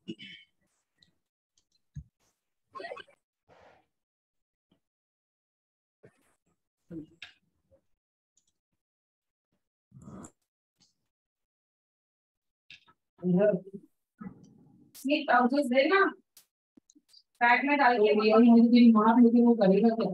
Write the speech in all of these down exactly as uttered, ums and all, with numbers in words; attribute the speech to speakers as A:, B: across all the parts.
A: ये पाउचेस देना बैग में डाल के दिया मुझे दिन मार लेकिन वो करेगा क्या?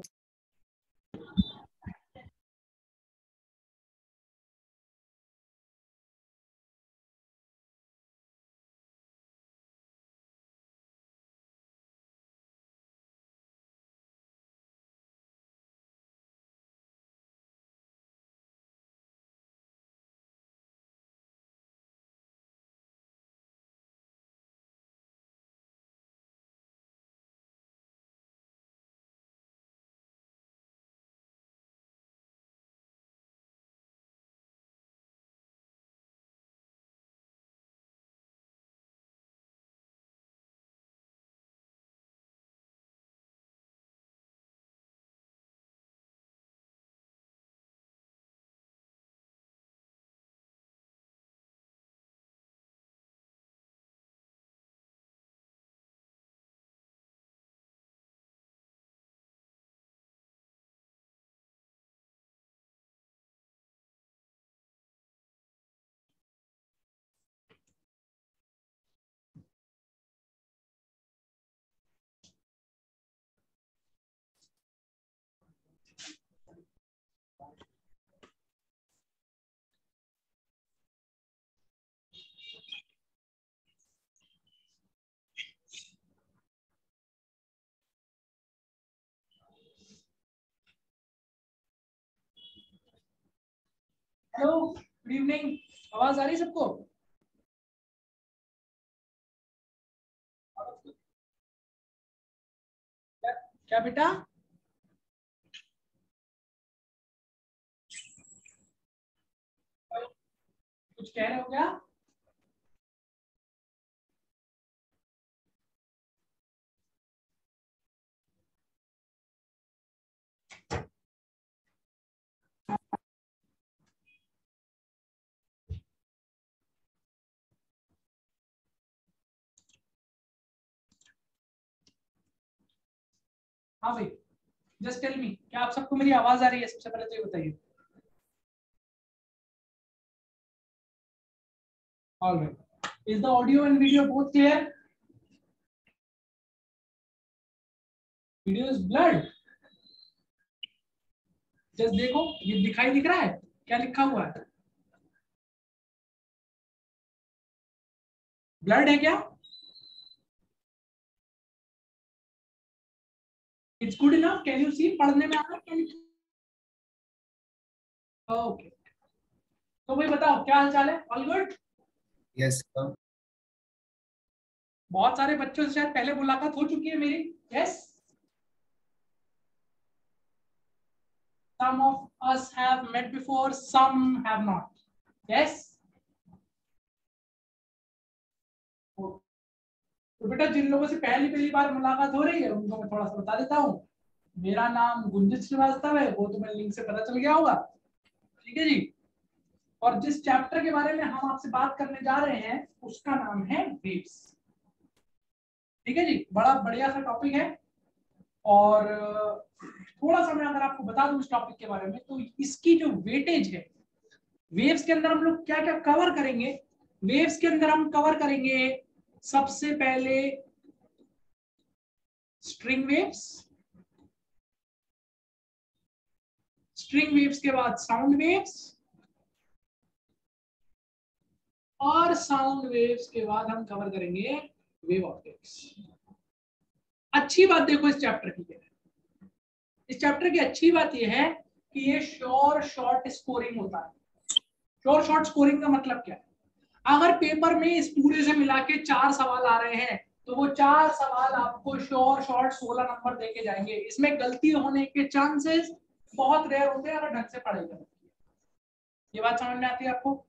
B: Hello, good evening. आवाज आ रही है सबको? क्या, क्या बेटा? कुछ कह रहे हो क्या? हाँ भाई, जस्ट टेल मी, क्या आप सबको मेरी आवाज आ रही है? सबसे पहले तो ये बताइए। All right, is the audio and video both clear? Video is blurred. Just देखो, ये दिखाई दिख रहा है क्या लिखा हुआ है? ब्लर्ड है क्या? It's good enough. Can you see? पढ़ने में आ रहा है? ओके, तो भाई बताओ क्या हाल चाल है? All good?
C: Yes sir.
B: बहुत सारे बच्चों से शायद पहले मुलाकात हो चुकी है मेरी। Yes, some of us have met before, some have not. Yes, तो बेटा जिन लोगों से पहली पहली बार मुलाकात हो रही है उनको मैं थोड़ा सा बता देता हूँ। मेरा नाम गुंजित श्रीवास्तव है, वो तुम्हें लिंक से पता चल गया होगा। ठीक है जी। और जिस चैप्टर के बारे में हम आपसे बात करने जा रहे हैं उसका नाम है वेव्स। ठीक है जी, बड़ा बढ़िया सा टॉपिक है। और थोड़ा सा मैं अगर आपको बता दूं इस टॉपिक के बारे में, तो इसकी जो वेटेज है, वेव्स के अंदर हम लोग क्या क्या कवर करेंगे। वेव्स के अंदर हम कवर करेंगे सबसे पहले स्ट्रिंग वेव्स, स्ट्रिंग वेव्स के बाद साउंड वेव्स, और साउंड वेव्स के बाद हम कवर करेंगे वेव ऑप्टिक्स। अच्छी बात देखो इस चैप्टर की है, इस चैप्टर की अच्छी बात यह है कि ये श्योर शॉर्ट स्कोरिंग होता है। श्योर शॉर्ट स्कोरिंग का मतलब क्या है? अगर पेपर में इस पूरे से मिला के चार सवाल आ रहे हैं तो वो चार सवाल आपको श्योर शॉर्ट सोलह नंबर देके जाएंगे। इसमें गलती होने के चांसेस बहुत रेयर होते हैं अगर ढंग से पढ़ेगा। ये बात समझ में आती है आपको?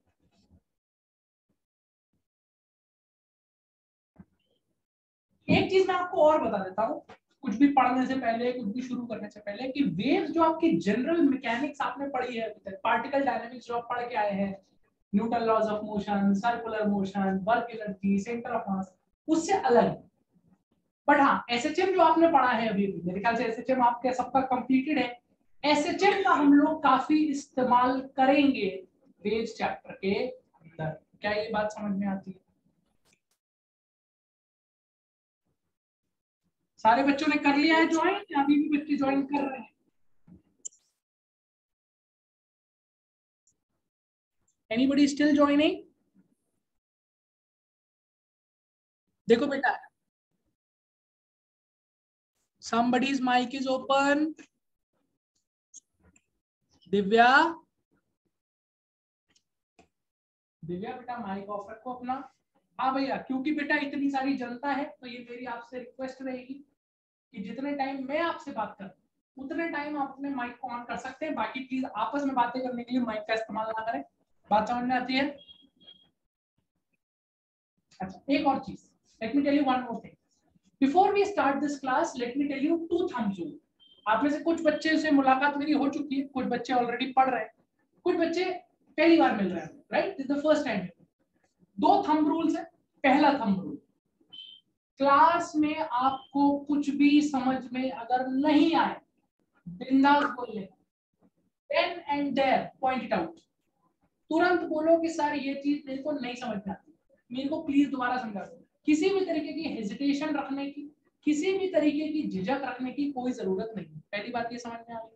B: एक चीज मैं आपको और बता देता हूँ, कुछ भी पढ़ने से पहले, कुछ भी शुरू करने से पहले, कि वेव्स जो आपकी जनरल मैकेनिक्स आपने पढ़ी है अभी तक, पार्टिकल डायनामिक्स जो आप पढ़ के आए हैं, Newton laws of motion, circular motion, work energy, centre of mass, उससे अलग। बट हाँ एसएचएम जो आपने पढ़ा है अभी, मेरे ख्याल से एसएचएम आपके सबका कंप्लीटेड है, एसएचएम का हम लोग काफी इस्तेमाल करेंगे वेव्स चैप्टर के अंदर। क्या ये बात समझ में आती है? सारे बच्चों ने कर लिया है ज्वाइन या अभी भी बच्चे ज्वाइन कर रहे हैं? Anybody still joining? देखो बेटा, somebody's mic is open. Divya, Divya बेटा माइक ऑफ रखो अपना। हाँ भैया, क्योंकि बेटा इतनी सारी जनता है तो ये मेरी आपसे रिक्वेस्ट रहेगी कि जितने टाइम मैं आपसे बात करूं उतने टाइम आप अपने माइक को ऑन कर सकते हैं, बाकी प्लीज आपस में बातें करने के लिए माइक का इस्तेमाल ना करें। बात समझ में आती है? अच्छा, एक और चीज, let me tell you one more thing before we start this class. Let me tell you two thumbs rule. आप में से कुछ बच्चे से मुलाकात मेरी हो चुकी है, कुछ बच्चे ऑलरेडी पढ़ रहे हैं, कुछ बच्चे पहली बार मिल रहे हैं, right? This is the first time. दो थंब रूल्स है। पहला थंब रूल, क्लास में आपको कुछ भी समझ में अगर नहीं आए बिंदास बोल ले, then and there point it out. तुरंत बोलो कि सर ये चीज मेरे को नहीं समझ में आती, मेरे को प्लीज दोबारा समझा दो। किसी भी तरीके की हेजिटेशन रखने की, किसी भी तरीके की झिझक रखने की कोई जरूरत नहीं। पहली बात ये समझ में आ गई।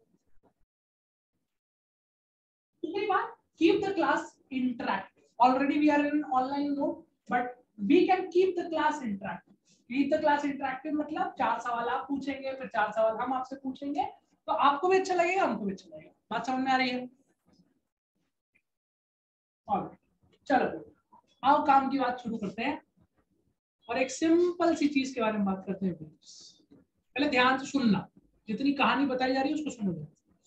B: दूसरी बात, keep the class interactive. Already we are in online mode, but we can keep the class interactive. Keep the class interactive मतलब चार सवाल आप पूछेंगे, फिर चार सवाल हम आपसे पूछेंगे, तो आपको भी अच्छा लगेगा, हमको भी अच्छा लगेगा। बात समझ में आ रही है? और चलो आओ काम की बात शुरू करते हैं और एक सिंपल सी चीज के बारे में बात करते हैं। पहले ध्यान से सुनना, जितनी कहानी बताई जा रही है उसको सुनो।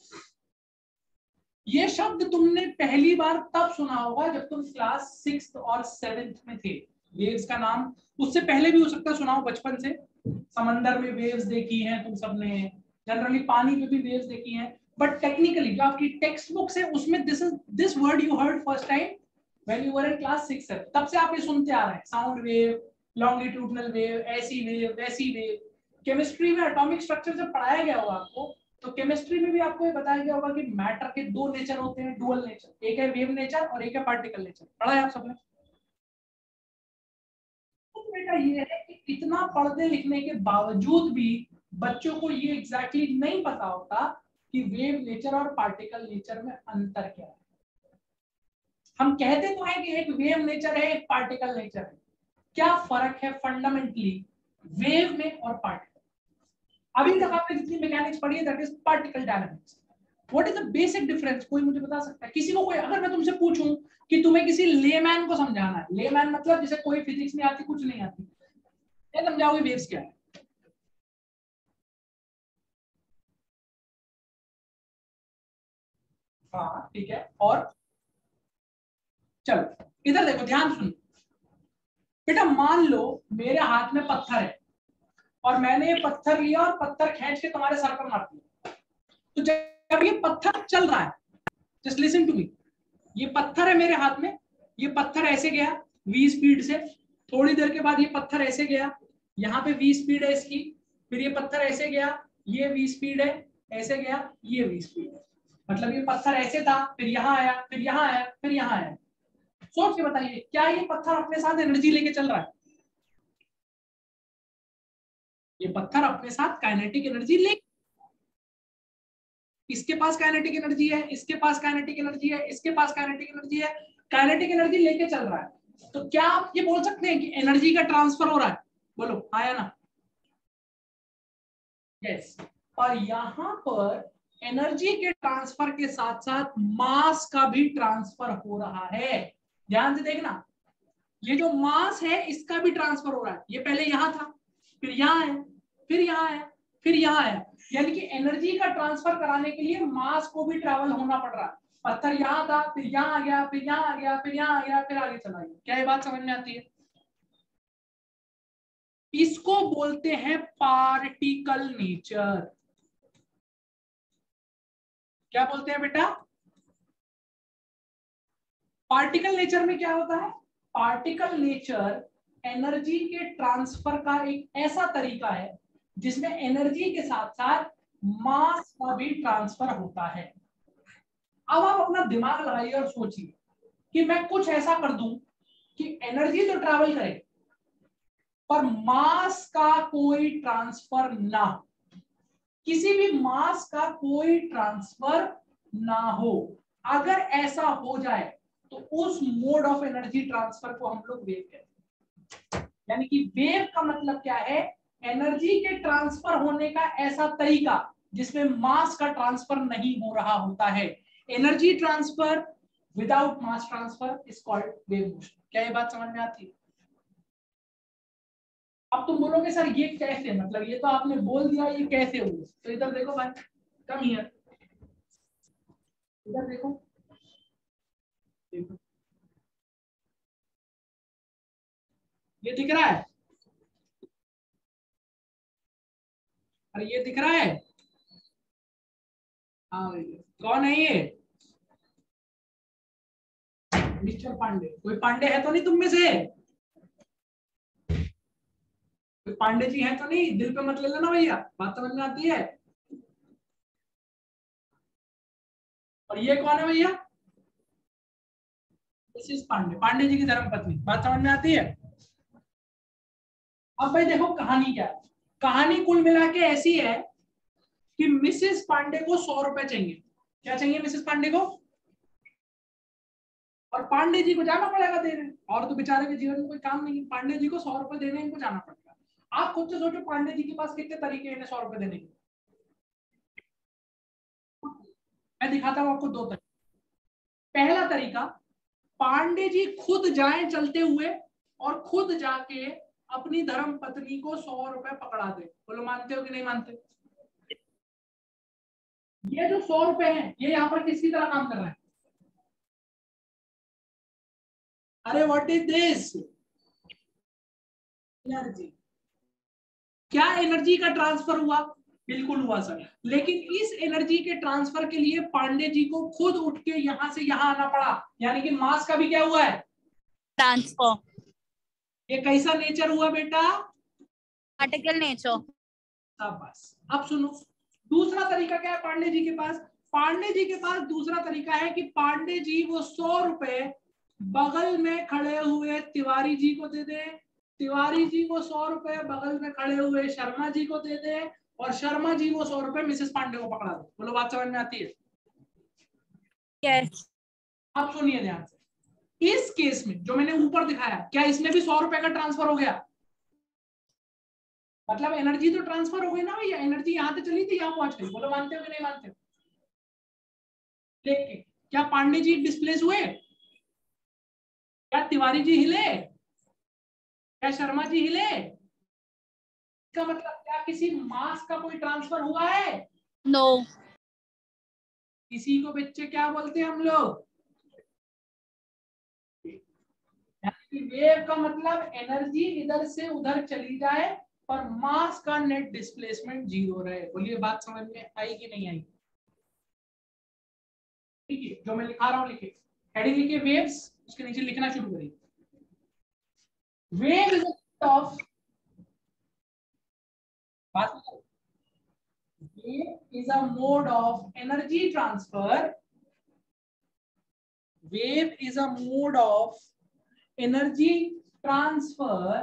B: ये शब्द तुमने पहली बार तब सुना होगा जब तुम क्लास सिक्स और सेवेंथ में थे। वेव्स का नाम उससे पहले भी हो सकता है सुना हो, बचपन से समंदर में वेव्स देखी हैं तुम सबने, जनरली पानी पे भी वेव्स देखी हैं, बट टेक्निकली जो आपकी टेक्स्ट बुक है उसमें this is this word you heard first time when you were in class six seven. तब से आप ये सुनते आ रहे हैं, साउंड वेव, लॉन्गिट्यूडनल वेव, ऐसी वेव वैसी वेव। केमिस्ट्री में एटॉमिक स्ट्रक्चर जब पढ़ाया गया होगा आपको, तो केमिस्ट्री में भी आपको ये बताया गया होगा कि मैटर के दो नेचर होते हैं, डुअल नेचर, एक है वेव नेचर और एक है पार्टिकल नेचर। पढ़ा है आप सबने? तो बेटा ये है कि इतना पढ़ने लिखने के बावजूद भी बच्चों को ये एग्जैक्टली exactly नहीं पता होता कि वेव नेचर और पार्टिकल नेचर में अंतर क्या है। हम कहते तो हैं कि एक वेव नेचर है, एक पार्टिकल नेचर है। क्या फर्क है फंडामेंटली वेव में और पार्टिकल? अभी तक आपने जितनी मैकेनिक्स पढ़ी है that is particle dynamics. What is the basic difference? कोई मुझे बता सकता है? किसी को कोई, अगर मैं तुमसे पूछूं कि तुम्हें किसी लेमैन को समझाना है, लेमैन मतलब जिसे कोई फिजिक्स नहीं आती, कुछ नहीं आती, क्या समझाओगे वेव्स क्या है? हाँ ठीक है, और चलो इधर देखो, ध्यान सुनो बेटा। मान लो मेरे हाथ में पत्थर है और मैंने ये पत्थर लिया और पत्थर खींच के तुम्हारे सर पर मार दिया। तो जब ये पत्थर चल रहा है, जस्ट लिसन टू मी, ये पत्थर है मेरे हाथ में, ये पत्थर ऐसे गया v स्पीड से, थोड़ी देर के बाद ये पत्थर ऐसे गया, यहाँ पे v स्पीड है इसकी, फिर ये पत्थर ऐसे गया, ये v स्पीड है, ऐसे गया, ये v स्पीड है। मतलब ये पत्थर ऐसे था, फिर यहाँ आया, फिर यहाँ आया, फिर यहाँ आया। सोच के बताइए, क्या ये पत्थर अपने साथ एनर्जी लेके चल रहा है? ये पत्थर अपने साथ काइनेटिक एनर्जी ले, इसके पास काइनेटिक एनर्जी है, इसके पास काइनेटिक एनर्जी है, इसके पास काइनेटिक एनर्जी है, काइनेटिक एनर्जी लेके चल रहा है। तो क्या आप ये बोल सकते हैं कि एनर्जी का ट्रांसफर हो रहा है? बोलो आया ना? यस। और यहां पर एनर्जी के ट्रांसफर के साथ साथ मास का भी ट्रांसफर हो रहा है। ध्यान से देखना, ये जो मास है इसका भी ट्रांसफर हो रहा है। ये पहले यहां था, फिर यहां है, फिर यहां है, फिर यहां है। यानी कि एनर्जी का ट्रांसफर कराने के लिए मास को भी ट्रैवल होना पड़ रहा है। पत्थर यहां था, फिर यहां आ गया, फिर यहां आ गया, फिर यहां आ गया, फिर आगे चला गया। क्या ये बात समझ में आती है? इसको बोलते हैं पार्टिकल नेचर। क्या बोलते हैं बेटा? पार्टिकल नेचर में क्या होता है? पार्टिकल नेचर एनर्जी के ट्रांसफर का एक ऐसा तरीका है जिसमें एनर्जी के साथ साथ मास का भी ट्रांसफर होता है। अब आप अपना दिमाग लगाइए और सोचिए कि मैं कुछ ऐसा कर दूं कि एनर्जी तो ट्रैवल करे पर मास का कोई ट्रांसफर ना, किसी भी मास का कोई ट्रांसफर ना हो। अगर ऐसा हो जाए तो उस मोड ऑफ एनर्जी ट्रांसफर को हम लोग वेव कहते हैं। यानी कि वेव का मतलब क्या है, एनर्जी के ट्रांसफर होने का ऐसा तरीका जिसमें मास का ट्रांसफर नहीं हो रहा होता है। Energy transfer without mass transfer is called wave motion. क्या ये बात समझ में आती है? अब तुम बोलोगे सर ये कैसे, मतलब ये तो आपने बोल दिया, ये कैसे हुआ? तो इधर देखो भाई, कम हियर, इधर देखो, देखो ये दिख रहा है, अरे ये दिख रहा है, हाँ कौन है ये? मिस्टर पांडे। कोई पांडे है तो नहीं तुम में से? कोई पांडे जी है तो नहीं? दिल पे मत ले लेना भैया, बात समझ में आती है। और ये कौन है भैया? मिसेस पांडे, पांडे जी की धर्मपत्नी, बात समझ में आती है। अब भाई देखो कहानी क्या है, कहानी कुल मिला के ऐसी है कि मिसेस पांडे को सौ रुपए चाहिए। क्या चाहिए मिसेस पांडे को? और पांडे जी को जाना पड़ेगा देने, और तो बेचारे के जीवन में कोई काम नहीं है, पांडे जी को सौ रुपए देने इनको जाना पड़ेगा। आप खुद से सोचो पांडे जी के पास कितने तरीके हैं सौ रुपए देने के। मैं दिखाता हूं आपको दो तरीके। पहला तरीका, पांडे जी खुद जाएं चलते हुए और खुद जाके अपनी धर्म पत्नी को सौ रुपए पकड़ा दे। बोलो मानते हो कि नहीं मानते? ये जो सौ रुपए हैं ये यहाँ पर किसकी तरह काम कर रहा है? अरे व्हाट इज दिस? एनर्जी। क्या एनर्जी का ट्रांसफर हुआ? बिल्कुल हुआ सर, लेकिन इस एनर्जी के ट्रांसफर के लिए पांडे जी को खुद उठ के यहां से यहां आना पड़ा, यानी कि मास का भी क्या हुआ है?
C: ट्रांसफर।
B: ये कैसा नेचर हुआ बेटा?
C: Particle nature.
B: बस अब सुनो, दूसरा तरीका क्या है पांडे जी के पास? पांडे जी के पास दूसरा तरीका है कि पांडे जी वो सौ रुपए बगल में खड़े हुए तिवारी जी को दे दे, तिवारी जी वो सौ रुपए बगल में खड़े हुए शर्मा जी को दे दे, और शर्मा जी वो सौ रुपए मिसेस पांडे को पकड़ा दे। बोलो बात समझ में आती है?
C: यस।
B: अब सुनिए ध्यान से, इस केस में जो मैंने ऊपर दिखाया, क्या इसमें भी सौ रुपए का ट्रांसफर हो गया? मतलब एनर्जी तो ट्रांसफर हो गई ना भैया, एनर्जी यहां से चली थी, यहां पहुंच गई। बोलो मानते हो कि नहीं मानते हो? लेकिन क्या पांडे जी डिस्प्लेस हुए? क्या तिवारी जी हिले? क्या शर्मा जी हिले? इसका मतलब क्या किसी मास का कोई ट्रांसफर हुआ है?
C: नो।
B: इसी को बच्चे क्या बोलते हैं हम लोग? वेव का मतलब एनर्जी इधर से उधर चली जाए पर मास का नेट डिस्प्लेसमेंट जीरो रहे। बोलिए बात समझ में आई कि नहीं आई? ठीक है, जो मैं लिखा रहा हूं लिखे, हेडिंग लिखिए वेव्स, उसके नीचे लिखना शुरू करिए। Wave is of wave is a mode of energy transfer. Wave is a mode of energy transfer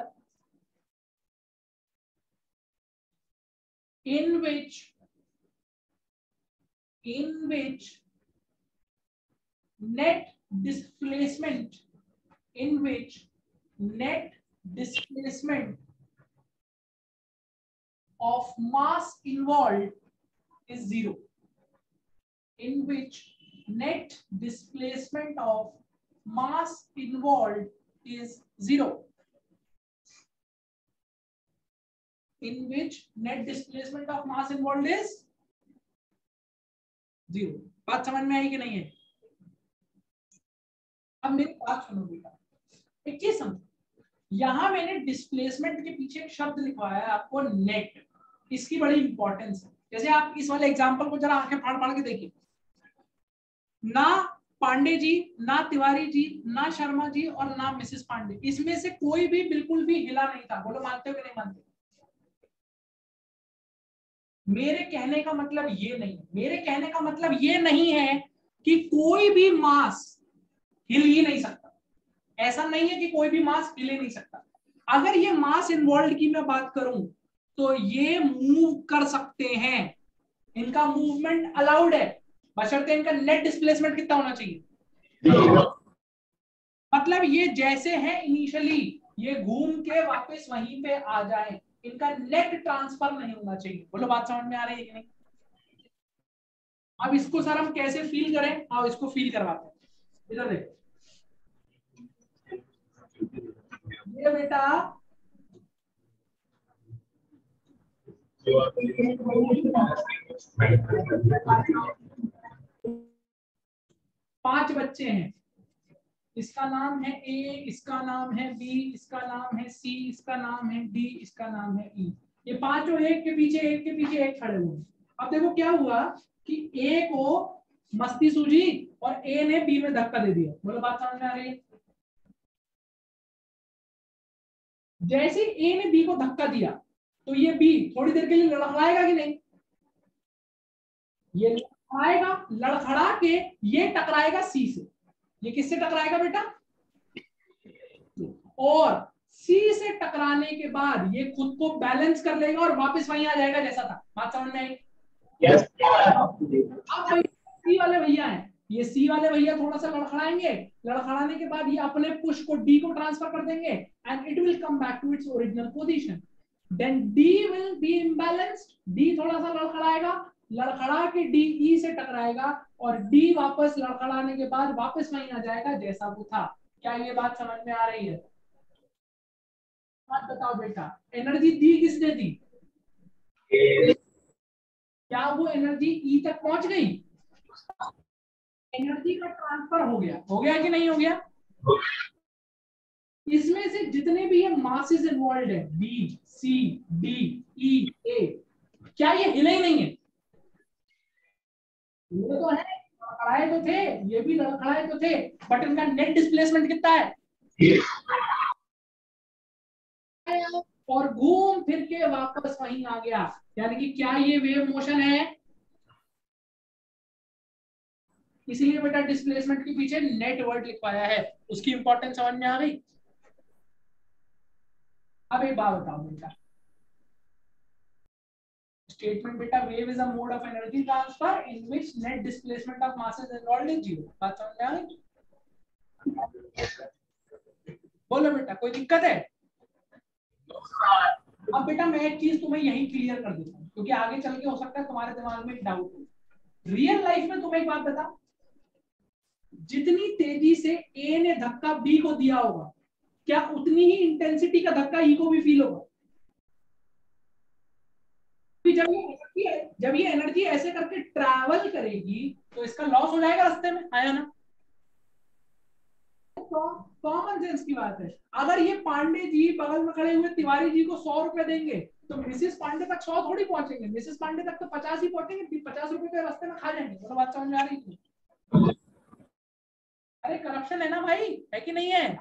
B: in which in which net displacement in which net displacement of mass involved is zero. In which net displacement of mass involved is zero. In which net displacement of mass involved is zero. बात समझ में आई कि नहीं है? अब मेरी बात सुनो बेटा, एक चीज समझो, यहां मैंने डिस्प्लेसमेंट के पीछे एक शब्द लिखवाया है आपको, नेट। इसकी बड़ी इंपॉर्टेंस है। जैसे आप इस वाले एग्जांपल को जरा आंखें फाड़ फाड़ के देखिए ना, पांडे जी, ना तिवारी जी, ना शर्मा जी और ना मिसेस पांडे, इसमें से कोई भी बिल्कुल भी हिला नहीं था। बोलो मानते हो कि नहीं मानते? मेरे कहने का मतलब ये नहीं है, मेरे कहने का मतलब ये नहीं है कि कोई भी मास हिल ही नहीं सकता। ऐसा नहीं है कि कोई भी मास हिल ही नहीं सकता। अगर ये मास इन्वॉल्व की मैं बात करूं तो ये मूव कर सकते हैं, इनका मूवमेंट अलाउड है, बशर्ते इनका नेट डिस्प्लेसमेंट कितना होना चाहिए। मतलब ये जैसे है इनिशियली, ये घूम के वापस वहीं पे आ जाए, इनका नेट ट्रांसफर नहीं होना चाहिए। बोलो बात समझ में आ रही है कि नहीं? अब इसको सर हम कैसे फील करें? आओ इसको फील करवाते हैं। इधर देखो, ये बेटा पांच बच्चे हैं, इसका नाम है ए, इसका नाम है बी, इसका नाम है सी, इसका नाम है डी, इसका नाम है ई। ये पांचों एक के पीछे एक के पीछे एक खड़े हुए। अब देखो क्या हुआ कि ए को मस्ती सूझी और ए ने बी में धक्का दे दिया। बोलो बात समझ में आ रही है? जैसे ए ने बी को धक्का दिया तो ये बी थोड़ी देर के लिए लड़खड़ाएगा कि नहीं? ये लड़खड़ाएगा, लड़खड़ा के ये टकराएगा सी से। ये किससे टकराएगा बेटा? और सी से टकराने के बाद ये खुद को बैलेंस कर लेगा और वापस वहीं आ जाएगा जैसा था। बात समझ में आई? yes. अब सी वाले भैया हैं, ये सी वाले भैया थोड़ा सा लड़खड़ाएंगे, लड़खड़ाने के बाद ये अपने पुश को डी को ट्रांसफर कर देंगे and it will come back to its original position. Then D will be imbalanced, D थोड़ा सा लड़खड़ाएगा, लड़खड़ा के डी ई से टकराएगा और डी वापस लड़खड़ाने के बाद वापस वहीं आ जाएगा जैसा वो था। क्या ये बात समझ में आ रही है? बात बताओ बेटा, एनर्जी दी किसने दी? क्या वो एनर्जी ई तक पहुंच गई? एनर्जी का ट्रांसफर हो गया, हो गया कि नहीं हो गया? इसमें से जितने भी ये मासेस इन्वॉल्व है, B, C, D, E, A, क्या ये हिले ही नहीं है? ये तो है, लड़खड़ाए तो थे, ये भी लड़खड़ाए तो थे, बट इनका नेट डिस्प्लेसमेंट कितना है? और घूम फिर के वापस वहीं आ गया। यानी कि क्या ये वेव मोशन है? इसीलिए बेटा डिस्प्लेसमेंट के पीछे नेट वर्ड लिखवाया है, उसकी इंपॉर्टेंस समझ में आ गई। अब एक बात बताओ बेटा, स्टेटमेंट बेटा, wave is a mode of energy transfer in which net displacement of masses involved is zero. बात समझ में आ गई? बोलो बेटा, कोई दिक्कत है? अब बेटा मैं एक चीज तुम्हें यही क्लियर कर देता हूँ, क्योंकि आगे चल के हो सकता है तुम्हारे दिमाग में एक डाउट हो। रियल लाइफ में तुम्हें एक बात बता, जितनी तेजी से ए ने धक्का बी को दिया होगा, क्या उतनी ही इंटेंसिटी का धक्का ई को भी फील होगा? जब ये जब ये एनर्जी ऐसे करके ट्रैवल करेगी तो इसका लॉस हो जाएगा रास्ते में, आया ना? कॉमन सेंस की बात है। अगर ये पांडे जी बगल में खड़े हुए तिवारी जी को सौ रुपए देंगे तो मिसेस पांडे तक सौ थोड़ी पहुंचेंगे, मिसेस पांडे तक तो पचास ही पहुंचेंगे, पचास रुपए के रास्ते में खा जाएंगे। तो बात समझ में आ रही है? अरे करप्शन है ना भाई, है कि नहीं है?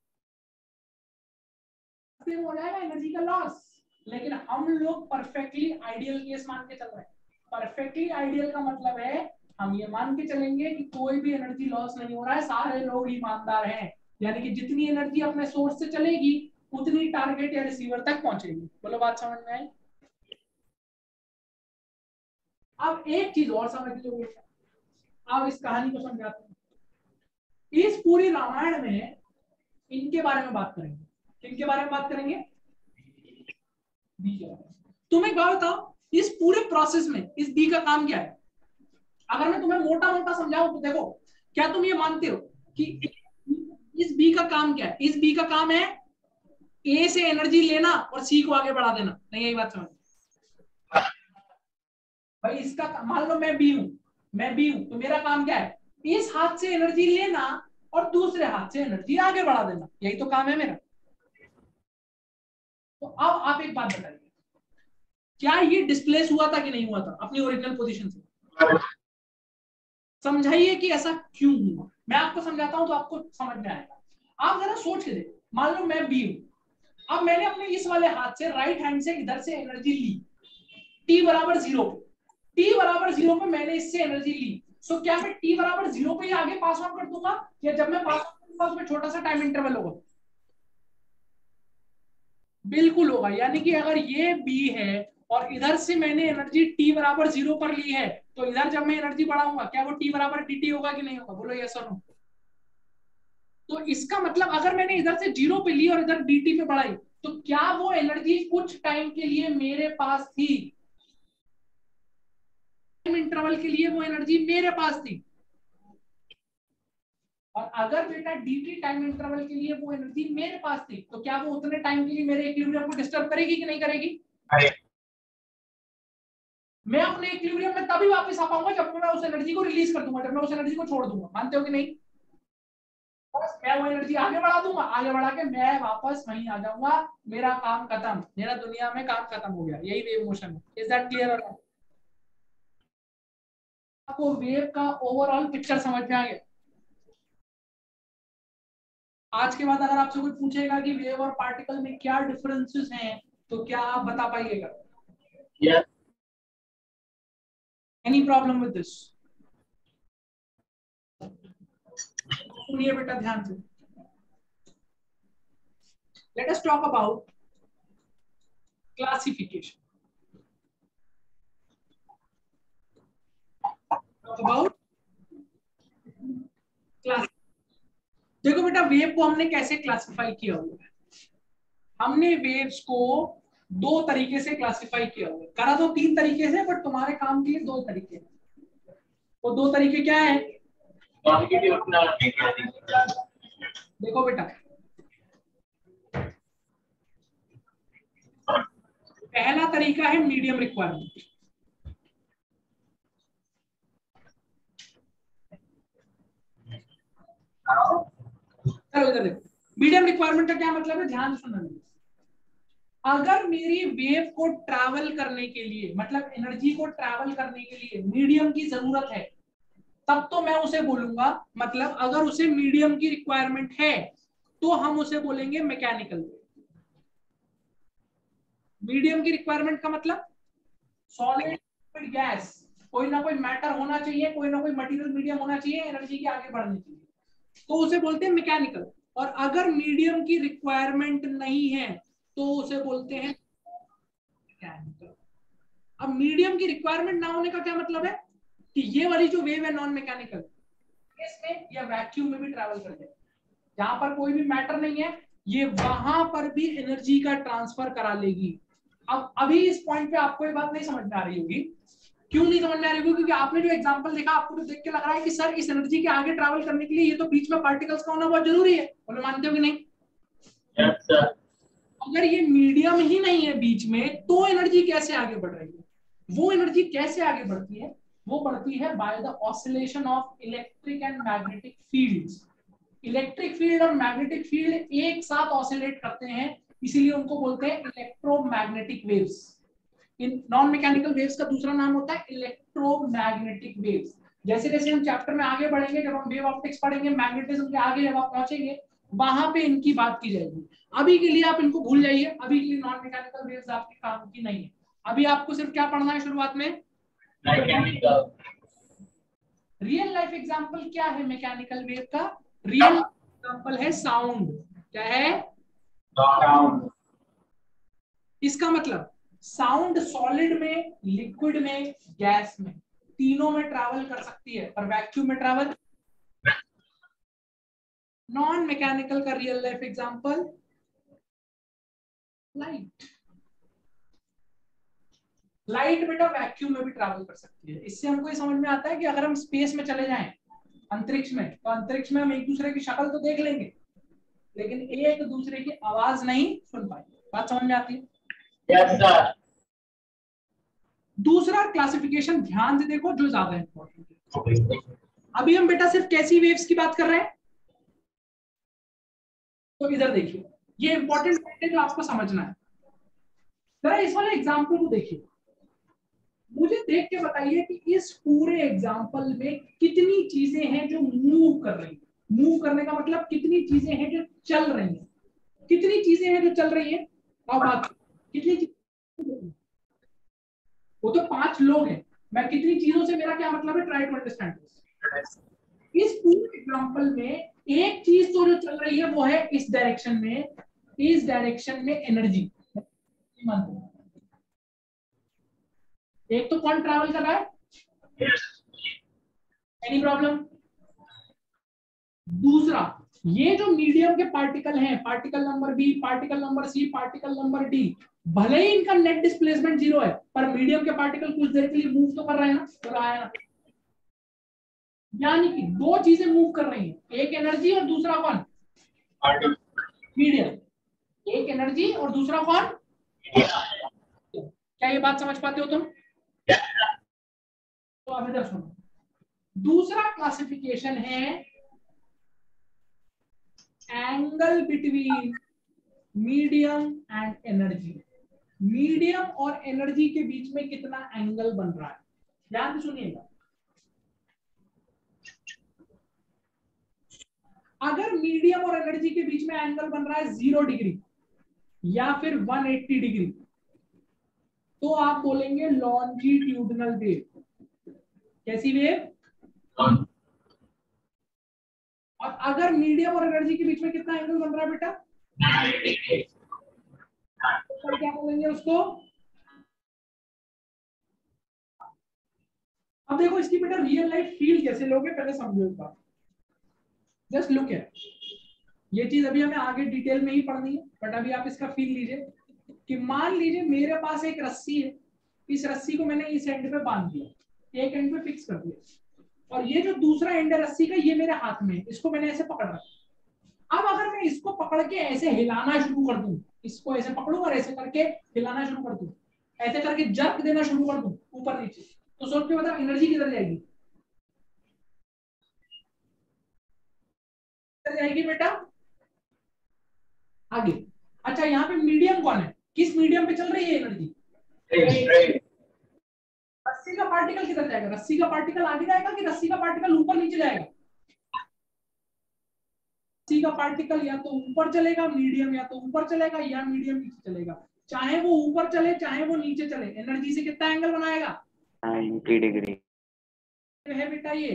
B: हो जाएगा एनर्जी का लॉस। लेकिन हम लोग परफेक्टली आइडियल केस मान के चल रहे हैं। परफेक्टली आइडियल का मतलब है हम ये मान के चलेंगे कि कोई भी एनर्जी लॉस नहीं हो रहा है, सारे लोग ईमानदार हैं, यानी कि जितनी एनर्जी अपने सोर्स से चलेगी उतनी टारगेट या रिसीवर तक पहुंचेगी। बोलो बात समझ में आई? अब एक चीज और समझ लो, अब इस कहानी को समझाते हैं। इस पूरी रामायण में इनके बारे में बात करेंगे। किनके बारे में बात करेंगे? बी के बारे में। तुम्हें क्या बताओ, इस पूरे प्रोसेस में इस बी का काम क्या है? अगर मैं तुम्हें मोटा मोटा समझाऊं तो देखो, क्या तुम ये मानते हो कि इस बी का काम क्या है? इस बी का काम है ए से एनर्जी लेना और सी को आगे बढ़ा देना। नहीं, यही बात समझ भाई? इसका मान लो मैं बी हूं, मैं बी हूं तो मेरा काम क्या है? इस हाथ से एनर्जी लेना और दूसरे हाथ से एनर्जी आगे बढ़ा देना, यही तो काम है मेरा। तो अब आप एक बात बताइए, क्या ये डिस्प्लेस हुआ था कि नहीं हुआ था अपनी ओरिजिनल पोजीशन से? समझाइए कि ऐसा क्यों हुआ। मैं आपको समझाता हूं तो आपको समझ में आएगा। आप जरा सोच के देखो, मान लो मैं बी हूं, अब मैंने अपने इस वाले हाथ से राइट हैंड से इधर से एनर्जी ली टी बराबर जीरो पे, टी बराबर जीरो पे मैंने इससे एनर्जी ली, सो क्या मैं टी बराबर जीरो पे ही आगे पास ऑन कर दूंगा, या जब मैं पास ऑन करूंगा उसमें छोटा सा टाइम इंटरवल होगा? बिल्कुल होगा। यानी कि अगर ये बी है और इधर से मैंने एनर्जी टी बराबर जीरो पर ली है, तो इधर जब मैं एनर्जी बढ़ाऊंगा क्या वो टी बराबर डी टी होगा कि नहीं होगा? बोलो यस और नो। तो इसका मतलब अगर मैंने इधर से जीरो पे ली और इधर dt पे बढ़ाई, तो क्या वो एनर्जी कुछ टाइम के लिए मेरे पास थी? टाइम इंटरवल के लिए वो एनर्जी मेरे पास थी। और अगर बेटा dt टाइम इंटरवल के लिए वो एनर्जी मेरे पास थी, तो क्या वो उतने टाइम के लिए मेरे इक्विलिब्रियम को डिस्टर्ब करेगी कि नहीं करेगी? मैं अपने इक्विलिब्रियम में तभी वापस आ पाऊंगा जब मैं उस एनर्जी को रिलीज कर दूंगा, जब मैं उस एनर्जी को छोड़ दूंगा। मानते हो कि नहीं? बस मैं वो एनर्जी आगे बढ़ा दूंगा, आगे बढ़ा के मैं वापस वहीं आ जाऊंगा, मेरा काम खत्म, मेरा दुनिया में काम खत्म हो गया। यही वेव मोशन है। Is that clear? आपको वेव का ओवरऑल पिक्चर समझ में आ गया? आज के बाद अगर आपसे कोई पूछेगा कि वेव और पार्टिकल में क्या डिफरेंसेस हैं, तो क्या आप बता पाइएगा? Yes. Any problem with this? सुनिए बेटा ध्यान से, let us talk about classification. About class. देखो बेटा, वेव को हमने कैसे क्लासिफाई किया हुआ है? हमने वेव्स को दो तरीके से क्लासिफाई किया हुआ है। करा तो तीन तरीके से, बट तुम्हारे काम के लिए दो तरीके हैं। वो दो तरीके क्या है? देखो बेटा, पहला तरीका है मीडियम रिक्वायरमेंट। चलो इधर देखो, मीडियम रिक्वायरमेंट का क्या मतलब है, ध्यान से सुनना। अगर मेरी वेव को ट्रैवल करने के लिए, मतलब एनर्जी को ट्रैवल करने के लिए मीडियम की जरूरत है, तब तो मैं उसे बोलूंगा, मतलब अगर उसे मीडियम की रिक्वायरमेंट है तो हम उसे बोलेंगे मैकेनिकल वेव। मीडियम की रिक्वायरमेंट का मतलब सॉलिड, गैस, कोई ना कोई मैटर होना चाहिए, कोई ना कोई मटेरियल मीडियम होना चाहिए एनर्जी के आगे बढ़ने के लिए, तो उसे बोलते हैं मैकेनिकल। और अगर मीडियम की रिक्वायरमेंट नहीं है तो उसे बोलते हैं मैकेनिकल। अब मीडियम की रिक्वायरमेंट ना होने का क्या मतलब है कि ये वाली जो वेव है नॉन मैकेनिकल, इसमें या वैक्यूम में भी ट्रैवल कर जाए, जहां पर कोई भी मैटर नहीं है, ये वहां पर भी एनर्जी का ट्रांसफर करा लेगी। अब अभी इस पॉइंट पे आपको ये बात नहीं समझ में आ रही होगी। क्यों नहीं समझ में आ रही होगी? क्योंकि आपने जो एग्जांपल देखा, आपको तो देख के लग रहा है कि सर इस एनर्जी के आगे ट्रैवल करने के लिए ये तो बीच में पार्टिकल्स का होना बहुत जरूरी है। बोलो मानते हो कि नहीं? yes, sir. अगर ये मीडियम ही नहीं है बीच में, तो एनर्जी कैसे आगे बढ़ रही है? वो एनर्जी कैसे आगे बढ़ती है? वो बढ़ती है by the oscillation of electric and magnetic fields. Electric field और मैग्नेटिक फील्ड एक साथ ऑसिलेट करते हैं, इसीलिए उनको बोलते हैं इलेक्ट्रोमैग्नेटिक वेव्स। इन नॉन मैकेनिकल वेव्स का दूसरा नाम होता है इलेक्ट्रोमैग्नेटिक वेव्स। जैसे जैसे हम चैप्टर में आगे बढ़ेंगे, जब हम वेव ऑप्टिक्स पढ़ेंगे, मैग्नेटिज्म के आगे जब आप पहुंचेंगे, वहां पे इनकी बात की जाएगी। अभी के लिए आप इनको भूल जाइए, अभी के लिए नॉन मैकेनिकल वेव्स आपके काम की नहीं है। अभी आपको सिर्फ क्या पढ़ना है शुरुआत में? मैकेनिकल। रियल लाइफ एग्जांपल क्या है मैकेनिकल वेव का? रियल एग्जांपल है साउंड। क्या है? साउंड। इसका मतलब साउंड सॉलिड में, लिक्विड में, गैस में, तीनों में ट्रैवल कर सकती है, पर वैक्यूम में ट्रैवल। नॉन मैकेनिकल का real life example light. Light बेटा वैक्यूम में भी ट्रैवल कर सकती है। इससे हमको ये समझ में आता है कि अगर हम स्पेस में चले जाएं, अंतरिक्ष में, तो अंतरिक्ष में हम एक दूसरे की शक्ल तो देख लेंगे, लेकिन एक दूसरे की आवाज नहीं सुन पाएंगे। बात समझ में आती है? yes, sir. दूसरा क्लासिफिकेशन ध्यान से देखो, जो ज्यादा इंपॉर्टेंट है। अभी हम बेटा सिर्फ कैसी वेव्स की बात कर रहे हैं, तो इधर देखिए, ये इंपॉर्टेंट पॉइंट है जो आपको समझना है। जरा इस वाले एग्जांपल को देखिए। मुझे देख के बताइए कि इस पूरे एग्जाम्पल में कितनी चीजें हैं जो मूव कर रही हैं। मूव करने का मतलब कितनी चीजें हैं जो चल रही हैं, कितनी चीजें हैं जो चल रही हैं। अब बात कितनी चीजें, वो तो पांच लोग हैं, मैं कितनी चीजों से मेरा क्या मतलब है, ट्राई टू अंडरस्टैंड। इस पूरे एग्जाम्पल में एक चीज तो जो चल रही है वो है इस डायरेक्शन में, इस डायरेक्शन में एनर्जी। एक तो कौन ट्रैवल कर रहा है, एनी प्रॉब्लम। दूसरा, ये जो मीडियम के पार्टिकल हैं, particle number B, particle number C, particle number D, भले ही इनका नेट डिस्प्लेसमेंट जीरो है, पर मीडियम के पार्टिकल कुछ देर के लिए मूव तो कर रहे हैं ना, तो आया ना। यानी कि दो चीजें मूव कर रही हैं, एक एनर्जी और दूसरा कौन, मीडियम। एक एनर्जी और दूसरा कौन, क्या ये बात समझ पाते हो तुम? तो अब इधर सुनो, दूसरा क्लासिफिकेशन है angle between medium and energy. Medium और एनर्जी के बीच में कितना एंगल बन रहा है, ध्यान से सुनिएगा। अगर मीडियम और एनर्जी के बीच में एंगल बन रहा है जीरो डिग्री या फिर एक सौ अस्सी डिग्री, तो आप बोलेंगे लॉन्जिट्यूडिनल वेव। कैसी वेव? और अगर मीडियम और एनर्जी के बीच में कितना एंगल बन रहा है बेटा, तो क्या बोलेंगे उसको? अब देखो इसकी बेटा रियल लाइफ फील कैसे लोगे, पहले समझो एक बात। जस्ट लुक है, ये चीज अभी हमें आगे डिटेल में ही पढ़नी है, बट अभी आप इसका फील लीजिए कि मान लीजिए मेरे पास एक रस्सी है, इस रस्सी को मैंने इस एंड पे बांध दिया, एक एंड पे फिक्स कर दिया, और ये जो दूसरा एंड है रस्सी का, ये मेरे हाथ में है, इसको मैंने ऐसे पकड़ रखा। अब अगर मैं इसको पकड़ के ऐसे हिलाना शुरू कर दूं, इसको ऐसे पकड़ूं और ऐसे करके हिलाना शुरू कर दूं, ऐसे करके जर्क देना शुरू कर दूं ऊपर नीचे, तो सोच के बताओ एनर्जी किधर जाएगी? किधर जाएगी बेटा? आगे। अच्छा, यहाँ पे मीडियम कौन है, किस मीडियम पे चल रही है एनर्जी? रस्सी का पार्टिकल किधर जाएगा? रस्सी का पार्टिकल आगे जाएगा कि रस्सी का पार्टिकल ऊपर नीचे जाएगा? रस्सी का पार्टिकल या तो ऊपर चलेगा, मीडियम या तो ऊपर चलेगा, या मीडियम नीचे चलेगा। चाहे वो ऊपर चले चाहे वो नीचे चले, एनर्जी से कितना एंगल बनाएगा?
D: नाइन्टी डिग्री
B: है बेटा ये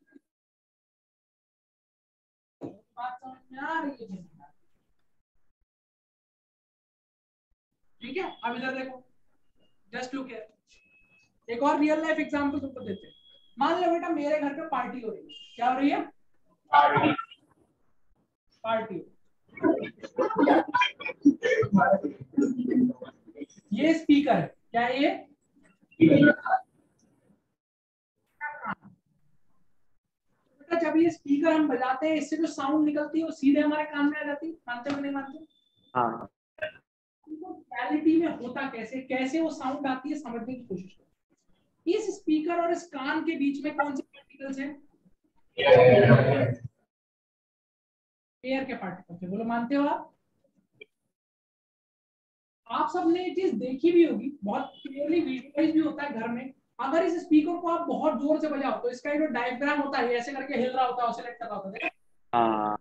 B: बात समझ में आ रही है? ठीक है, अब इधर देखो, जस्ट लुक है, एक और रियल लाइफ एग्जांपल तुमको देते हैं। मान लो बेटा मेरे घर पे पार्टी हो रही है, क्या हो रही है? पार्टी। पार्टी। ये स्पीकर है, क्या है ये? बेटा जब ये स्पीकर हम बजाते हैं, इससे जो साउंड निकलती है वो सीधे हमारे कान में आ जाती है, मानते हो नहीं मानते?
D: हाँ।
B: रियलिटी में होता कैसे, कैसे वो साउंड आती है, समझने की कोशिश करो। इस स्पीकर और इस कान के बीच में कौन से पार्टिकल्स हैं? एयर के पार्टिकल्स हैं, बोलो मानते हो आप? आप सबने ये चीज देखी भी होगी, बहुत क्लियरली विजुअलाइज भी होता है घर में। अगर इस स्पीकर को आप बहुत जोर से बजाओ तो इसका जो डायफ्राम होता है ऐसे करके हिल रहा होता है, ऑसिलेट कर रहा होता है।
D: हाँ।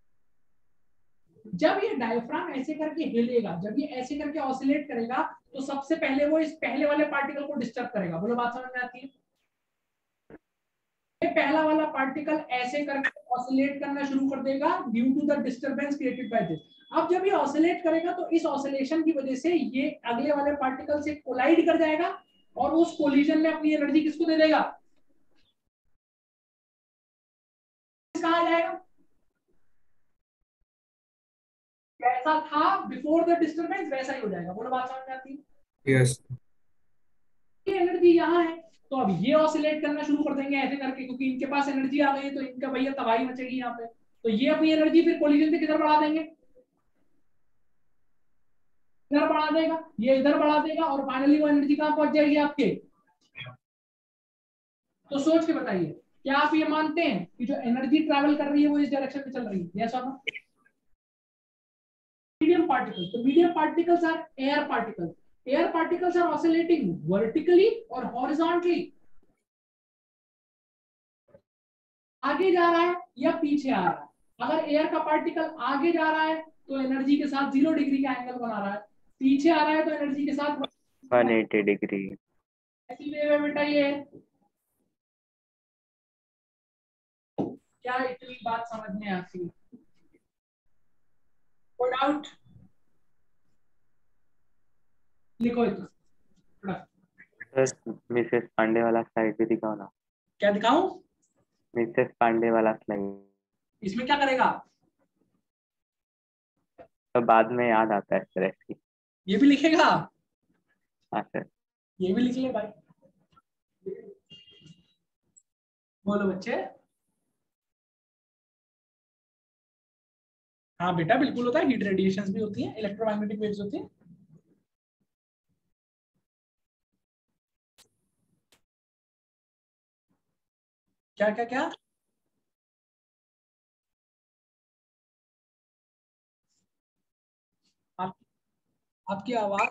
B: जब ये डायफ्राम ऐसे करके हिलेगा, जब ये ऐसे करके ऑसिलेट करेगा, तो सबसे पहले वो इस पहले वाले पार्टिकल को डिस्टर्ब करेगा। बोलो बात समझ में आती है? ये पहला वाला पार्टिकल ऐसे करके ऑसिलेट करना शुरू कर देगा due to the disturbance created by this. अब जब ये ऑसिलेट करेगा तो इस ऑसिलेशन की वजह से ये अगले वाले पार्टिकल से कोलाइड कर जाएगा और उस कोलिजन में अपनी एनर्जी किसको दे देगा? कहा जाएगा? कैसा था बिफोर द डिस्टरबेंस वैसा ही हो जाएगा। बोलो बात समझ में आती है?
D: यस।
B: ये एनर्जी यहाँ है, तो अब ये ऑसिलेट करना शुरू कर देंगे ऐसे करके, क्योंकि इनके पास एनर्जी आ गई है, तो इनका भैया तबाही मचेगी यहाँ पे। तो ये अपनी एनर्जी फिर कोलिजन से किधर बढ़ा देंगे? इधर बढ़ा देगा, ये इधर बढ़ा देगा, और फाइनली वो एनर्जी कहाँ पहुंच जाएगी आपके? तो सोच के बताइए, क्या आप ये मानते हैं कि जो एनर्जी ट्रैवल कर रही है वो इस डायरेक्शन में चल रही है? यस और नो? मीडियम पार्टिकल, तो medium particles are air particles. Air particles are oscillating vertically और हॉरिजॉन्टली, आगे जा रहा है या पीछे आ रहा है। अगर एयर का पार्टिकल आगे जा रहा है तो एनर्जी के साथ जीरो डिग्री का एंगल बना रहा है, पीछे आ रहा है तो एनर्जी के साथ
D: वन एटी डिग्री।
B: ऐसी वेव है बेटा ये। क्या इतनी बात समझ में आती है? कोई डाउट? लिखो इतना।
D: मिसेस पांडे वाला स्लाइड भी दिखाओ ना।
B: क्या दिखाऊं?
D: मिसेस पांडे वाला स्लाइड।
B: इसमें क्या करेगा?
D: तो बाद में याद आता है सर ऐसी।
B: ये भी लिखेगा?
D: हाँ सर।
B: ये भी लिख ले भाई। बोलो बच्चे। हाँ बेटा बिल्कुल होता है, हीट रेडिएशंस भी होती हैं, इलेक्ट्रोमैग्नेटिक वेव्स होती हैं। क्या क्या क्या? आप, आपकी आवाज।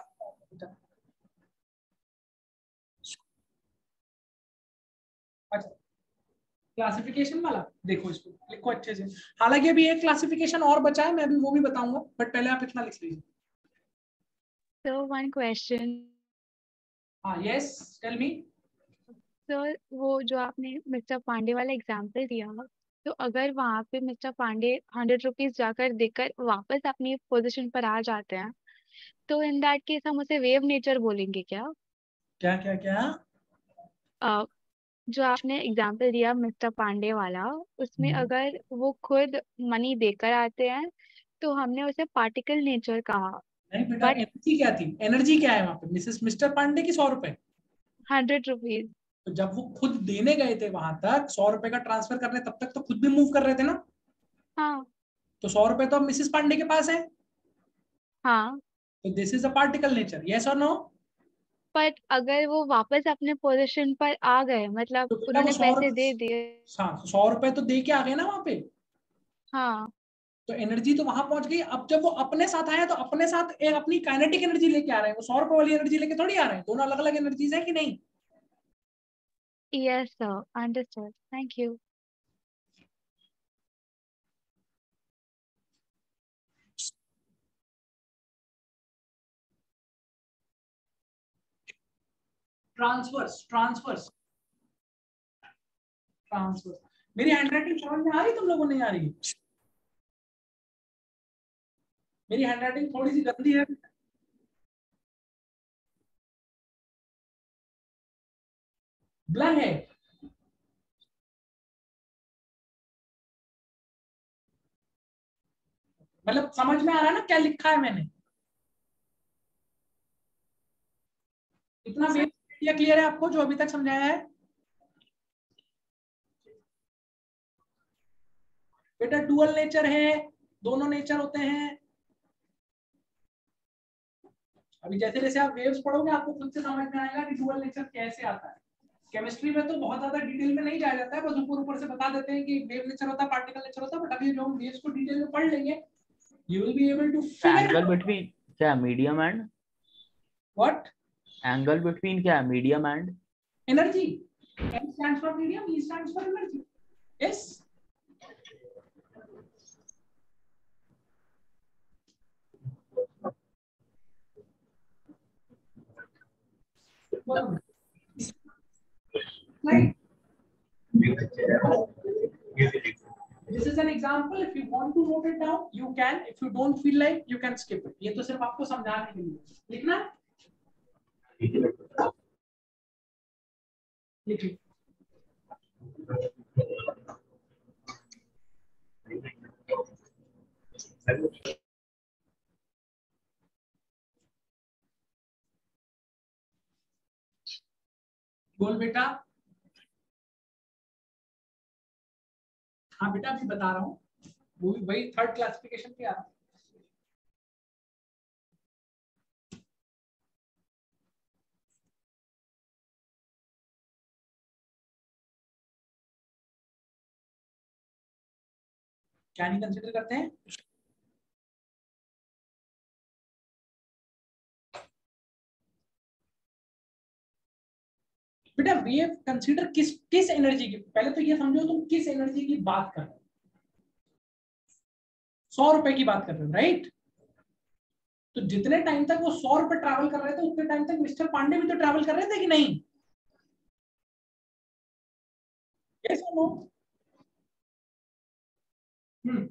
B: अच्छा, क्लासिफिकेशन वाला देखो, इसको लिखो अच्छे से। हालांकि अभी एक क्लासिफिकेशन और बचा है, मैं भी वो भी बताऊंगा, बट पहले आप इतना लिख लीजिए।
C: So one question.
B: हाँ यस टेल मी।
C: सर वो जो आपने मिस्टर पांडे वाला एग्जांपल दिया, तो अगर वहाँ पे मिस्टर पांडे हंड्रेड रुपीज जाकर देकर वापस अपनी पोजीशन पर आ जाते हैं, तो इन दैट केस हम उसे वेव नेचर बोलेंगे क्या?
B: क्या क्या क्या?
C: अ, जो आपने एग्जांपल दिया मिस्टर पांडे वाला, उसमें अगर वो खुद मनी देकर आते हैं तो हमने उसे पार्टिकल नेचर कहा।
B: नहीं बेटा,
C: बट
B: एनर्जी क्या थी? एनर्जी क्या है वहां पे? मिसेस मिस्टर पांडे की सौ रुपए।
C: Hundred rupees.
B: तो जब वो खुद देने गए थे वहां तक, सौ रुपए का ट्रांसफर करने, तब तक तो खुद भी मूव कर रहे थे ना।
C: हाँ
B: तो सौ रुपए तो अब मिसेस पांडे के पास है।
C: हाँ।
B: तो this is a particle nature, yes और नो?
C: पर अगर वो वापस अपने पोजीशन पर आ गए, मतलब
B: तो बेटा वो
C: उन्होंने
B: सौ
C: पैसे
B: रुपए,
C: दे दिए।
B: हाँ सौ रुपए तो दे के आ गए ना वहां पे।
C: हाँ।
B: तो एनर्जी तो वहां पहुंच गई। अब जब वो अपने साथ आए तो अपने साथ एक अपनी काइनेटिक एनर्जी लेके आ रहे हैं, वो सौ रुपए वाली एनर्जी लेके थोड़ी आ रहे हैं। दोनों अलग अलग एनर्जीज है कि नहीं?
C: Yes sir, understood, thank you.
B: Transverse transverse transverse. मेरी हैंडराइटिंग समझ में आ रही, तुम लोगों को नहीं आ रही? मेरी हैंडराइटिंग थोड़ी सी गंदी है। ब्लर है। मतलब समझ में आ रहा है ना क्या लिखा है मैंने? इतना बेसिक क्लियर है आपको जो अभी तक समझाया है? बेटा डुअल नेचर है, दोनों नेचर होते हैं। अभी जैसे जैसे आप वेव्स पढ़ोगे आपको खुद से समझ में आएगा कि डुअल नेचर कैसे आता है। केमिस्ट्री में तो बहुत ज्यादा डिटेल में नहीं जाया जाता है, बस ऊपर ऊपर से बता देते हैं कि वेव नेचर होता है, पार्टिकल नेचर होता है। बट अभी जो हम वेव्स को डिटेल में पढ़ लेंगे, you will be able to figure
E: angle between क्या, medium and
B: what
E: angle between क्या, medium and
B: energy. M stands for medium, E stands for energy. Yes. Well, right. This is an example. If you want to note it down, you can. If you don't feel like, you can skip it. ये तो सिर्फ आपको समझाने के लिए लिखना है। लिखिए। बोल बेटा। हाँ बेटा अभी बता रहा हूँ, वो वही थर्ड क्लासिफिकेशन पे आ रहा हूँ। क्या नहीं कंसिडर करते हैं? बेटा वेव कंसीडर किस किस एनर्जी की, पहले तो ये समझो तुम किस एनर्जी की बात कर रहे हो। सौ रुपए की बात कर रहे हो, राइट? तो जितने टाइम तक वो सौ रुपए ट्रैवल कर रहे थे उतने टाइम तक मिस्टर पांडे भी तो ट्रैवल कर रहे थे कि नहीं? yes or no? Hmm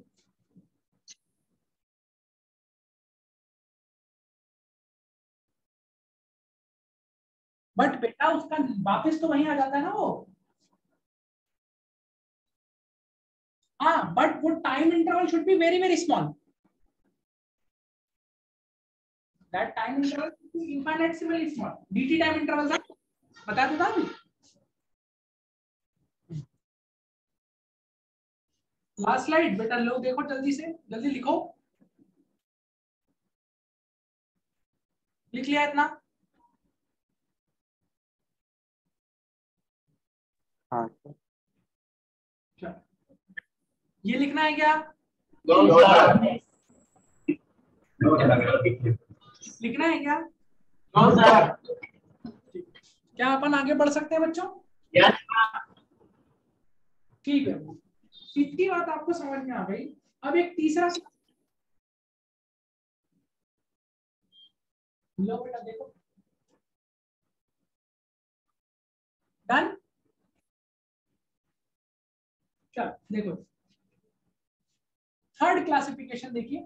B: but बेटा उसका वापस तो वहीं आ जाता है ना वो। हाँ, बट वो time interval should be very very small. That time interval should be infinitesimally small. Dt time interval था, बता दो था अभी। लास्ट स्लाइड बेटा, लोग देखो जल्दी से, जल्दी लिखो। लिख लिया इतना?
D: हाँ सर।
B: चलो, ये लिखना है क्या? लिखना है क्या? क्या अपन आगे बढ़ सकते हैं बच्चों? ठीक है, इतनी बात आपको समझ में आ गई। अब एक तीसरा, लो बेटा देखो, डन। चलो देखो, थर्ड क्लासिफिकेशन देखिए।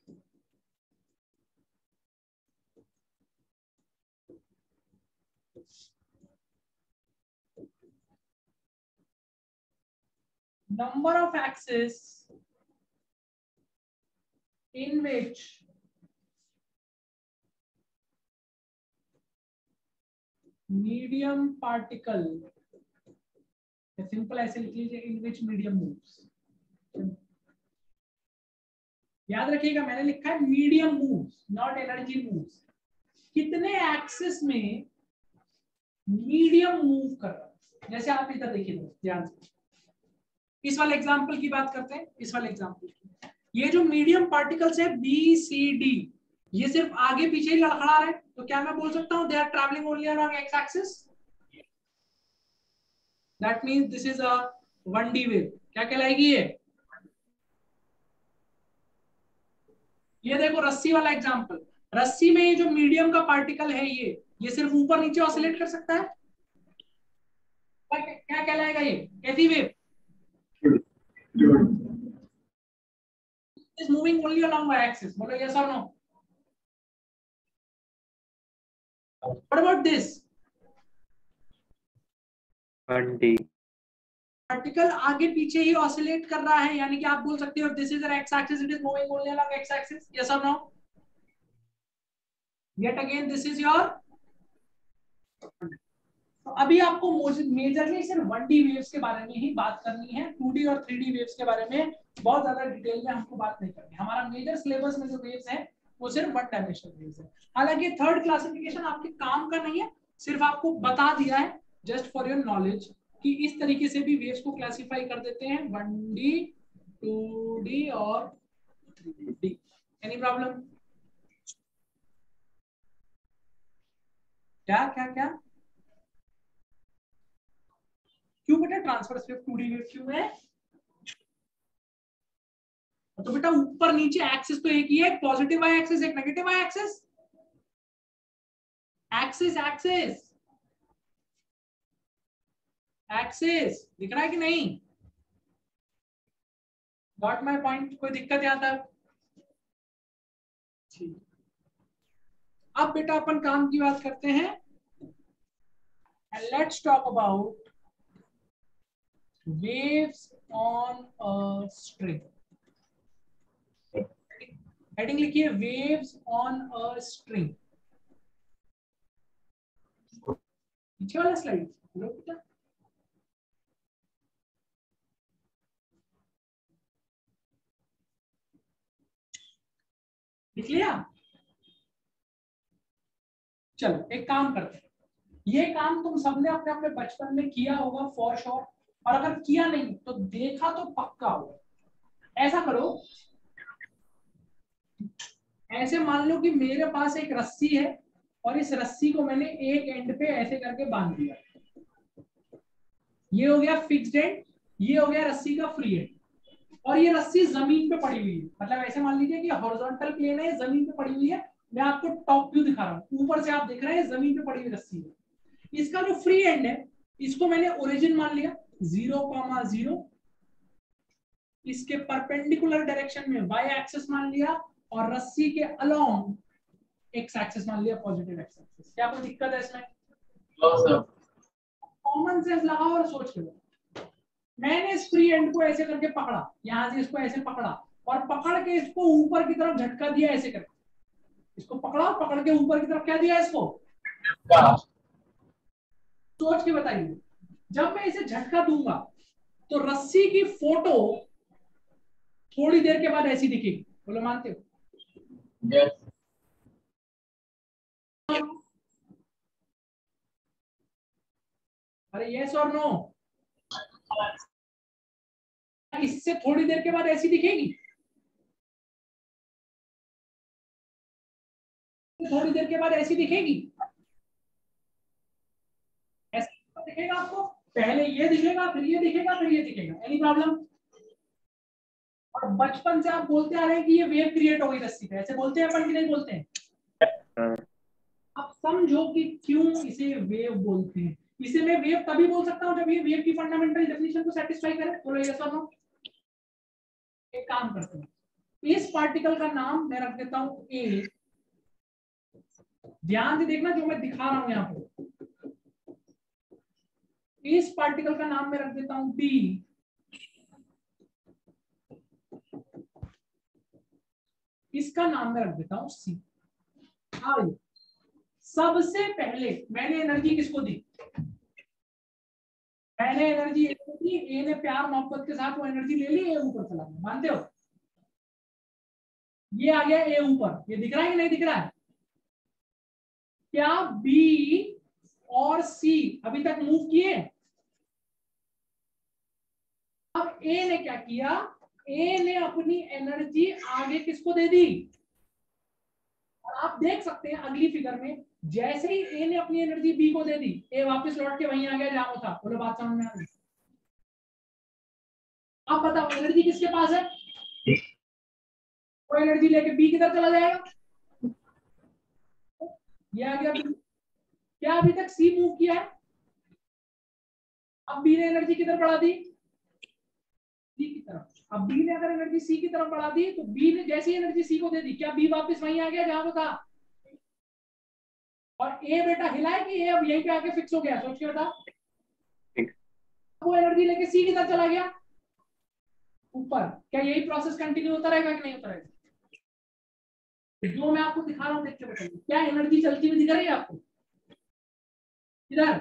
B: number of axes in which medium particle, simple ऐसे लिख लीजिए, in which medium moves। याद रखिएगा मैंने लिखा है medium moves, not energy moves. कितने एक्सिस में मीडियम मूव कर रहा है, जैसे आप इधर देखिए ध्यान से, इस वाले एग्जांपल की बात करते हैं, इस वाले एग्जांपल की। ये जो मीडियम पार्टिकल्स है बी सी डी, ये सिर्फ आगे पीछे ही लड़खड़ा रहे, तो क्या मैं बोल सकता हूं they are travelling only along x axis? That means this is a one D wave. क्या कहलाएगी ये? ये देखो रस्सी वाला एग्जांपल, रस्सी में ये जो मीडियम का पार्टिकल है ये ये सिर्फ ऊपर नीचे ऑसिलेट कर सकता है। क्या कहलाएगा ये? कैसी wave? is moving only along y axis. बोलो yes or no? What about this?
D: One D.
B: Particle आगे पीछे ही ऑसिलेट कर रहा है, यानी कि आप बोल सकते हो this is x axis, it is moving only along x axis. Yes or no? Yet again this is your, तो अभी आपको मेजरली सिर्फ वन डी वेव्स के बारे में ही बात करनी है। टू डी और थ्री डी वेव्स के बारे में बहुत ज्यादा डिटेल में हमको बात नहीं करनी। हमारा मेजर सिलेबस में जो वेव्स है वो सिर्फ वन डायमेंशनल वेव्स है। हालांकि थर्ड क्लासिफिकेशन आपके काम का नहीं है, सिर्फ आपको बता दिया है जस्ट फॉर योर नॉलेज कि इस तरीके से भी वेव्स को क्लासिफाई कर देते हैं, वन डी, टू डी और थ्री डी। Any problem? क्या क्या क्या क्यों बेटा transfer swift two D wave क्यों है? तो बेटा ऊपर नीचे एक्सिस तो एक ही है, एक पॉजिटिव वाई एक्सिस, एक negative Y axis. Axis axis axis दिख रहा है कि नहीं? Got my point? कोई दिक्कत यहां तक? ठीक, अब बेटा अपन काम की बात करते हैं, and let's talk about waves on a string. Heading लिखिए waves on a string। पीछे वाला स्लाइड लो बेटा, लिख लिया? चलो एक काम करते हैं, ये काम तुम सबने अपने अपने बचपन में किया होगा फॉर श्योर, और अगर किया नहीं तो देखा तो पक्का होगा। ऐसा करो, ऐसे मान लो कि मेरे पास एक रस्सी है और इस रस्सी को मैंने एक एंड पे ऐसे करके बांध दिया, ये हो गया फिक्स्ड एंड, ये हो गया रस्सी का फ्री एंड, और ये रस्सी जमीन पे पड़ी हुई है, मतलब ऐसे मान लीजिए कि हॉरिजॉन्टल प्लेन है, जमीन पे पड़ी हुई है, मैं आपको टॉप व्यू दिखा रहा हूँ, ऊपर से आप देख रहे हैं जमीन पे पड़ी हुई रस्सी है। इसका जो फ्री एंड है इसको मैंने ओरिजिन मान लिया जीरो कॉमा जीरो, इसके परपेंडिकुलर डायरेक्शन में वाई एक्सिस मान लिया, और रस्सी के अलोंग एक्स एक्सिस मान लिया, पॉजिटिव एक्स एक्सिस। क्या कोई दिक्कत है इसमें? कॉमन सेंस लगाओ और सोच लो। मैंने इस फ्री एंड को ऐसे करके पकड़ा, यहां से इसको ऐसे पकड़ा और पकड़ के इसको ऊपर की तरफ झटका दिया, ऐसे करके इसको पकड़ा, पकड़ के ऊपर की तरफ क्या दिया इसको, सोच के बताइए। जब मैं इसे झटका दूंगा तो रस्सी की फोटो थोड़ी देर के बाद ऐसी दिखेगी, बोलो मानते हो?
F: yes.
B: अरे यस और नो? इससे थोड़ी देर के बाद ऐसी दिखेगी, थोड़ी देर के बाद ऐसी दिखेगी, ऐसा दिखेगा आपको, पहले ये दिखेगा, फिर ये दिखेगा, फिर ये दिखेगा, एनी प्रॉब्लम? और बचपन से आप बोलते आ रहे हैं कि ये वेव क्रिएट हो गई रस्सी पे, ऐसे बोलते हैं अपन कि नहीं बोलते हैं? अब समझो कि क्यों इसे वेव बोलते हैं। इसे मैं वेव तभी बोल सकता हूं जब ये वेव की फंडामेंटल डेफिनेशन को सेटिस्फाई करे। बोलो यस और नो? एक काम करते हैं, इस पार्टिकल का नाम मैं रख देता हूं ए, ध्यान से देखना जो मैं दिखा रहा हूं यहां पे, इस पार्टिकल का नाम मैं रख देता हूं बी, इसका नाम मैं रख देता हूं सी। हाँ, सबसे पहले मैंने एनर्जी किसको दी? मैंने एनर्जी ए को दी, ए ने प्यार मोहब्बत के साथ वो एनर्जी ले ली, ए ऊपर चला गया, मानते हो? ये आ गया ए ऊपर, ये दिख रहा है कि नहीं दिख रहा है? क्या बी और सी अभी तक मूव किए? अब ए ने क्या किया, ए ने अपनी एनर्जी आगे किसको दे दी? और आप देख सकते हैं अगली फिगर में, जैसे ही ए ने अपनी एनर्जी बी को दे दी, ए वापस लौट के वहीं आ गया जहां वो था। बोलो बात समझ में आ गई? आप बताओ एनर्जी किसके पास है? वो एनर्जी लेके बी किधर चला जाएगा? ये आ गया बी। क्या अभी तक सी मूव किया है? अब बी ने एनर्जी किधर बढ़ा दी? सी की तरफ। अब बी ने अगर एनर्जी सी की तरफ बढ़ा दी तो बी ने जैसी एनर्जी सी को दे दी, क्या बी वापस वहीं आ गया जहां वो था? और ए बेटा हिला है कि ए अब यहीं पे आके फिक्स हो गया? सोच के बता। वो एनर्जी लेके सी की तरफ चला गया ऊपर, क्या यही प्रोसेस कंटिन्यू होता रहेगा कि नहीं होता रहेगा? जो मैं आपको दिखा रहा हूँ देख के बताइए, क्या एनर्जी चलती हुई दिख रही है आपको? इधर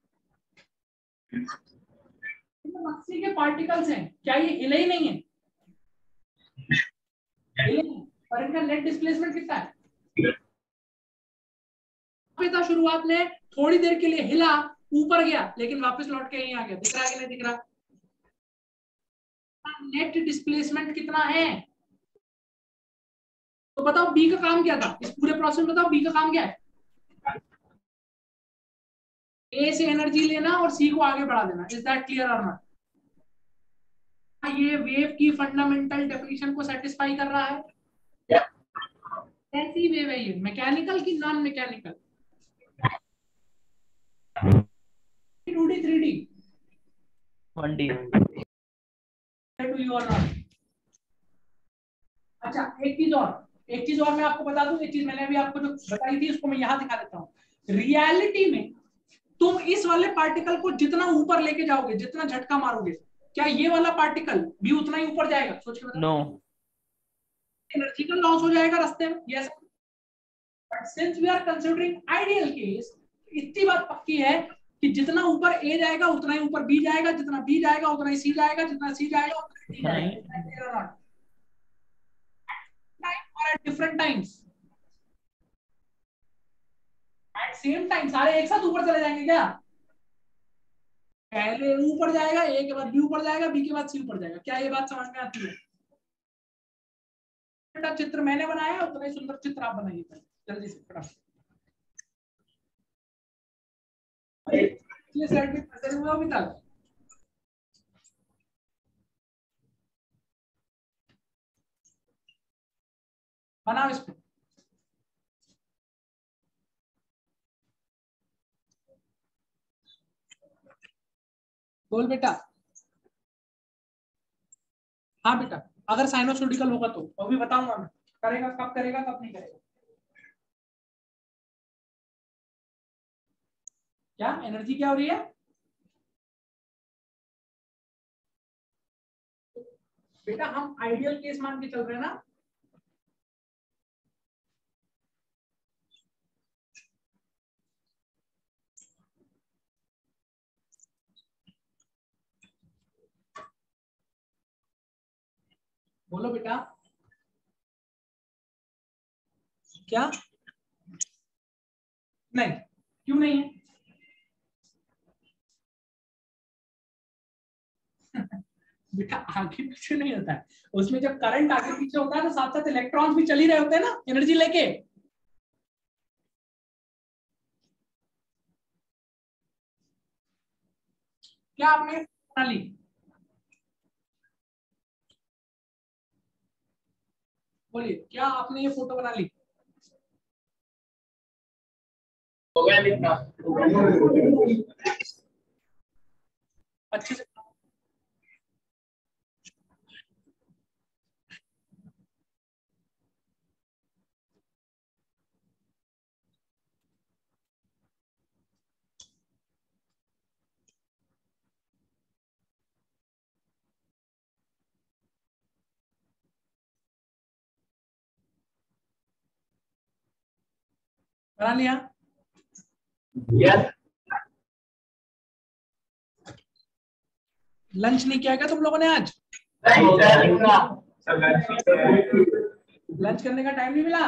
B: रस्सी के पार्टिकल्स हैं, क्या ये हिले ही नहीं है? हिले नहीं, और इनका नेट डिस्प्लेसमेंट कितना है? था शुरुआत में थोड़ी देर के लिए हिला, ऊपर गया, लेकिन वापस लौट के यहीं आ गया। दिख रहा है कि नहीं दिख रहा? नेट डिस्प्लेसमेंट कितना है? तो बताओ बी का काम क्या था इस पूरे प्रोसेस में? बताओ बी का काम क्या है? ए से एनर्जी लेना और सी को आगे बढ़ा देना। इज दैट क्लियर और नॉट? ये वेव की फंडामेंटल डेफिनेशन को सेटिस्फाई कर रहा है? कैसी वेव है ये, मैकेनिकल की non mechanical? Two D three D
E: one D.
B: To you और नॉट? अच्छा एक चीज और, एक चीज और मैं आपको बता दूं, एक चीज मैंने अभी आपको जो बताई थी उसको मैं यहां दिखा देता हूं। रियलिटी में तुम इस वाले पार्टिकल को जितना ऊपर लेके जाओगे, जितना झटका मारोगे, क्या ये वाला पार्टिकल भी उतना ही ऊपर जाएगा? सोच के बताओ।
E: नो,
B: एनर्जी का लॉस हो जाएगा रास्ते में। Yes, but since we are considering ideal case, इतनी बात पक्की है कि जितना ऊपर ए जाएगा उतना ही ऊपर बी जाएगा, जितना बी जाएगा उतना ही सी जाएगा, जितना सी जाएगा उतना ही डी जाएगा। टाइम और at different times, at same time सारे एक साथ ऊपर चले जाएंगे क्या? पहले ऊपर जाएगा, ए के बाद बी ऊपर जाएगा, बी के बाद सी ऊपर जाएगा। क्या ये बात समझ में आती है? चित्र मैंने बनाया, उतना ही सुंदर चित्र आप बनाइए जल्दी से फटाफट। पिछले स्लाइड में नजर हुआ अभी तक? बनाओ इसको। बोल बेटा। हाँ बेटा, अगर साइनोसोडिकल होगा तो अभी बताऊंगा मैं, करेगा कब करेगा कब नहीं करेगा। क्या एनर्जी क्या हो रही है? बेटा हम आइडियल केस मान के चल रहे हैं ना। बोलो बेटा। क्या नहीं, क्यों नहीं है? बेटा आगे पीछे नहीं होता है उसमें, जब करंट आगे पीछे होता है तो साथ साथ इलेक्ट्रॉन्स भी चल ही रहे होते हैं ना एनर्जी लेके। क्या आपने बना ली? बोलिए, क्या आपने ये फोटो बना ली?
E: हो गया लिखना।
B: अच्छे से बना लिया?
E: यस।
B: लंच नहीं किया क्या तुम लोगों ने आज?
E: हो गया लिखना।
B: लंच करने का टाइम नहीं मिला?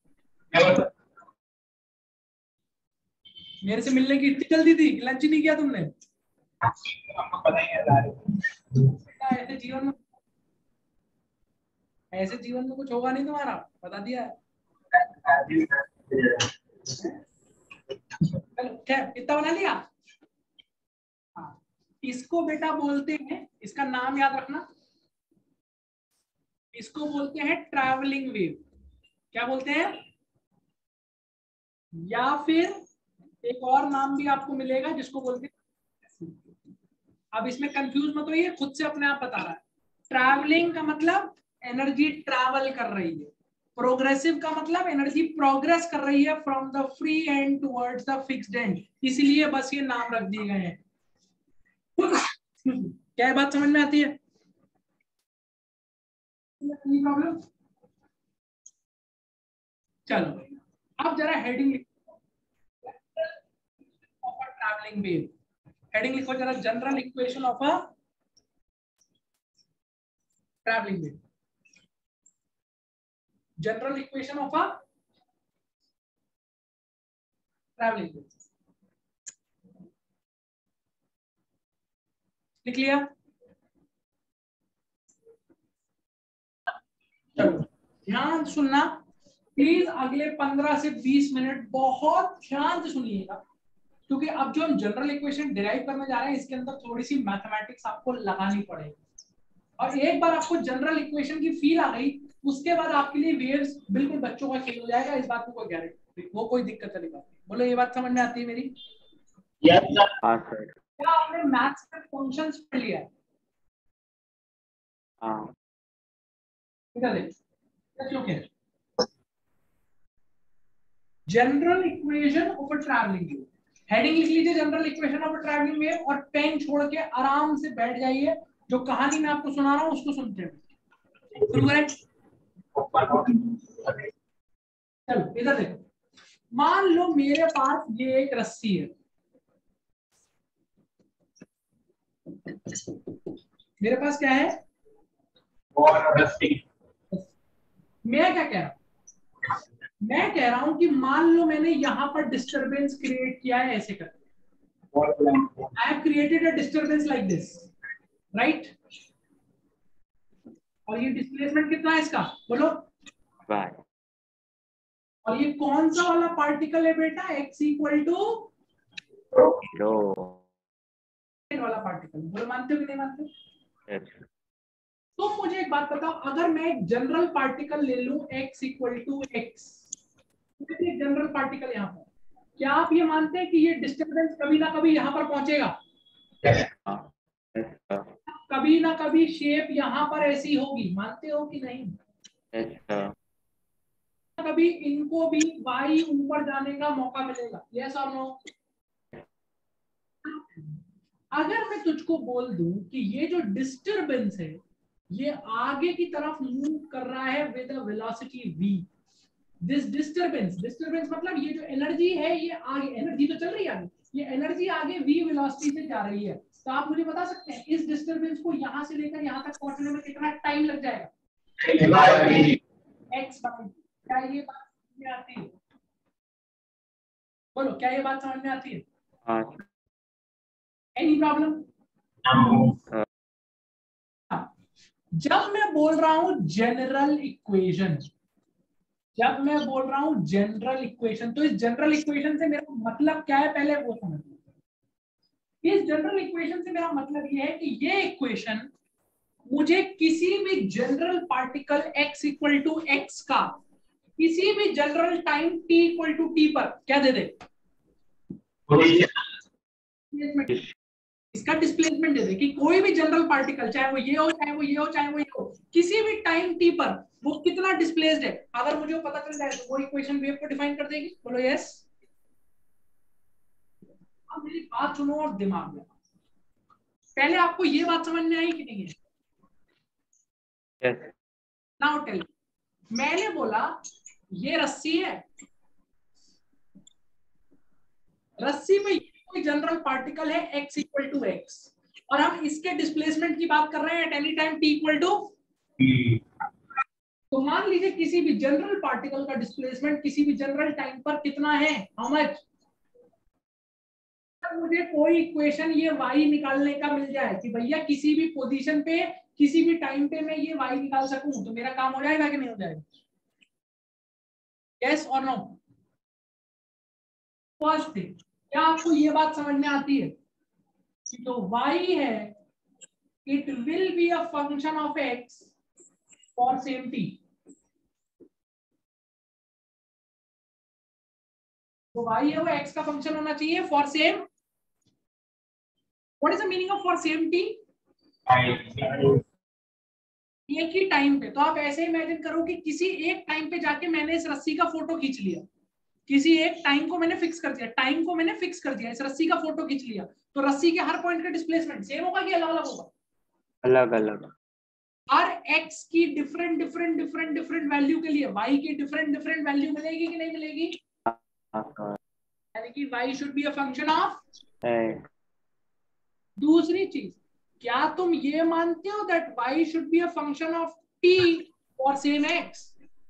B: मेरे से मिलने की इतनी जल्दी थी कि लंच ही नहीं किया तुमने?
E: पता ही है।
B: ऐसे जीवन में, ऐसे जीवन में कुछ होगा नहीं तुम्हारा, बता दिया है। चलो क्या इतना बना लिया? हाँ, इसको बेटा बोलते हैं, इसका नाम याद रखना, इसको बोलते हैं ट्रैवलिंग वेव। क्या बोलते हैं? या फिर एक और नाम भी आपको मिलेगा जिसको बोलते हैं, अब इसमें कंफ्यूज मत होइए, खुद से अपने आप बता रहा है। ट्रैवलिंग का मतलब एनर्जी ट्रैवल कर रही है, प्रोग्रेसिव का मतलब एनर्जी प्रोग्रेस कर रही है from the free end towards the fixed end, इसलिए बस ये नाम रख दिए गए हैं। क्या ये बात समझ में आती है? प्रॉब्लम? चलो अब जरा हेडिंग लिखो, ट्रैवलिंग वेव। हेडिंग लिखो जरा, general equation of a travelling wave. General equation of a travelling wave लिख लिया? चलो ध्यान सुनना प्लीज, अगले पंद्रह से बीस मिनट बहुत ध्यान से सुनिएगा, क्योंकि अब जो हम जनरल इक्वेशन डिराइव करने जा रहे हैं इसके अंदर थोड़ी सी मैथमेटिक्स आपको लगानी पड़ेगी, और एक बार आपको जनरल इक्वेशन की फील आ गई उसके बाद आपके लिए वेव्स बिल्कुल बच्चों का खेल हो जाएगा, इस बात को कोई गारंटी, वो कोई दिक्कत वाली बात नहीं। बोलो ये बात समझ में आती है मेरी?
E: Yes sir.
D: हाँ सर।
B: क्या आपने मैथ्स के फंक्शंस पढ़ लिया है?
D: हाँ
B: general equation of a travelling wave, heading लिख लीजिए general equation of a travelling wave, और पेन छोड़ के आराम से बैठ जाइए, जो कहानी मैं आपको सुना रहा हूं उसको सुनते हैं। शुरू करें? चलो इधर देखो, मान लो मेरे पास ये एक रस्सी है, मेरे पास क्या है? मैं क्या कह रहा हूं? मैं कह रहा हूं कि मान लो मैंने यहां पर डिस्टरबेंस क्रिएट किया है ऐसे करके, I have created a disturbance like this, right? और ये डिस्प्लेसमेंट कितना है इसका बोलो?
D: बाय।
B: और ये कौन सा वाला पार्टिकल है बेटा? x इक्वल टू
D: लो
B: वाला पार्टिकल, बोलो मानते हो कि नहीं मानते?
D: यस।
B: तुम मुझे एक बात बताओ, अगर मैं एक जनरल पार्टिकल ले लूं x इक्वल टू एक्स, एक जनरल पार्टिकल यहाँ पर, क्या आप ये मानते हैं कि ये डिस्टर्बेंस कभी ना कभी यहाँ पर पहुंचेगा? कभी ना कभी शेप यहाँ पर ऐसी होगी, मानते हो कि नहीं? कभी इनको भी y ऊपर जाने का मौका मिलेगा, यस और नो? अगर मैं तुझको बोल दूं कि ये जो डिस्टरबेंस है ये आगे की तरफ मूव कर रहा है with a velocity v, this disturbance, disturbance मतलब ये जो एनर्जी है ये आगे, एनर्जी तो चल रही है आगे, ये एनर्जी आगे v वेलोसिटी से जा रही है, तो आप मुझे बता सकते हैं इस डिस्टरबेंस को यहाँ से लेकर यहाँ तक पहुंचने में कितना टाइम लग जाएगा? x बाय, क्या ये बात समझ में आती है? बोलो, क्या ये बात समझ में आती है?
D: हाँ।
B: Any problem? जब मैं बोल रहा हूं जनरल इक्वेशन, जब मैं बोल रहा हूं जनरल इक्वेशन, तो इस जनरल इक्वेशन से मेरा मतलब क्या है पहले वो समझ लो। इस जनरल इक्वेशन से मेरा मतलब ये है कि ये इक्वेशन मुझे किसी भी general particle x equal to x का किसी भी general time t equal to T पर क्या दे दे? इसका डिस्प्लेसमेंट दे दे कि कोई भी जनरल पार्टिकल, चाहे वो ये हो चाहे वो ये हो चाहे वो ये हो, किसी भी टाइम t पर वो कितना डिस्प्लेस्ड है, अगर मुझे पता चल जाए तो वो इक्वेशन वेव को डिफाइन कर देगी। बोलो यस। अब मेरी बात सुनो और दिमाग में, पहले आपको ये बात समझ में आई कि नहीं है?
D: yes.
B: नाउ टेल, मैंने बोला ये रस्सी है, रस्सी में कोई जनरल पार्टिकल है x इक्वल टू एक्स, और हम इसके डिस्प्लेसमेंट की बात कर रहे हैं at any time t equal to, तो मान लीजिए किसी भी जनरल पार्टिकल का डिस्प्लेसमेंट किसी भी जनरल टाइम पर कितना है, हाउ मच? मुझे कोई इक्वेशन ये y निकालने का मिल जाए कि भैया किसी भी पोजीशन पे किसी भी टाइम पे मैं ये y निकाल सकूं, तो मेरा काम हो जाएगा कि नहीं हो जाएगा? यस और नो? फर्स्ट थिंग, क्या आपको ये बात समझ में आती है कि जो y है it will be a function of x for same t? तो y है वो x का फंक्शन होना चाहिए for same, what is the meaning of for same t? एक ही टाइम पे। तो आप ऐसे इमेजिन करो कि किसी एक टाइम पे जाके मैंने इस रस्सी का फोटो खींच लिया, किसी एक टाइम को मैंने फिक्स कर दिया, टाइम को मैंने फिक्स कर दिया, इस रस्सी का फोटो खींच लिया, तो रस्सी के हर पॉइंट का डिस्प्लेसमेंट सेम होगा कि अलग अलग होगा?
D: अलग अलग।
B: हर x की different different different different value के लिए y की डिफरेंट डिफरेंट वैल्यू मिलेगी कि नहीं मिलेगी? यानी कि y should be a function of. दूसरी चीज, क्या तुम ये मानते हो that y should be a function of t for same x?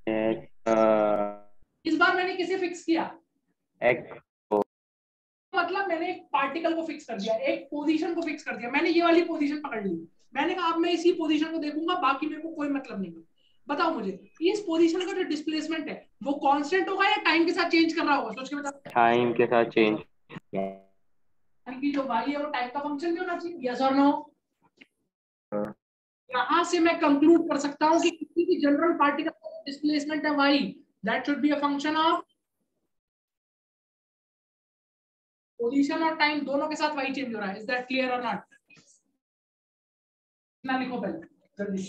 B: इस बार मैंने किसे फिक्स किया?
D: x।
B: मतलब मैंने एक पार्टिकल को फिक्स कर दिया, एक पोजीशन को फिक्स कर दिया, मैंने ये वाली पोजीशन पकड़ ली, मैंने कहा अब मैं इसी पोजीशन को देखूंगा, बाकी मेरे को कोई मतलब नहीं है। बताओ मुझे इस पोजीशन का जो डिस्प्लेसमेंट है वो कांस्टेंट होगा या टाइम के साथ चेंज कर रहा होगा? सोच के बताओ।
D: टाइम के साथ चेंज।
B: कि जो y है वो टाइम का फंक्शन भी होना चाहिए, यस और नो? यहां से मैं कंक्लूड कर सकता हूं कि किसी भी जनरल पार्टिकल का डिस्प्लेसमेंट है y, that should be a function of position और टाइम, दोनों के साथ y चेंज हो रहा है। इज दैट क्लियर और नॉट? ना लिखो पहले जल्दी,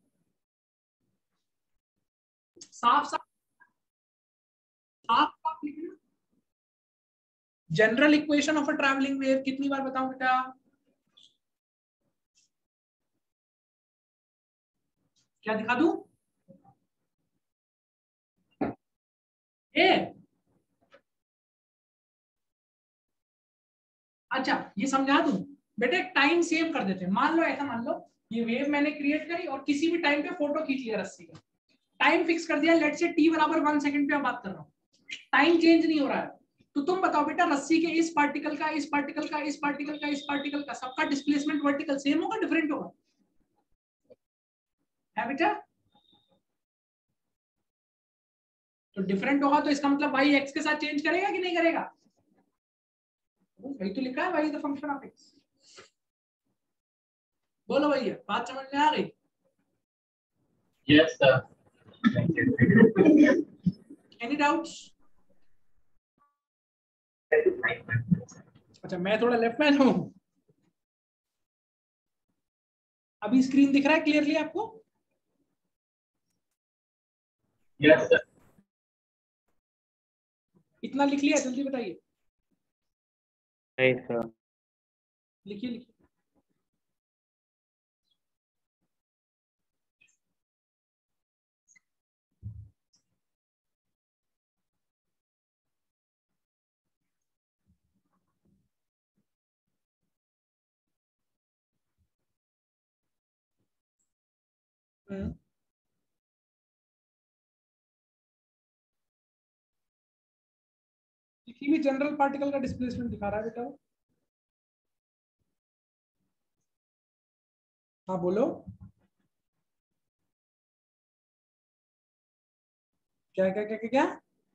B: साफ साफ साफ साफ लिखना। General equation of a travelling wave कितनी बार बताऊं बेटा? क्या दिखा दूं? ए अच्छा ये समझा दूं बेटे, टाइम सेव कर देते हैं। मान लो ऐसा मान लो ये वेव मैंने क्रिएट करी और किसी भी टाइम पे फोटो खींच लिया रस्सी का, टाइम फिक्स कर दिया, लेट से टी बराबर वन सेकंड पे मैं बात कर रहा हूँ, टाइम चेंज नहीं हो रहा है, तो तुम बताओ बेटा रस्सी के इस पार्टिकल का इस पार्टिकल का इस पार्टिकल का इस पार्टिकल का सबका डिस्प्लेसमेंट वर्टिकल सेम होगा डिफरेंट होगा? है बेटा? तो डिफरेंट होगा तो इसका मतलब y x के साथ चेंज करेगा कि नहीं करेगा? वही तो लिखा है y the function of x। बोलो भैया बात समझ में आ गई?
E: Yes, sir.
B: Any doubts? अच्छा, मैं थोड़ा लेफ्ट मैन हूं। अभी स्क्रीन दिख रहा है क्लियरली आपको?
E: Yes, sir.
B: इतना लिख लिया, जल्दी बताइए।
D: नहीं सर।
B: लिखिए लिखिए। हम्म किसी भी जनरल पार्टिकल का डिस्प्लेसमेंट दिखा रहा है बेटा वो? हाँ बोलो। क्या क्या क्या क्या क्या?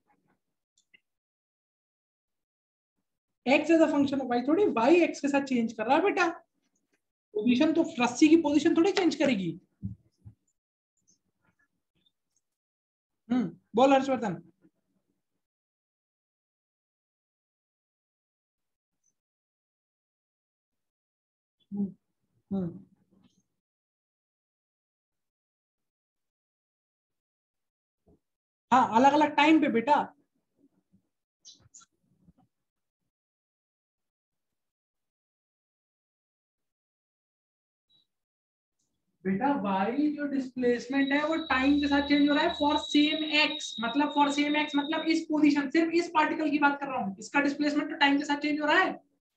B: X as a function of y, थोड़ी वाई एक्स के साथ चेंज कर रहा है बेटा। पोजीशन तो रस्सी की पोजीशन थोड़ी चेंज करेगी। हम्म बोल हर्षवर्धन। हम्म हम्म हाँ, अलग अलग टाइम पे बेटा। बेटा y जो डिस्प्लेसमेंट है वो टाइम के साथ चेंज हो रहा है फॉर सेम x, मतलब फॉर सेम x मतलब इस पोजीशन, सिर्फ इस पार्टिकल की बात कर रहा हूं, इसका डिस्प्लेसमेंट तो टाइम के साथ चेंज हो रहा है।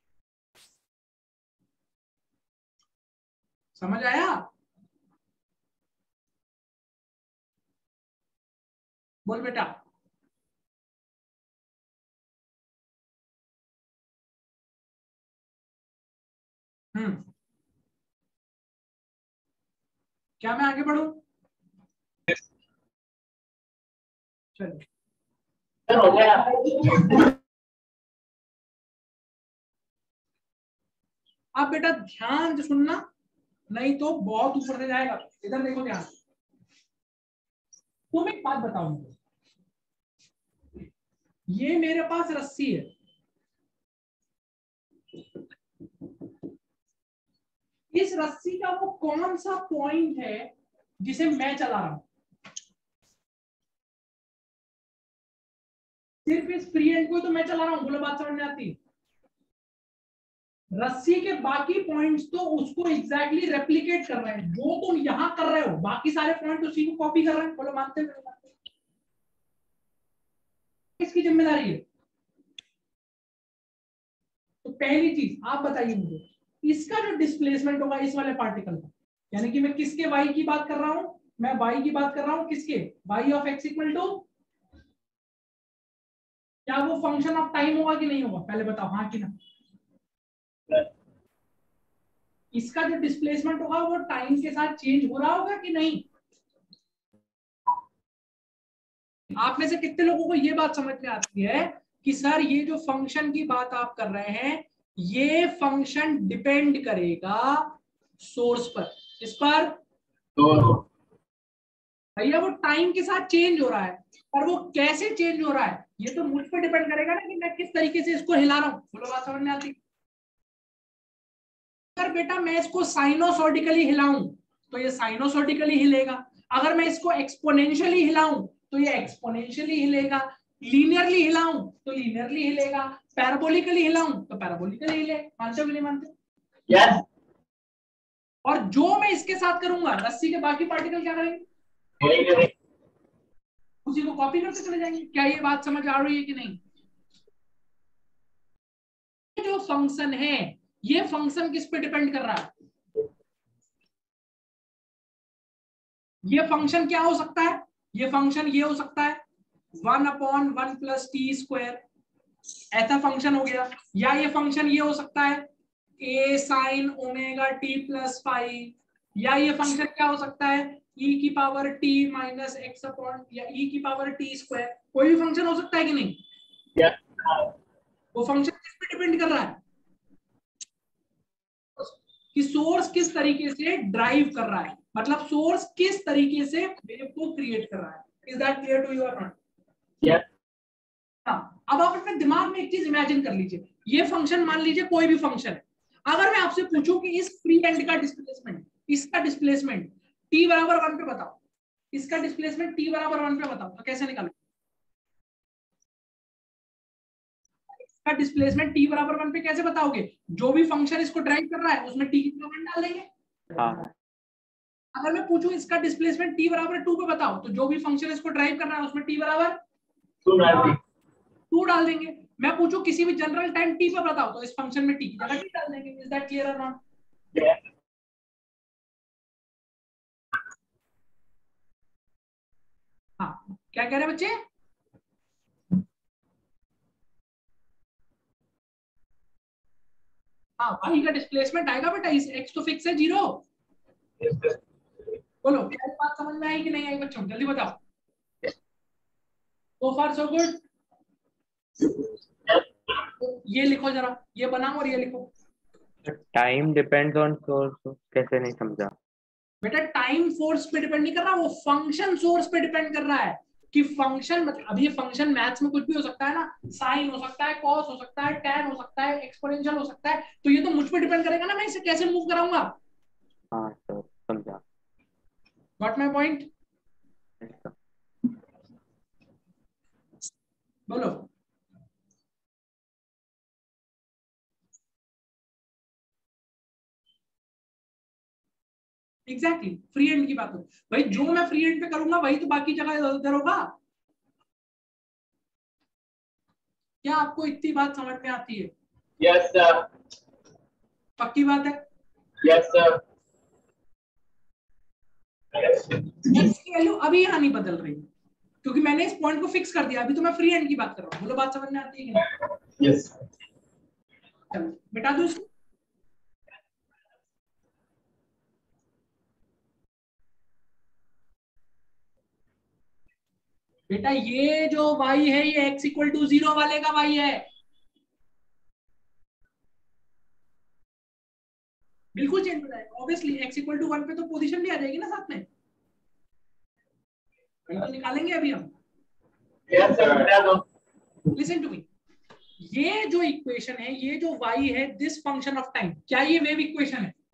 B: समझ आया? बोल बेटा। हम्म क्या मैं आगे बढ़ूं? चलिए
E: Sir, हो गया।
B: अब बेटा ध्यान से सुनना, नहीं तो बहुत ऊपर से जाएगा। इधर देखो ध्यान। तुम एक बात बताओ मुझे, ये मेरे पास रस्सी है, इस रस्सी का वो कौन सा पॉइंट है जिसे मैं चला रहा हूं? सिर्फ इस फ्री एंड को तो मैं चला रहा हूं, बोलो बात समझ में आती है? रस्सी के बाकी पॉइंट्स तो उसको एग्जैक्टली रेप्लिकेट कर रहे हैं, जो तुम यहां कर रहे हो बाकी सारे पॉइंट उसी को कॉपी कर रहे हैं। बोलो मानते हो? किसकी जिम्मेदारी है? तो पहली चीज आप बताइए मुझे, इसका जो डिस्प्लेसमेंट होगा इस वाले पार्टिकल का, यानी कि मैं किसके y की बात कर रहा हूं? मैं y की बात कर रहा हूं, किसके? y of x equal to, क्या वो फंक्शन ऑफ टाइम होगा कि नहीं होगा? पहले बताओ हाँ कि ना। इसका जो डिस्प्लेसमेंट होगा वो टाइम के साथ चेंज हो रहा होगा कि नहीं? आप में से कितने लोगों को ये बात समझ में आती है कि सर ये जो फंक्शन की बात आप कर रहे हैं, ये फंक्शन डिपेंड करेगा सोर्स पर, इस पर?
E: दोनों।
B: भैया वो टाइम के साथ चेंज हो रहा है, और वो कैसे चेंज हो रहा है ये तो मुझ पर डिपेंड करेगा ना, कि मैं किस तरीके से इसको हिला रहा हूं। बोलो बात समझ में आती? अगर बेटा मैं इसको साइनोसॉइडिकली हिलाऊं तो ये साइनोसॉइडिकली हिलेगा, अगर मैं इसको एक्सपोनेंशियली हिलाऊं तो ये एक्सपोनेंशियली हिलेगा, लीनियरली हिलाऊं तो लीनियरली हिलेगा, पैराबोलिकली हिलाऊं तो पैराबोलिकली हिले। मानते हो कि नहीं मानते?
E: Yes.
B: और जो मैं इसके साथ करूंगा रस्सी के बाकी पार्टिकल क्या करेंगे?
E: वही करें।
B: उसी को कॉपी करते चले जाएंगे। क्या ये बात समझ आ रही है कि नहीं? जो फंक्शन है ये फंक्शन किस पे डिपेंड कर रहा है? ये फंक्शन क्या हो सकता है? ये फंक्शन ये हो सकता है one upon one plus T square, ऐसा फंक्शन हो गया। या ये फंक्शन ये हो सकता है A sine omega T plus five, या ये फंक्शन क्या हो सकता है e की power t minus x upon, या e की पावर टी स्क्वायर। कोई भी फंक्शन हो सकता है कि नहीं?
E: Yes.
B: वो फंक्शन किस पे डिपेंड कर रहा है? कि सोर्स किस तरीके से ड्राइव कर रहा है, मतलब सोर्स किस तरीके से वेव को क्रिएट कर रहा है। Is that clear to you और नॉट?
E: Yes.
B: हाँ, अब आप अपने दिमाग में एक चीज इमेजिन कर लीजिए, ये फंक्शन मान लीजिए कोई भी फंक्शन है, अगर मैं आपसे पूछूं कि इस फ्री एंड का डिस्प्लेसमेंट, इसका डिस्प्लेसमेंट t बराबर वन पे बताओ, इसका डिस्प्लेसमेंट t बराबर वन पे बताओ, तो कैसे निकालोगे? इसका डिस्प्लेसमेंट t बराबर वन पे कैसे बताओगे? जो भी फंक्शन इसको ड्राइव कर रहा है उसमें t की वन डाल देंगे।
D: हाँ
B: अगर मैं पूछूं इसका डिस्प्लेसमेंट t बराबर टू पे बताओ, तो जो भी फंक्शन इसको ड्राइव कर रहा है उसमें t बराबर
E: Two ninety.
B: टू डाल देंगे। मैं पूछूं किसी भी जनरल टाइम t पे बताओ, तो इस फंक्शन में t की जगह t डाल देंगे। इज दैट क्लियर और नॉट?
E: Yes.
B: हाँ, क्या कह रहे हैं बच्चे? हाँ, y का डिस्प्लेसमेंट आएगा बेटा, इस x तो फिक्स है जीरो।
E: Yes, sir.
B: बोलो क्या बात समझ में आई कि नहीं आई बच्चों, जल्दी बताओ। So far so good। ये लिखो जरा, ये बनाओ और ये लिखो।
D: टाइम डिपेंड्स ऑन सोर्स, कैसे नहीं समझा?
B: बेटा टाइम फोर्स पे डिपेंड नहीं कर रहा, वो फंक्शन सोर्स पे डिपेंड कर रहा है कि फंक्शन, मतलब अब ये फंक्शन मैथ्स में कुछ भी हो सकता है ना, साइन हो सकता है, कॉस हो सकता है, टैन हो सकता है, एक्सपोनेंशियल हो सकता है, तो ये तो मुझ पे डिपेंड करेगा ना मैं इसे कैसे मूव कराऊंगा।
D: हाँ सर समझा।
B: Got my point? बोलो। एग्जैक्टली exactly, फ्री एंड की बात हो भाई, जो मैं फ्री एंड पे करूंगा वही तो बाकी जगह इधर उधर होगा। क्या आपको इतनी बात समझ में आती है?
E: Yes, sir.
B: पक्की बात है?
E: Yes, sir. Yes.
B: x की वैल्यू अभी यहाँ नहीं बदल रही क्योंकि मैंने इस पॉइंट को फिक्स कर दिया, अभी तो मैं फ्री एंड की बात कर रहा हूँ। बोलो बात समझ में आती है कि नहीं?
E: Yes.
B: चलो मिटा दो इसको। बेटा ये जो y है ये x इक्वल टू जीरो वाले का y है, बिल्कुल चेंज हो जाएगा obviously. x equal to one पे तो पोजीशन भी आ जाएगी ना साथ में, तो निकालेंगे अभी हम।
E: Yes, sir. बता दो।
B: लिसन टू मी, ये जो इक्वेशन है, ये जो y है, दिस फंक्शन ऑफ टाइम, क्या ये वेव इक्वेशन है?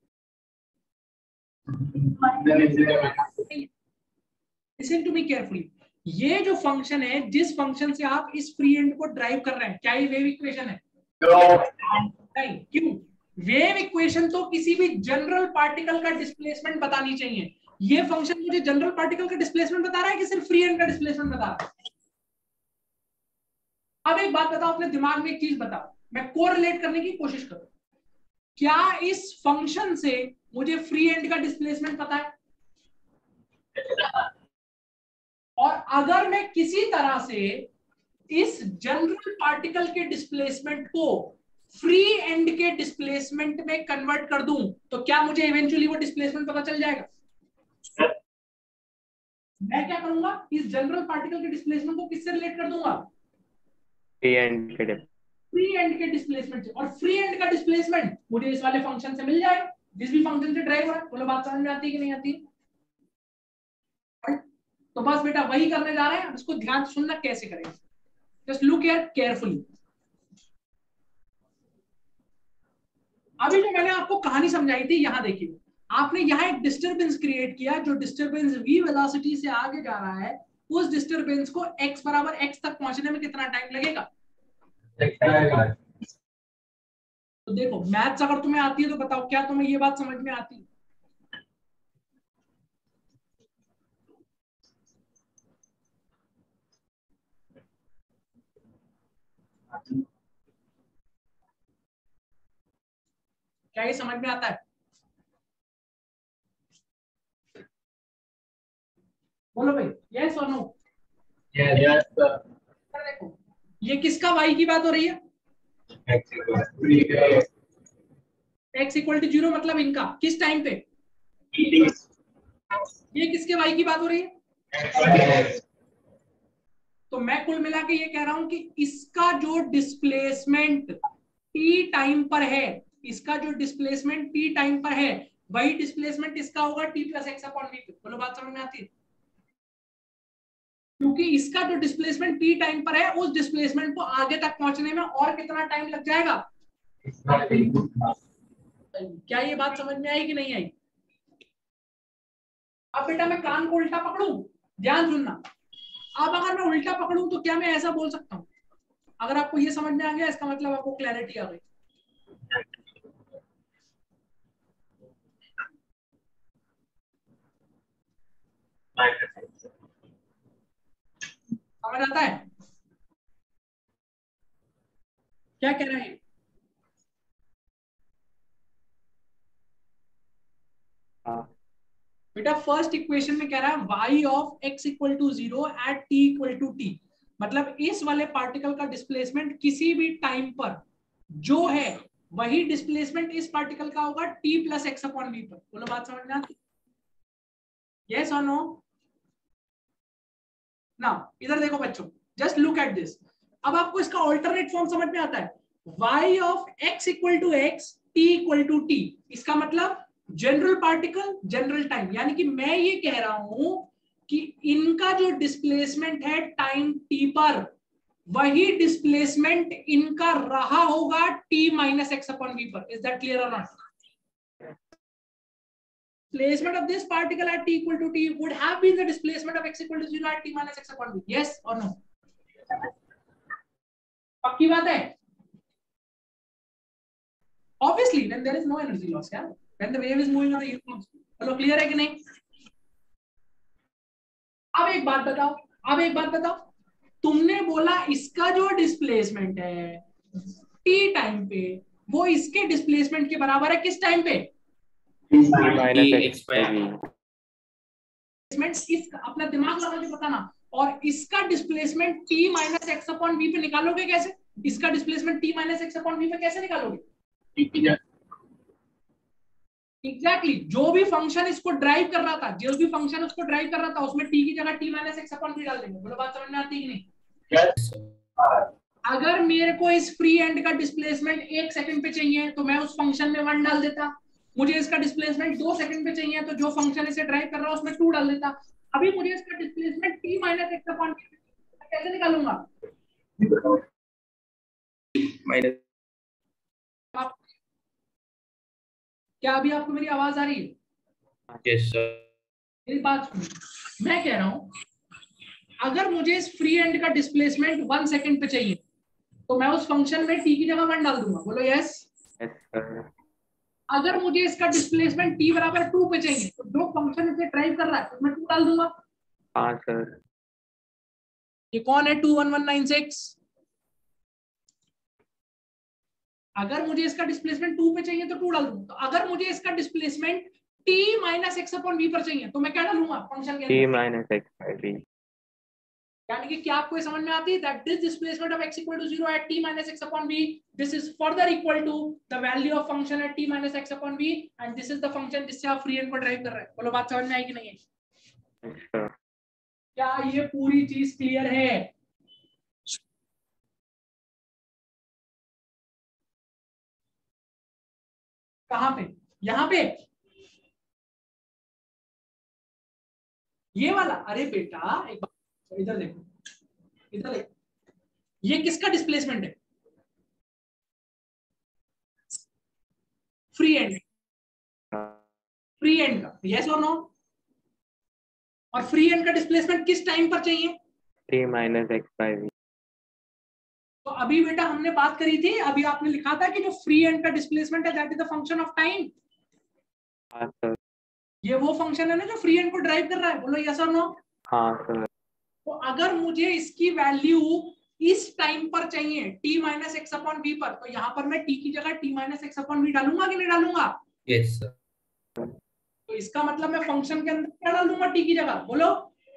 B: लिसन टू मी केयरफुली, ये जो फंक्शन है, जिस फंक्शन से आप इस फ्री एंड को ड्राइव कर रहे हैं, क्या ये वेव इक्वेशन है? नहीं। क्यों? वेव इक्वेशन तो किसी भी जनरल पार्टिकल का डिस्प्लेसमेंट बतानी चाहिए। ये फंक्शन मुझे जनरल पार्टिकल का डिस्प्लेसमेंट बता रहा है कि सिर्फ फ्री एंड का डिस्प्लेसमेंट बता रहा है? अब एक बात बताओ, अपने दिमाग में एक चीज बताओ, मैं कोरिलेट करने की कोशिश करूं, क्या इस फंक्शन से मुझे फ्री एंड का डिस्प्लेसमेंट पता है? और अगर मैं किसी तरह से इस जनरल पार्टिकल के डिस्प्लेसमेंट को फ्री एंड के डिस्प्लेसमेंट में कन्वर्ट कर दूं, तो क्या मुझे इवेंचुअली वो डिस्प्लेसमेंट पता चल जाएगा? मैं क्या करूंगा, इस जनरल पार्टिकल के डिस्प्लेसमेंट को किससे रिलेट कर दूंगा?
D: फ्री एंड के
B: फ्री एंड के डिस्प्लेसमेंट से, और फ्री एंड का डिस्प्लेसमेंट मुझे इस वाले फंक्शन से मिल जाएगा, जिस भी फंक्शन से ड्राइव हो रहा है। बोलो बात समझ में आती है कि नहीं आती? तो बस बेटा वही करने जा रहे हैं, इसको ध्यान से सुनना कैसे करेंगे। Just look here carefully. अभी जो मैंने आपको कहानी समझाई थी, यहां देखिए, आपने यहाँ एक डिस्टरबेंस क्रिएट किया, जो डिस्टरबेंस v वेलोसिटी से आगे जा रहा है, उस डिस्टरबेंस को x बराबर x तक पहुंचने में कितना टाइम लगेगा? तो देखो मैथ्स अगर तुम्हें आती है तो बताओ, क्या तुम्हें ये बात समझ में आती है? क्या ये समझ में आता है? बोलो भाई, यस और नो?
E: Yes, sir.
B: देखो ये किसका y की बात हो रही है? x इक्वल टू जीरो, मतलब इनका किस टाइम पे? ये किसके y की बात हो रही है? तो मैं कुल मिला के ये कह रहा हूं कि इसका जो डिस्प्लेसमेंट t टाइम पर है इसका जो डिस्प्लेसमेंट टी टाइम पर है वही डिस्प्लेसमेंट इसका होगा t plus x upon v पे। बोलो बात समझ में आती है? क्योंकि इसका जो डिस्प्लेसमेंट टी टाइम पर है उस डिस्प्लेसमेंट को आगे तक पहुंचने में और कितना टाइम लग जाएगा। क्या ये बात समझ में आई कि नहीं आई? अब बेटा मैं कान को उल्टा पकड़ूं, ध्यान सुनना। अब अगर मैं उल्टा पकड़ूं तो क्या मैं ऐसा बोल सकता हूं? अगर आपको ये समझ में आ गया इसका मतलब आपको क्लैरिटी आ गई। समझ आता है क्या कह रहे हैं? बेटा फर्स्ट इक्वेशन में कह रहा है y of x equal to zero at t equal to t, मतलब इस वाले पार्टिकल का डिस्प्लेसमेंट किसी भी टाइम पर जो है वही डिस्प्लेसमेंट इस पार्टिकल का होगा t plus x upon v पर। बोलो बात समझ में आती? यस और नो? नाउ इधर देखो बच्चों, जस्ट लुक एट दिस। अब आपको इसका ऑल्टरनेट फॉर्म समझ में आता है? y of x equal to x t equal to t, इसका मतलब जनरल पार्टिकल जनरल टाइम, यानी कि मैं ये कह रहा हूं कि इनका जो डिस्प्लेसमेंट है टाइम t पर वही डिस्प्लेसमेंट इनका रहा होगा t minus x upon v पर। इज दैट क्लियर और not? Displacement of this particle at t equal to t would have been the displacement of x equal to zero at t minus x upon v. Yes or no? पक्की बात है? Obviously, when there is no energy loss, yeah, when the wave is moving on the uniform speed. चलो clear है कि नहीं? अब एक बात बताओ, अब एक बात बताओ, तुमने बोला इसका जो डिस्प्लेसमेंट है t टाइम पे वो इसके डिस्प्लेसमेंट के बराबर है किस टाइम पे? इस अपना दिमाग लगा के बताना। और इसका displacement t minus x upon v पे निकालोगे कैसे? इसका displacement t minus x upon v पे कैसे निकालोगे? एग्जैक्टली exactly, जो भी फंक्शन इसको ड्राइव कर रहा था, जो भी फंक्शन उसको ड्राइव कर रहा था उसमें t की जगह t minus x upon v डाल देंगे। बोलो बात समझ में आती है कि नहीं?
E: Yes.
B: अगर मेरे को इस फ्री एंड का डिस्प्लेसमेंट एक सेकंड पे चाहिए तो मैं उस फंक्शन में वन डाल देता। मुझे इसका डिस्प्लेसमेंट दो सेकंड पे चाहिए तो जो फंक्शन इसे ड्राइव कर रहा है उसमें टू डाल देता। अभी मुझे इसका displacement t minus x upon कैसे निकालूंगा?
E: Minus.
B: क्या अभी आपको मेरी आवाज आ रही है?
E: Yes, sir.
B: मेरी बात सुनो, मैं कह रहा हूं अगर मुझे इस फ्री एंड का डिस्प्लेसमेंट वन सेकंड पे चाहिए तो मैं उस फंक्शन में t की जगह वन डाल दूंगा। बोलो यस। अगर मुझे इसका डिस्प्लेसमेंट t बराबर टू पे चाहिए तो जो फंक्शन इसे ड्राइव कर रहा है उसमें टू डाल दूंगा।
D: हाँ सर।
B: ये कौन है two one one nine six? अगर मुझे इसका डिस्प्लेसमेंट टू पे चाहिए तो टू डाल दूंगा। तो अगर मुझे इसका displacement t minus x upon v पर चाहिए तो मैं क्या डालूंगा फंक्शन के अंदर?
D: t minus x by v.
B: यानी कि क्या आपको ये समझ में आती है that this displacement of x equal to zero at t minus x upon v, this is further equal to the value of function at t minus x upon v and this is the function जिससे आप free end को drive कर रहे हैं। बोलो बात समझ में आई कि नहीं है?
D: अच्छा।
B: क्या ये पूरी चीज क्लियर है? कहां पे? यहां पे ये वाला? अरे बेटा एक बात इधर देखो, इधर देखो, ये किसका डिस्प्लेसमेंट है? फ्री एंड, फ्री एंड का। यस और नो? और फ्री एंड का डिस्प्लेसमेंट किस टाइम पर चाहिए?
D: t minus x by v.
B: तो अभी बेटा हमने बात करी थी, अभी आपने लिखा था कि जो फ्री एंड का डिस्प्लेसमेंट है that is the function of time.
D: हाँ सर।
B: ये वो फंक्शन है ना जो फ्री एंड को ड्राइव कर रहा है। बोलो यस और नो?
D: हाँ सर।
B: तो अगर मुझे इसकी वैल्यू इस टाइम पर चाहिए t minus x upon v पर, तो यहाँ पर मैं t की जगह t minus x upon v डालूंगा कि नहीं डालूंगा?
E: Yes, sir.
B: तो इसका मतलब मैं फंक्शन के अंदर क्या डाल दूंगा t की जगह? बोलो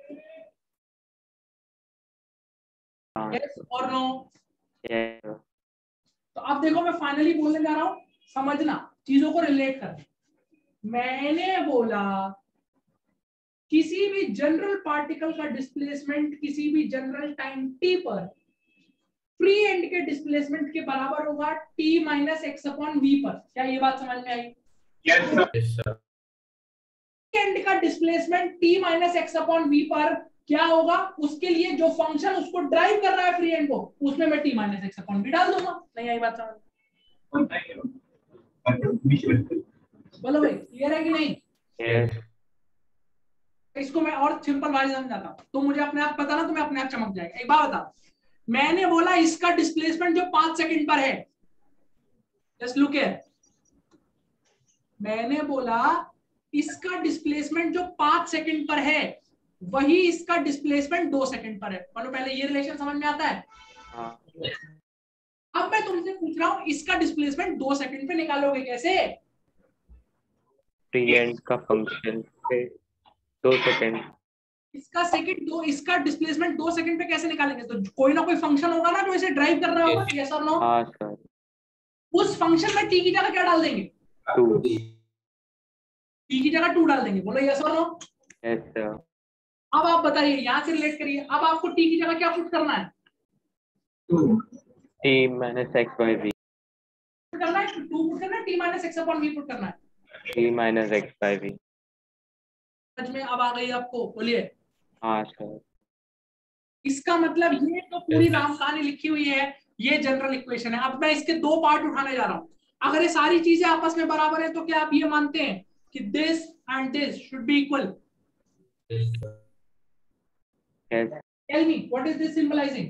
B: यस और नो?
D: यस।
B: तो अब देखो मैं फाइनली बोलने जा रहा हूं, समझना चीजों को रिलेट कर। मैंने बोला किसी भी जनरल पार्टिकल का डिस्प्लेसमेंट किसी भी जनरल टाइम t पर फ्री एंड के डिस्प्लेसमेंट के बराबर होगा t minus x upon v पर। क्या ये बात समझ में आई?
E: Yes, sir.
B: एंड का displacement t minus x upon v पर क्या होगा? उसके लिए जो फंक्शन उसको ड्राइव कर रहा है फ्री एंड को, उसमें मैं t minus x upon v डाल दूंगा। नहीं आई बात समझ? बोलो भाई, क्लियर है कि नहीं?
D: Yes.
B: इसको मैं और सिंपल वाली समझाता हूं, तो मुझे अपने आप पता ना, तुम्हें अपने आप चमक जाएगा। एक बात बता, मैंने बोला इसका डिस्प्लेसमेंट जो पांच सेकंड पर है, जस्ट लुक हियर, मैंने बोला इसका डिस्प्लेसमेंट जो पांच सेकंड पर है वही इसका डिस्प्लेसमेंट दो सेकंड पर है। बोलो पहले ये रिलेशन समझ में आता है?
D: हाँ.
B: अब मैं तुमसे पूछ रहा हूं इसका डिस्प्लेसमेंट दो सेकंड पे निकालोगे कैसे?
D: फ्री एंड का फंक्शन पे दो सेकंड.
B: इसका सेकंड दो, इसका डिस्प्लेसमेंट दो सेकंड पे कैसे निकालेंगे? तो कोई ना कोई फंक्शन होगा ना जो इसे ड्राइव कर रहा होगा, यस और नो?
D: हाँ सर.
B: उस फंक्शन में टी की जगह क्या डाल देंगे?
D: टू.
B: टी की जगह टू डाल देंगे। बोलो यस और नो?
D: Yes sir.
B: अब आप बताइए, यहां से रिलेट करिए, अब आपको टी की जगह क्या पुट करना है?
D: T minus x by v.
B: Put करना है टू पुट करना है, t minus x upon v put करना है।
D: T minus x by v.
B: समझ में अब आ गई आपको? बोलिए।
D: हाँ सर.
B: इसका मतलब ये तो पूरी राम कहानी लिखी हुई है, ये जनरल इक्वेशन है। अब मैं इसके दो पार्ट उठाने जा रहा हूं। अगर ये सारी चीजें आपस में बराबर है तो क्या आप ये मानते हैं कि this and this should be equal?
D: Yes.
B: Tell me, what is this symbolizing?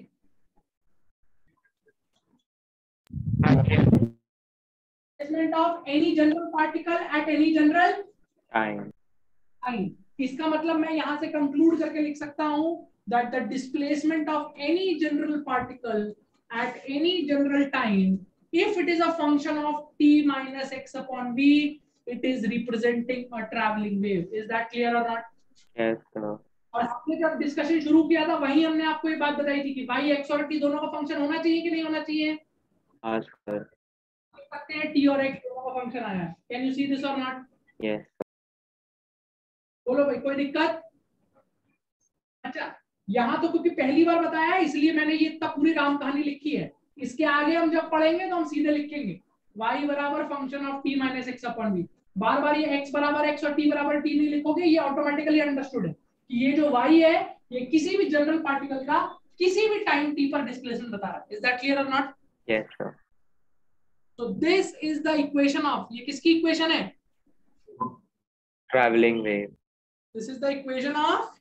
B: Displacement of any general particle at any general
D: Time.
B: time. इसका मतलब मैं यहां से कंक्लूड करके लिख सकता हूं that the displacement of any general particle at any general time, if it is a function of t minus x upon v, it is representing a traveling wave. Is that clear or not?
D: Yes sir.
B: और हमने जब discussion शुरू किया था वहीं हमने आपको ये बात बताई थी कि y x और t दोनों का फंक्शन होना चाहिए कि नहीं होना चाहिए?
D: हाँ सर.
B: सकते हैं t और x दोनों का फंक्शन आया है। कैन यू सी दिस और नॉट?
D: Yes.
B: बोलो भाई, कोई दिक्कत? अच्छा, यहाँ तो क्योंकि पहली बार बताया है इसलिए मैंने ये इतना पूरी राम कहानी लिखी है। इसके आगे हम जब पढ़ेंगे तो हम सीधे लिखेंगे y बराबर function of t minus x upon v। बार बार ये x बराबर x और t बराबर t नहीं लिखोगे, ये ऑटोमेटिकली अंडरस्टूड है कि ये जो y है ये किसी भी जनरल पार्टिकल का किसी भी टाइम t पर डिस्प्लेसमेंट बता रहा है। इज दैट क्लियर और not?
D: Yes sir.
B: So this is the equation of, ये किसकी इक्वेशन है?
D: Traveling wave.
B: This is the equation of।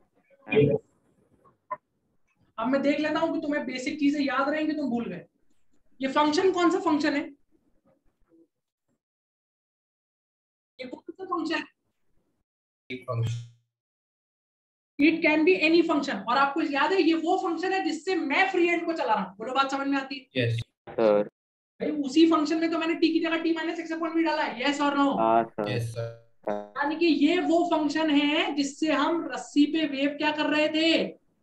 B: अब मैं देख लेता हूं कि तुम्हें बेसिक चीजें याद रहेंगी, तुम भूल गए। ये फंक्शन कौन सा फंक्शन है? ये कौन सा फंक्शन है? It can be any function. और आपको याद है ये वो फंक्शन है जिससे मैं फ्री एंड को चला रहा हूं। बोलो बात समझ में आती है?
E: Yes.
D: Sir.
B: भाई उसी फंक्शन में तो मैंने t की जगह t minus x upon v डाला है। यस और नो?
D: हाँ सर.
E: Yes, sir.
B: यानी कि ये वो फंक्शन है जिससे हम रस्सी पे वेव क्या कर रहे थे?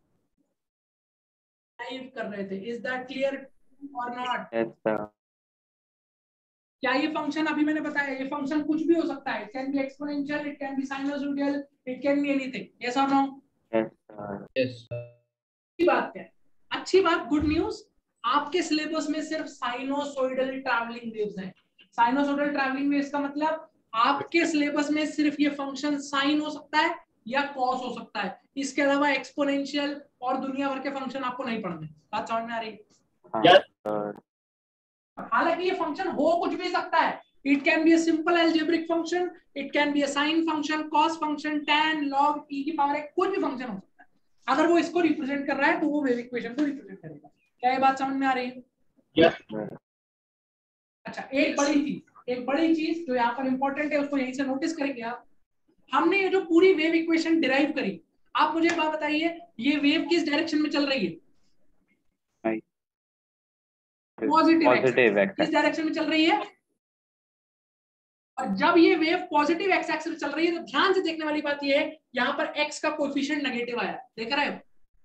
B: ड्राइव कर रहे थे। इज दैट क्लियर और नॉट?
D: Yes sir.
B: क्या ये फंक्शन अभी मैंने बताया, ये फंक्शन कुछ भी हो सकता है। It can be exponential, it can be sinusoidal, it can be anything. Yes और no?
D: Yes sir.
E: Yes, sir.
B: अच्छी बात क्या है? अच्छी बात, गुड न्यूज, आपके सिलेबस में सिर्फ साइनोसॉइडल ट्रैवलिंग वेव्स हैं। साइनोसॉइडल ट्रैवलिंग वेव्स का मतलब आपके सिलेबस में सिर्फ ये फंक्शन साइन हो सकता है या कॉस हो सकता है। इसके अलावा एक्सपोनेंशियल और दुनिया भर के फंक्शन आपको नहीं पढ़ने। बात समझ में आ रही है?
D: Yes sir.
B: हालांकि ये फंक्शन हो कुछ भी सकता है। It can be a simple algebraic function, it can be a sine function, cos function, tan, log, e की पावर एक, कुछ भी फंक्शन हो सकता है। अगर वो इसको रिप्रेजेंट कर रहा है तो वो वेव इक्वेशन को रिप्रेजेंट करेगा। क्या ये बात समझ में आ रही है?
D: Yes sir.
B: अच्छा, एक बड़ी चीज, एक बड़ी चीज जो यहाँ पर इंपॉर्टेंट है उसको यहीं से नोटिस करेंगे आप। हमने ये जो पूरी वेव इक्वेशन डिराइव करी, आप मुझे बात बताइए ये वेव किस डायरेक्शन में चल रही है?
D: Right.
B: Positive
D: Positive
B: x. किस डायरेक्शन में चल रही है? और जब ये वेव पॉजिटिव एक्स एक्सिस में चल रही है तो ध्यान से देखने वाली बात ये है, यहाँ पर एक्स का कोएफिशिएंट नेगेटिव आया है। देख रहे हो?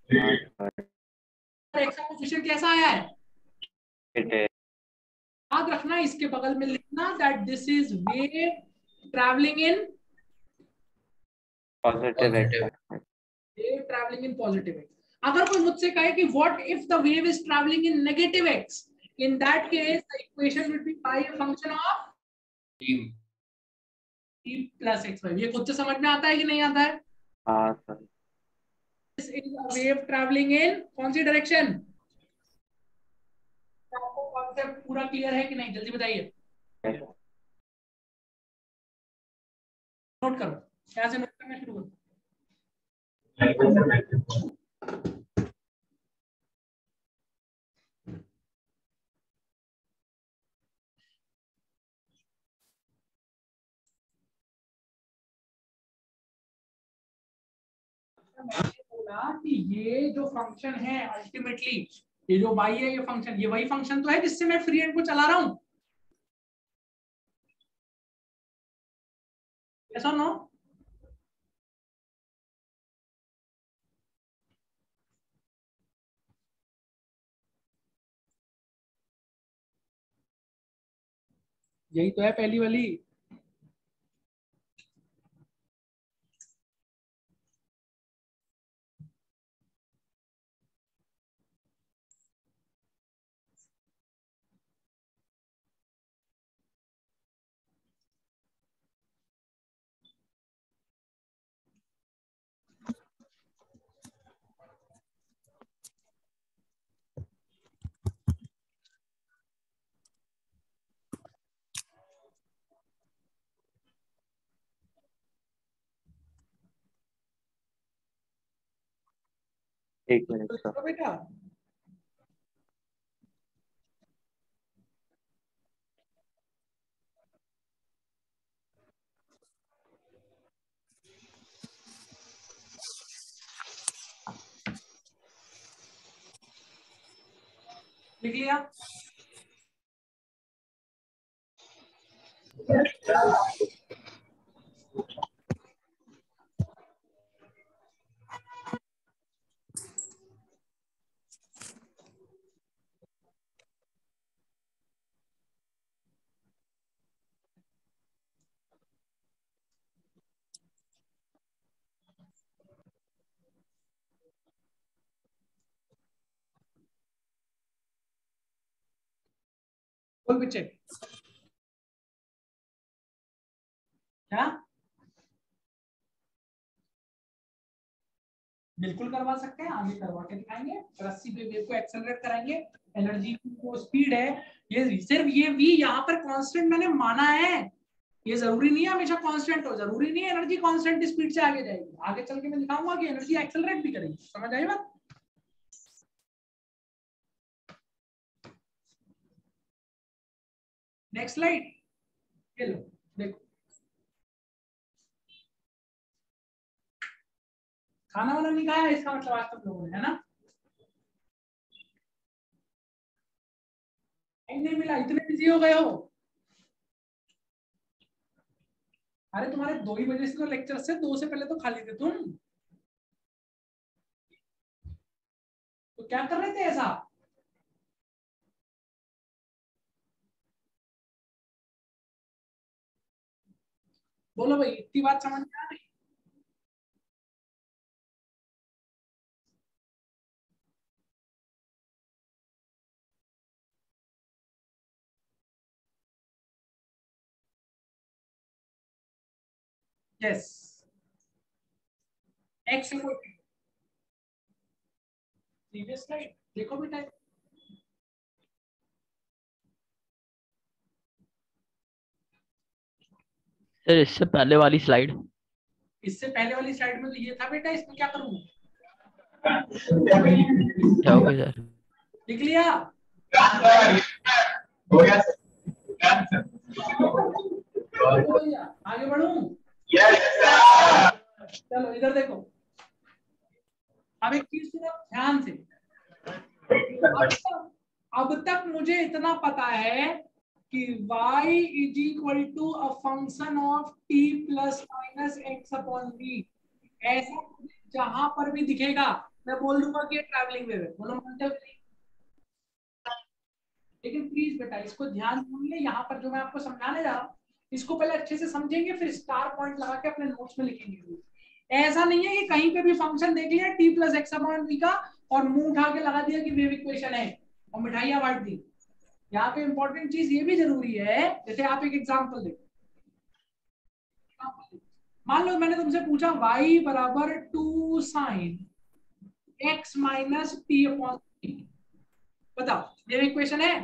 B: एक्स का कोएफिशिएंट कैसा आया है?
D: It is.
B: याद रखना, इसके बगल में लिखना that this is wave travelling in
D: Positive.
E: Positive.
B: Wave travelling in positive x. अगर कोई मुझसे कहे कि what if the wave is travelling in negative x, in that case the equation will be pi a function of
E: t
B: t plus x y. ये खुद से समझ में आता है कि नहीं आता है?
D: हाँ सर।
B: This is a wave travelling in कौन सी डायरेक्शन? आपको कॉन्सेप्ट पूरा क्लियर है कि नहीं? जल्दी बताइए, नोट करो, यहाँ से नोट करना शुरू करो। मैंने बोला कि ये जो फंक्शन है अल्टीमेटली, ये जो y है ये फंक्शन, ये वही फंक्शन तो है जिससे मैं फ्री एंड को चला रहा हूं। यस और नो? यही तो है पहली वाली।
D: एक मिनट सर।
B: तो बेटा लिख लिया? बोल बच्चे क्या? बिल्कुल करवा सकते हैं, आगे करवा के दिखाएंगे। रस्सी पे वेव को एक्सेलरेट कराएंगे, एनर्जी की वो स्पीड है, ये सिर्फ ये v यहाँ पर कांस्टेंट मैंने माना है। ये जरूरी नहीं है हमेशा कांस्टेंट हो, जरूरी नहीं है एनर्जी कांस्टेंट स्पीड से आगे जाएगी। आगे चल के मैं दिखाऊंगा कि एनर्जी एक्सेलरेट भी करेगी। समझ आई बात? नेक्स्ट स्लाइड, ये लो देखो, खाना वाना नहीं खाया इसका मतलब आज तक लोगों ने, है ना? नहीं मिला, इतने बिजी हो गए हो। अरे तुम्हारे दो ही बजे से तो लेक्चर से, दो से पहले तो खाली थे तुम, तो क्या कर रहे थे ऐसा? बोलो भाई, इतनी बात समझ में आ रही? यस, एक्स प्रीवियस स्लाइड देखो बेटा,
F: सर इससे पहले वाली स्लाइड।
B: इससे पहले वाली स्लाइड में तो ये था बेटा, इसमें क्या करूं?
F: क्या हो गया सर?
B: लिख लिया?
G: हो गया सर।
B: आगे बढ़ूं? चलो इधर देखो, अब एक चीज सुनो ध्यान से। अब तक, अब तक मुझे इतना पता है कि y is equal to a function of t plus minus x upon v। ऐसा जहां पर भी दिखेगा मैं बोल दूंगा कि ये ट्रैवलिंग वेव है। बोलो मानते हो नहीं? लेकिन प्लीज बेटा इसको ध्यान सुनिए, यहाँ पर जो मैं आपको समझाने जा रहा हूँ इसको पहले अच्छे से समझेंगे, फिर स्टार पॉइंट लगा के अपने नोट्स में लिखेंगे। ऐसा नहीं है कि कहीं पे भी फंक्शन देख लिया t plus x upon v का और मुंह उठा के लगा दिया कि वेव इक्वेशन है और मिठाइयां बांट दी। यहाँ पे इंपॉर्टेंट चीज ये भी जरूरी है, जैसे आप एक एग्जांपल देखो, मान लो मैंने तुमसे पूछा y बराबर two sine x minus t upon three, बताओ ये इक्वेशन है?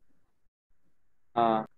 D: हाँ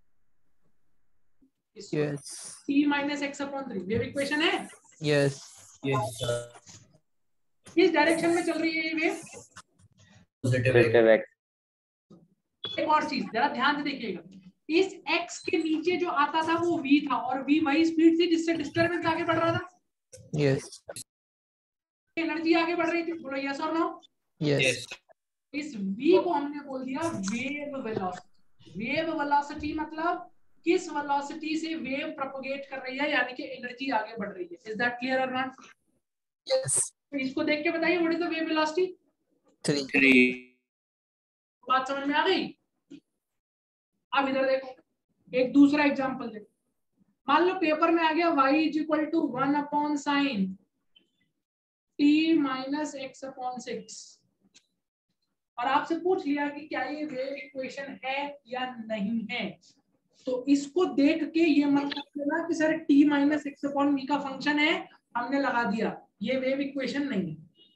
F: yes
B: t minus x upon three ये इक्वेशन है?
F: Yes
E: Yes, sir.
B: किस डायरेक्शन में चल रही है ये wave?
E: Positive
D: positive
E: X.
D: X.
B: एक और चीज जरा ध्यान से देखिएगा, इस x के नीचे जो आता था वो v था और v वही स्पीड थी जिससे डिस्टरबेंस आगे बढ़ रहा था,
F: यस
B: एनर्जी आगे बढ़ रही थी। बोलो यस और नो?
F: Yes
E: Yes.
B: इस v को हमने बोल दिया वेव वेलोसिटी। वेव वेलोसिटी मतलब किस वेलोसिटी से वेव प्रोपगेट कर रही है, यानी कि एनर्जी आगे बढ़ रही है। इज दैट क्लियर और नॉट?
F: यस
B: तो इसको देख के बताइए what is the wave velocity.
F: Three
E: Three.
B: बात समझ में आ गई? अब इधर देखो, एक दूसरा एग्जांपल देखो। मान लो पेपर में आ गया y is equal to one upon sine t minus x upon six, और आपसे पूछ लिया कि क्या ये वेव इक्वेशन है या नहीं है। तो इसको देख के ये मत लेना कि sir t minus x upon v का फंक्शन है, हमने लगा दिया, ये वेव इक्वेशन नहीं है।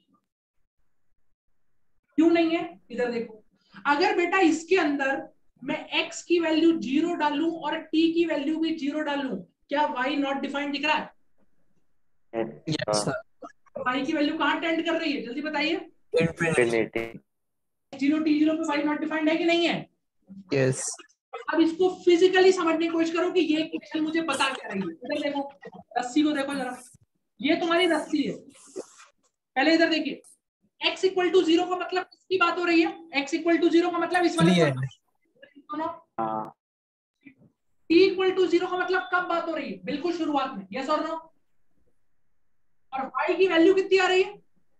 B: क्यों नहीं है? इधर देखो, अगर बेटा इसके अंदर मैं x की वैल्यू जीरो डालूं और t की वैल्यू भी जीरो डालूं, क्या y नॉट डिफाइंड दिख रहा है?
F: यस
B: y की वैल्यू कहां टेंड कर रही है, जल्दी बताइए।
D: इंफिनिटी।
B: जीरो टी जीरो पे y नॉट डिफाइंड है कि नहीं है?
F: यस
B: अब इसको फिजिकली समझने की कोशिश करो कि ये इक्वेशन मुझे बता क्या रही है। इधर देखो, रस्सी को देखो जरा, ये तुम्हारी रस्सी है। पहले इधर देखिए, x इक्वल टू जीरो का मतलब किसकी बात हो रही है? x इक्वल टू जीरो का मतलब इस वाले सुनो,
D: हाँ
B: t इक्वल टू जीरो का मतलब कब बात हो रही है? बिल्कुल शुरुआत में, यस और नो? और y की वैल्यू कितनी आ रही है?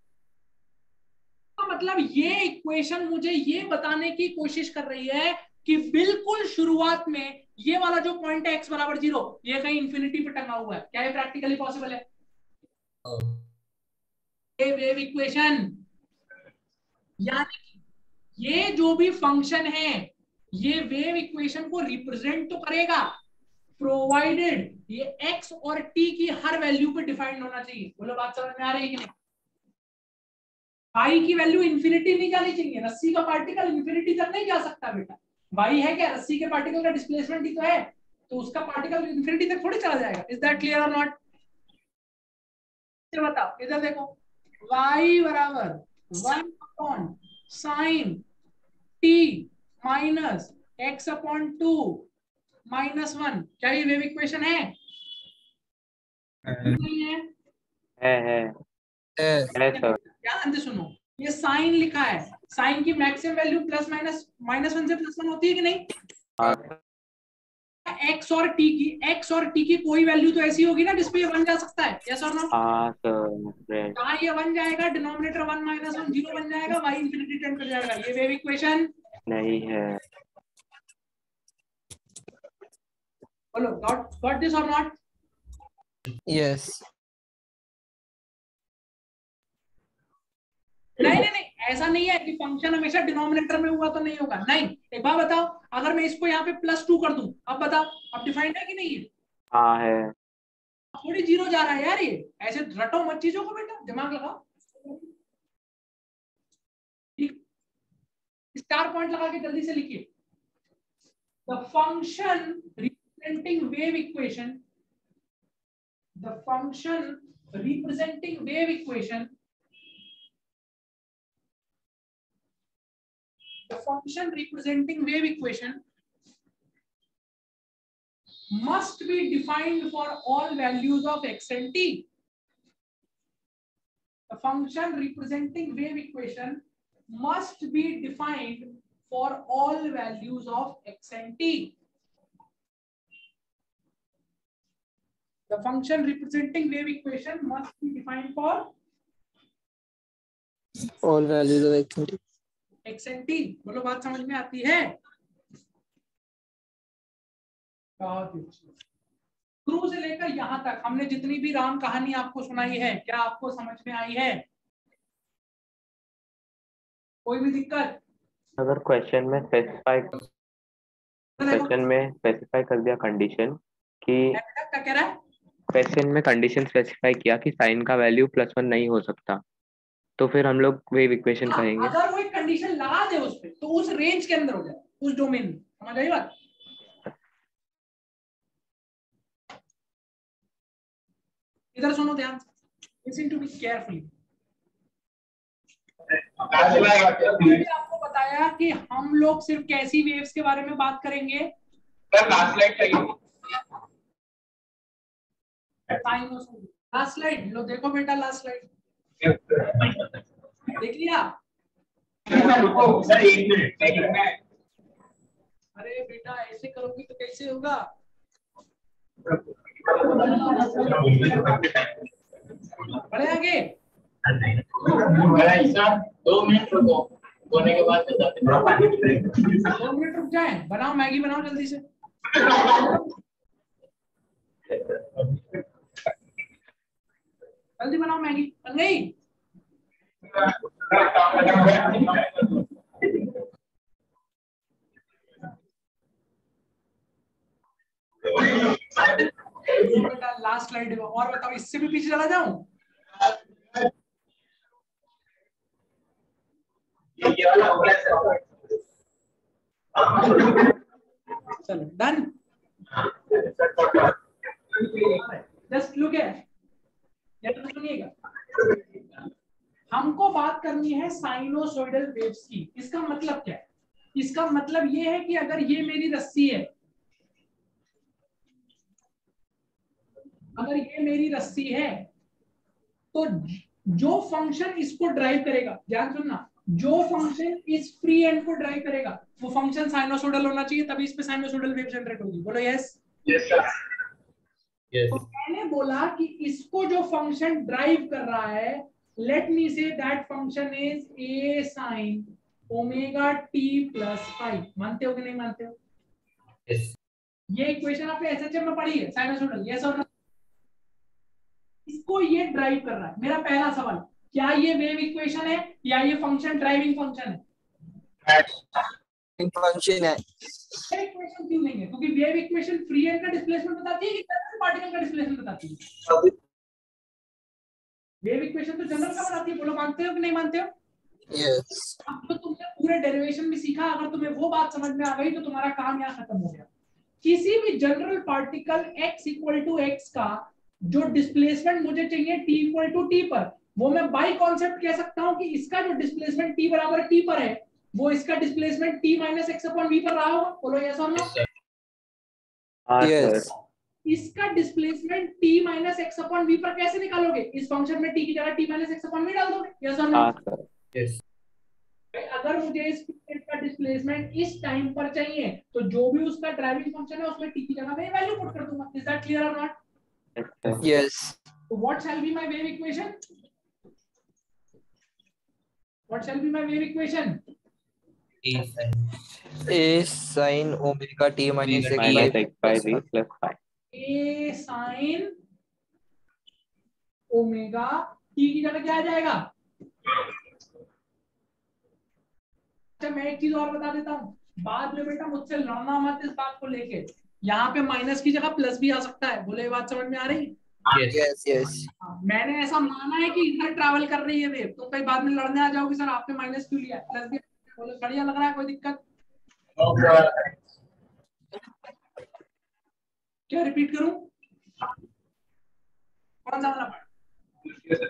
B: तो मतलब ये इक्वेशन मुझे ये बताने की कोशिश कर रही है कि बिल्कुल शुरुआत में ये वाला जो पॉइंट है x बराबर जीरो, ये कहीं इंफिनिटी पे टंगा हुआ है। क्या ये प्रैक्टिकली पॉसिबल है?
E: Oh.
B: ये वेव इक्वेशन, यानी कि ये जो भी फंक्शन है ये वेव इक्वेशन को रिप्रेजेंट तो करेगा, प्रोवाइडेड ये x और t की हर वैल्यू पे डिफाइंड होना चाहिए। बोलो बात समझ में आ रही है कि नहीं? y की वैल्यू इंफिनिटी नहीं जानी चाहिए, रस्सी का पार्टिकल इंफिनिटी तक नहीं जा सकता बेटा। y है क्या? रस्सी के पार्टिकल का डिस्प्लेसमेंट ही तो है, तो उसका पार्टिकल इंफिनिटी तक थोड़ी चला जाएगा। इज दैट क्लियर और नॉट? बताओ, इधर देखो, y बराबर one upon sine t minus x upon two minus one, क्या ये वेव इक्वेशन है? नहीं है?
D: है है है सर।
B: ध्यान से सुनो, ये साइन लिखा है, साइन की maximum value plus minus minus one से प्लस वन होती है कि नहीं?
D: हाँ
B: x और t की x और t की कोई वैल्यू तो ऐसी होगी ना जिसपे ये वन जा सकता है, यस और नो?
D: हाँ सर।
B: जहां ये वन जाएगा denominator one minus one zero बन जाएगा, y इंफिनिटी टेंड कर जाएगा। ये वेव इक्वेशन
D: नहीं है।
B: बोलो गॉट गॉट दिस और नॉट?
F: यस
B: नहीं नहीं नहीं, ऐसा नहीं है कि फंक्शन हमेशा डिनोमिनेटर में हुआ तो नहीं होगा। नहीं, एक बात बताओ, अगर मैं इसको यहाँ पे प्लस टू कर दूं, अब बताओ अब डिफाइंड है कि नहीं है?
D: हाँ है।
B: थोड़ी जीरो जा रहा है यार, ये ऐसे रटो मत चीजों को बेटा, दिमाग लगाओ। स्टार पॉइंट लगा के जल्दी से लिखिए, the function representing wave equation, the function representing wave equation, the function representing wave equation must be defined for all values of x and t. The function representing wave equation must be defined for all values of x and t. The function representing wave equation must be defined for
F: all values of x and t.
B: x and t। बोलो बात समझ में आती है? शुरू से लेकर यहां तक हमने जितनी भी राम कहानी आपको सुनाई है, क्या आपको समझ में आई है? कोई भी दिक्कत?
D: अगर क्वेश्चन में स्पेसिफाई
B: देखो
D: क्वेश्चन में स्पेसिफाई कर दिया कंडीशन कि
B: बेटा क्या कह रहा है?
D: क्वेश्चन में कंडीशन स्पेसिफाई किया कि साइन का वैल्यू प्लस वन नहीं हो सकता, तो फिर हम लोग वेव इक्वेशन
B: हाँ,
D: कहेंगे।
B: अगर वो एक कंडीशन लगा दे उस पे तो उस रेंज के अंदर हो जाए, उस डोमेन में। समझ आई बात? इधर सुनो ध्यान से, लिसन टू मी केयरफुली। मैंने आपको बताया कि हम लोग सिर्फ कैसी वेव्स के बारे में बात करेंगे?
G: लास्ट स्लाइड चाहिए।
B: लास्ट स्लाइड लो, देखो बेटा लास्ट स्लाइड देख लिया?
G: सर एक मिनट, एक मिनट।
B: अरे बेटा ऐसे करोगी तो कैसे होगा? बढ़े आगे।
G: दो मिनट रुको, होने के बाद
B: दो मिनट रुक जाए, बनाओ मैगी बनाओ जल्दी से। जल्दी बनाओ मैगी, बन गई? बेटा लास्ट स्लाइड और बताओ, इससे भी पीछे चला जाऊं? चलो डन। जस्ट लुक एट, सुनिएगा, हमको बात करनी है साइनोसॉइडल वेव्स की। इसका मतलब क्या है? इसका मतलब ये है कि अगर ये मेरी रस्सी है, अगर ये मेरी रस्सी है तो जो फंक्शन इसको ड्राइव करेगा, ध्यान सुनना, जो फंक्शन इस फ्री एंड को ड्राइव करेगा वो फंक्शन साइनोसॉइडल होना चाहिए, तभी इस पे साइनोसॉइडल वेव जनरेट होगी। बोलो यस।
G: Yes sir. यस।
B: तो मैंने बोला कि इसको जो फंक्शन ड्राइव कर रहा है, let me say that function is a sine omega T plus five. मानते हो कि नहीं मानते हो?
G: यस।
B: ये इक्वेशन आपने एसएचएम में पढ़ी है, साइनोसॉइडल, यस और नो? इसको ये ड्राइव कर रहा है। मेरा पहला सवाल, क्या ये वेव इक्वेशन है या ये फंक्शन ड्राइविंग फंक्शन है?
F: फंक्शन है।
B: वेव इक्वेशन क्यों नहीं है? क्योंकि वेव इक्वेशन फ्री एंड का डिस्प्लेसमेंट बताती है कि जनरल पार्टिकल का डिस्प्लेसमेंट बताती है? वेव इक्वेशन तो जनरल का बताती है। बोलो मानते हो कि नहीं मानते हो?
F: यस।
B: अब तो तुमने पूरे डेरिवेशन भी सीखा, अगर तुम्हें वो बात समझ में आ गई तो तुम्हारा काम यहाँ खत्म हो गया। किसी भी general particle x equal to x का जो डिस्प्लेसमेंट मुझे चाहिए t इक्वल टू टी पर, वो मैं बाई कॉन्सेप्ट कह सकता हूँ कि इसका जो डिस्प्लेसमेंट t बराबर t पर है वो इसका displacement t minus x upon v पर रहा होगा। बोलो यस और नो?
F: यस।
B: इसका displacement t minus x upon v पर कैसे निकालोगे? इस फंक्शन में t की जगह t minus x upon v डाल दोगे। यस और नो?
G: यस।
B: अगर मुझे इस प्लेट का डिस्प्लेसमेंट इस टाइम पर चाहिए तो जो भी उसका ड्राइविंग फंक्शन है उसमें t की जगह मैं वैल्यू पुट कर दूंगा। इज दैट क्लियर और not?
F: Yes.
B: So what shall be my wave equation? What shall be my wave equation?
G: A sin.
F: A sin omega t minus x by
D: minus x by v plus five.
B: A sin omega t की जगह क्या आ जाएगा? अच्छा मैं एक चीज और बता देता हूँ, बाद में बेटा मुझसे लड़ना मत इस बात को लेके। यहाँ पे माइनस की जगह प्लस भी आ सकता है। बोले ये बात समझ में आ रही?
G: Yes.
F: Yes. Yes.
B: मैंने ऐसा माना है कि इधर ट्रैवल कर रही है वेव, तो कई बाद में लड़ने आ जाओगे सर आपने माइनस क्यों लिया, प्लस भी। बोलो बढ़िया लग रहा है, कोई दिक्कत? क्या रिपीट करूं? कौन सा वाला पार्ट?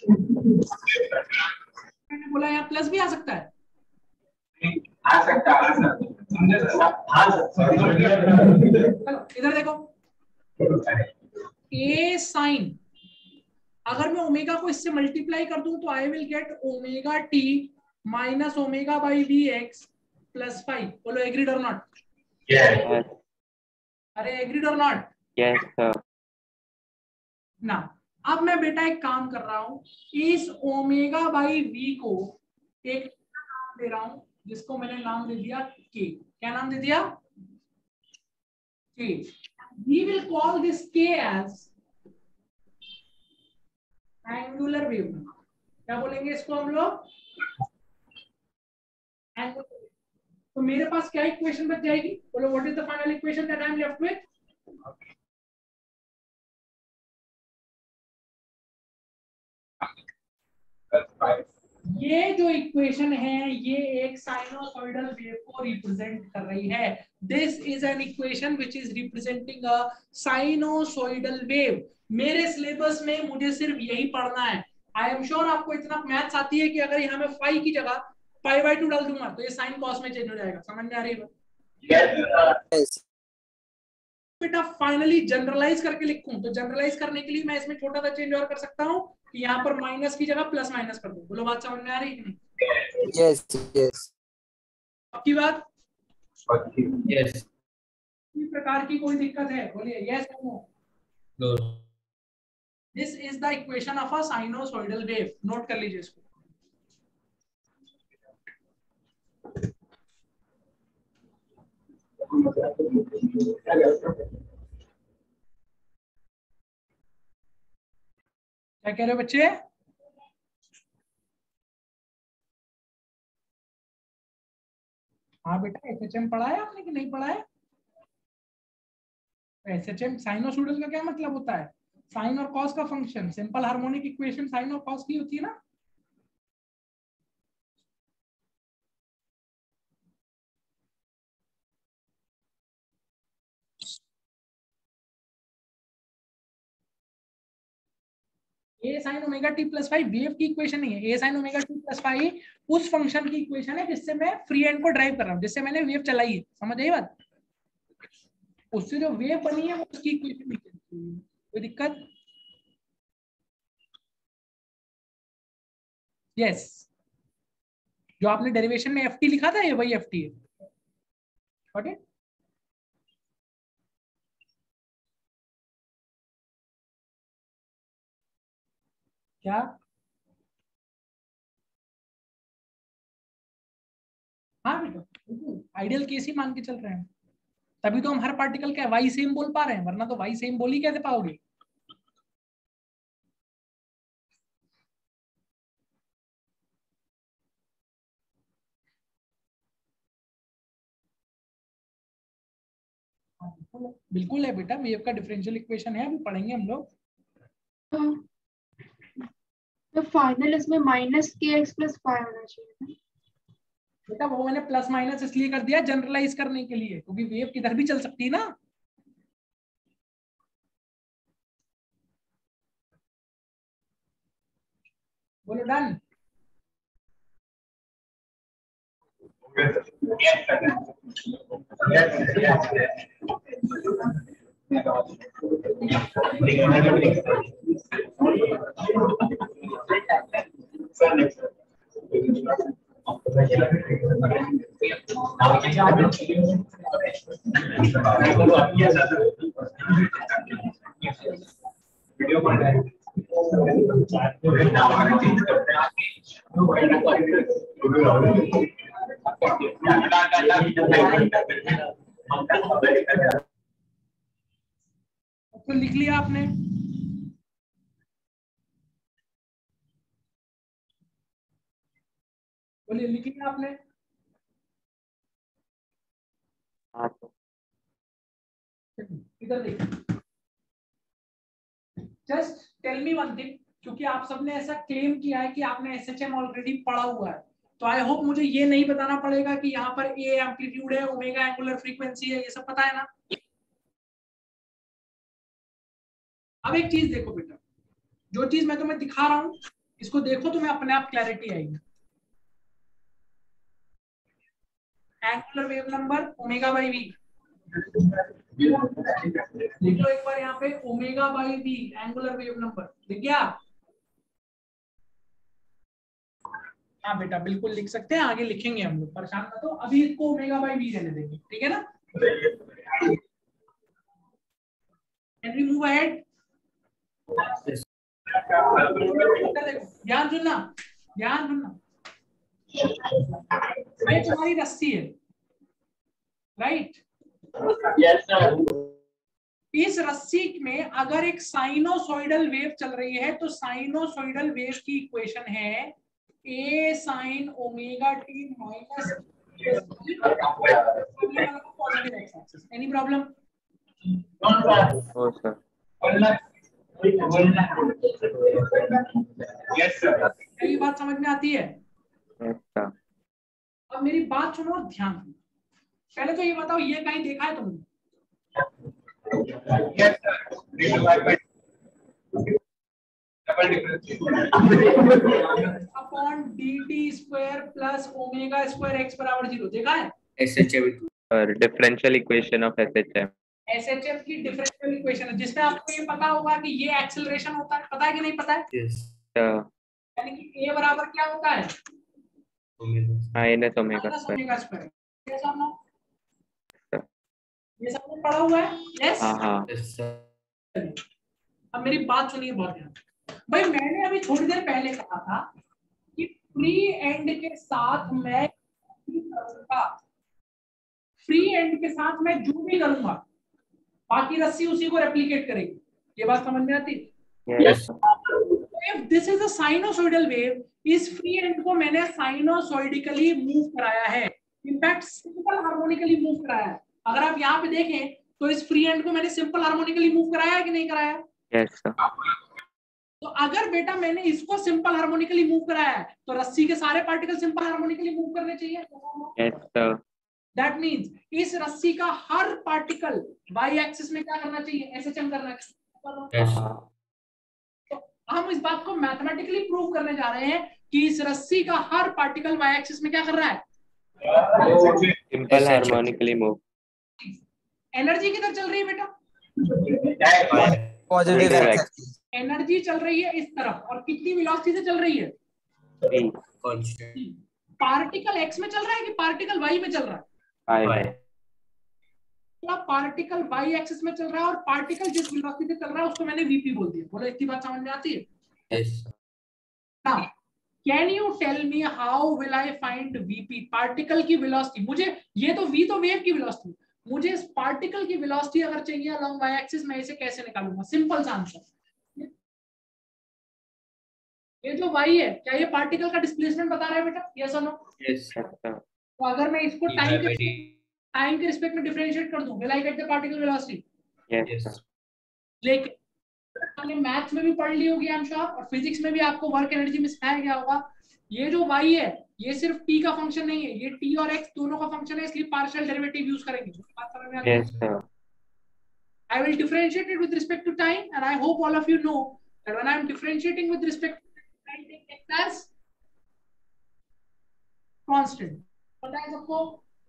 B: मैंने बोला यहाँ प्लस भी आ सकता है।
G: आ सकता है
B: चलो इधर देखो, ए साइन, अगर मैं ओमेगा को इससे मल्टीप्लाई कर दूं तो I will get omega T minus omega by v x plus five. बोलो एग्रीड और नॉट?
D: Yes.
B: अरे एग्रीड और नॉट?
D: Yes, sir.
B: ना, अब मैं बेटा एक काम कर रहा हूं, इस ओमेगा बाई वी को एक नाम दे रहा हूं जिसको मैंने नाम दे दिया के। क्या नाम दे दिया? K. We will call this k as angular wave. क्या बोलेंगे इसको हम लोग? Angular wave. तो मेरे पास क्या इक्वेशन बच जाएगी, बोलो what is the final equation that I am left with? ये जो इक्वेशन है ये एक साइनोसॉइडल वेव को रिप्रेजेंट कर रही है। This is an equation which is representing a sinusoidal wave. मेरे सिलेबस में मुझे सिर्फ यही पढ़ना है। आई एम श्योर आपको इतना मैथ्स आती है कि अगर यहाँ मैं फाई की जगह पाई बाय टू डाल दूंगा तो ये साइन कॉस में चेंज हो जाएगा। समझ में आ रही है?
F: Yes.
B: बेटा फाइनली जनरलाइज करके लिखूं तो जनरलाइज करने के लिए मैं इसमें छोटा सा चेंज और कर सकता हूं कि यहाँ पर माइनस की जगह प्लस माइनस कर दूं। बोलो बात समझ में आ रही है कि नहीं?
F: Yes. Yes.
B: आपकी बात
E: Yes.
B: किसी प्रकार की कोई दिक्कत है? बोलिए यस और no.
E: No.
B: This is the equation of a sinusoidal wave. Note कर लीजिए इसको। क्या कह रहे हो बच्चे? हाँ बेटा एस एच एम पढ़ा है आपने कि नहीं पढ़ा है? एस एच एम साइनोसॉइडल का क्या मतलब होता है? साइन और कॉस का function. Simple harmonic equation sine और कॉस की होती है ना। A sine omega T plus five wave की इक्वेशन नहीं है। A sine omega T plus five उस फंक्शन की इक्वेशन है जिससे मैं फ्री एंड को ड्राइव कर रहा हूँ, जिससे मैंने वेव चलाई है। समझ आई बात? उससे जो वेव बनी है वो उसकी इक्वेशन नहीं है। कोई दिक्कत? Yes yes. जो आपने डेरिवेशन में एफ टी लिखा था ये वही एफ टी है। ओके क्या? हाँ बेटा आइडियल केस ही मान के चल रहे हैं, तभी तो हम हर पार्टिकल का वाई सेम बोल पा रहे हैं, वरना तो वाई सेम बोल ही कैसे पाओगे? बिल्कुल है बेटा, वेव का डिफरेंशियल इक्वेशन है, अभी पढ़ेंगे हम लोग।
H: तो फाइनल इसमें minus K X plus five होना चाहिए
B: बेटा वो मैंने प्लस माइनस इसलिए कर दिया जनरलाइज करने के लिए, क्योंकि वेव किधर भी चल सकती है ना। बोलो डन। तो लिख लिया आपने? बोलिए लिख लिया आपने? इधर देखिए, just tell me one thing, क्योंकि आप सबने ऐसा क्लेम किया है कि आपने एसएचएम ऑलरेडी पढ़ा हुआ है, तो आई होप मुझे ये नहीं बताना पड़ेगा कि यहाँ पर ए एम्पलीट्यूड है, ओमेगा एंगुलर फ्रीक्वेंसी है, ये सब पता है ना। अब एक चीज देखो बेटा, जो चीज मैं तुम्हें दिखा रहा हूं इसको देखो, तुम्हें अपने आप क्लैरिटी आएगी। Angular wave number omega by V, लिख लो एक बार यहाँ पे omega by V angular wave number, लिख गया? हाँ बेटा बिल्कुल लिख सकते हैं, आगे लिखेंगे हम लोग, परेशान मत हो, अभी इसको ओमेगा बाई वी रहने देंगे, ठीक है ना? Can we move ahead? ध्यान सुनना, ध्यान सुनना, ये तुम्हारी रस्सी है, राइट?
G: Yes sir.
B: इस रस्सी में अगर एक साइनोसॉइडल वेव चल रही है तो साइनोसॉइडल वेव की इक्वेशन है A sine omega T minus positive X axis. Any problem?
D: हो सर।
G: Yes sir.
B: ये बात समझ में आती है?
D: अच्छा।
B: अब मेरी बात सुनो और ध्यान सुनो। पहले तो ये बताओ, ये कहीं देखा है तुमने?
G: Yes sir.
B: Upon D T square plus omega square X बराबर जीरो देखा है?
E: S H M
D: sir differential equation of SHM.
B: SHM की डिफरेंशियल इक्वेशन है जिसमें आपको ये पता होगा कि ये एक्सेलरेशन होता है। पता है कि नहीं पता है?
E: यस
B: यानी कि ए बराबर क्या होता है?
D: Minus omega
B: minus
D: square.
B: Omega square. ये सब ना ये सब पढ़ा हुआ है? यस
D: हाँ हाँ।
E: Yes sir.
B: अब मेरी बात सुनिए बहुत ध्यान। भाई मैंने अभी थोड़ी देर पहले कहा था कि फ्री एंड के साथ मैं करूंगा, फ्री एंड के साथ मैं जो भी करूंगा बाकी रस्सी उसी को रेप्लिकेट करेगी। ये बात समझ में आती है?
D: Yes.
B: If this is a sinusoidal wave, इस फ्री एंड को मैंने साइनोसॉइडिकली मूव कराया है, इनफैक्ट सिंपल हार्मोनिकली मूव कराया है। अगर आप यहाँ पे देखें तो इस फ्री एंड को मैंने सिंपल हार्मोनिकली मूव कराया है कि नहीं कराया?
D: Yes sir.
B: तो अगर बेटा मैंने इसको सिंपल हार्मोनिकली मूव कराया है तो रस्सी के सारे पार्टिकल सिंपल हार्मोनिकली मूव करने चाहिए।
D: Yes sir.
B: दैट मींस इस रस्सी का हर पार्टिकल वाई एक्सिस में क्या करना चाहिए? एसएचएम करना चाहिए।
E: यस
B: तो हम इस बात को मैथमेटिकली प्रूव करने जा रहे हैं कि इस रस्सी का हर पार्टिकल वाई एक्सिस में क्या कर रहा है?
D: Simple harmonically move.
B: एनर्जी किधर चल रही है बेटा?
F: Positive x.
B: एनर्जी चल रही है इस तरफ और कितनी वेलोसिटी से चल रही है?
E: कांस्टेंट
B: पार्टिकल एक्स में चल रहा है कि पार्टिकल वाई में चल रहा है?
D: वाई।
B: पार्टिकल वाई एक्सिस में चल रहा है और पार्टिकल जिस वेलोसिटी से चल रहा है उसको मैंने वीपी बोल दिया। बोलो इतनी बात समझ में आती है?
E: Yes
B: now can you tell me how will I find VP? Particle की वेलोसिटी, मुझे ये तो वी तो वेव की वेलोसिटी, मुझे इस पार्टिकल की वेलोसिटी अगर चाहिए अलोंग वाई एक्सिस, मैं इसे कैसे निकालूंगा? सिंपल सा आंसर, ये जो वाई है क्या ये पार्टिकल का डिस्प्लेसमेंट बता रहा है बेटा? यस और नो?
E: यस
B: तो अगर मैं इसको टाइम के टाइम के रिस्पेक्ट में डिफरेंशिएट कर दूं, will I get the particle velocity?
D: Yes.
B: लेकिन आपने मैथ्स में भी पढ़ ली होगी आई एम श्योर, और फिजिक्स में भी आपको वर्क एनर्जी में सिखाया गया होगा। ये जो y है ये सिर्फ t का फंक्शन नहीं है, ये t और x दोनों का फंक्शन है, इसलिए पार्शियल डेरिवेटिव यूज करेंगे। बात समझ में आ गई?
D: Yes sir.
B: I will differentiate it with respect to time, and I hope all of you know that when I am differentiating with respect to time, I take x as constant. पता है सबको?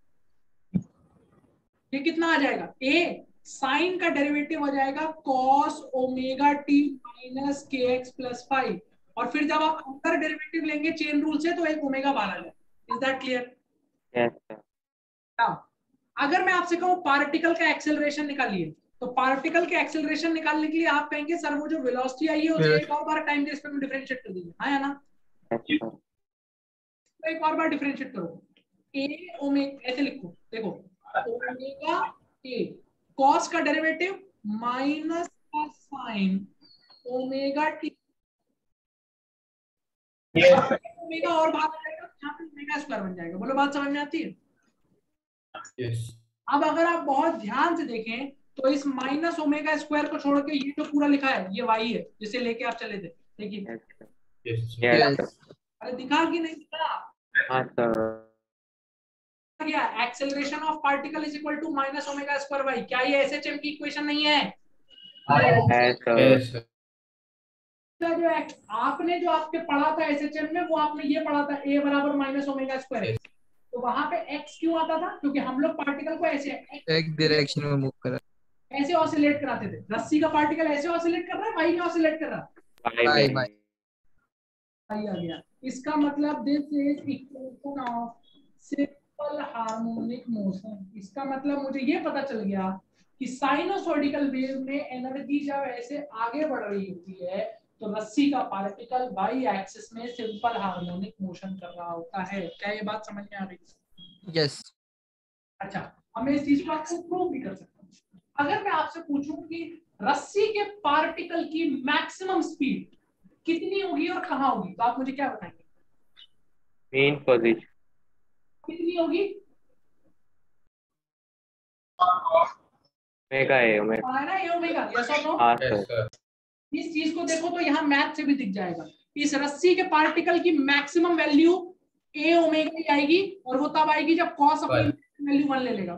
B: ये कितना आ जाएगा? a sign का derivative हो जाएगा cos omega t minus K X plus five, और फिर जब आप अंदर डेरिवेटिव लेंगे चेन रूल से तो एक ओमेगा बाहर आ जाएगा। Is that clear?
D: Yes sir.
B: Now अगर मैं आपसे कहूं पार्टिकल का एक्सेलरेशन निकालिए, तो पार्टिकल के एक्सेलरेशन निकालने के लिए आप कहेंगे सर वो जो वेलोसिटी आई है उसे एक और बार टाइम के रिस्पेक्ट में डिफरेंशिएट कर दीजिए। हाँ या ना? तो एक और बार डिफरेंशिएट करो, a ओमेगा ऐसे लिखो, देखो ओमेगा a cos का डेरिवेटिव माइनस का साइन ओमेगा t, ओमेगा और बाहर आ जाएगा, यहाँ पे ओमेगा स्क्वायर बन जाएगा। बोलो बात समझ में आती है?
E: यस।
B: अब अगर आप बहुत ध्यान से देखें तो इस माइनस ओमेगा स्क्वायर को छोड़ के ये जो पूरा लिखा है ये y है जिसे लेके आप चले थे। देखिए
E: यस
D: यस।
B: अरे दिखा कि नहीं दिखा?
D: हाँ सर।
B: क्या acceleration of particle is equal to minus omega square Y? क्या ये एसएचएम की इक्वेशन नहीं है?
D: Yes sir.
E: यस
B: जो आपने जो आपके पढ़ा था एसएचएम में वो आपने ये पढ़ा था a बराबर माइनस ओमेगा स्क्वायर, तो वहां पे x क्यों आता था? क्योंकि हम लोग पार्टिकल को ऐसे
F: एक डायरेक्शन में मूव करा।
B: ऐसे ऑसिलेट कराते थे। रस्सी का पार्टिकल ऐसे ऑसिलेट कर रहा है, वाई में ऑसिलेट कर रहा है।
F: Bye bye.
B: वाई आ गया। इसका मतलब this is equation of simple harmonic motion. इसका मतलब मुझे ये पता चल गया कि साइनोसॉइडिकल वेव में एनर्जी जब ऐसे आगे बढ़ रही होती है तो रस्सी का पार्टिकल वाई एक्सिस में सिंपल हार्मोनिक मोशन कर रहा होता है। क्या ये बात समझ में आ रही है?
F: यस।
B: अच्छा, अब मैं इस चीज को आपको प्रूव भी कर सकता हूँ। अगर मैं आपसे पूछूं कि रस्सी के पार्टिकल की मैक्सिमम स्पीड कितनी होगी और कहाँ होगी, तो आप मुझे क्या बताएंगे?
D: मेन पोजीशन
B: कितनी होगी?
D: ओमेगा ए ओमेगा
B: हाँ ना, ये ओमेगा, यस और नो?
D: हाँ
E: Yes,
D: सर।
E: sir.
B: इस चीज को देखो तो यहाँ मैथ से भी दिख जाएगा। इस रस्सी के पार्टिकल की मैक्सिमम वैल्यू ए ओमेगा ही आएगी, और वो तब आएगी जब कॉस अपनी वैल्यू वन ले लेगा।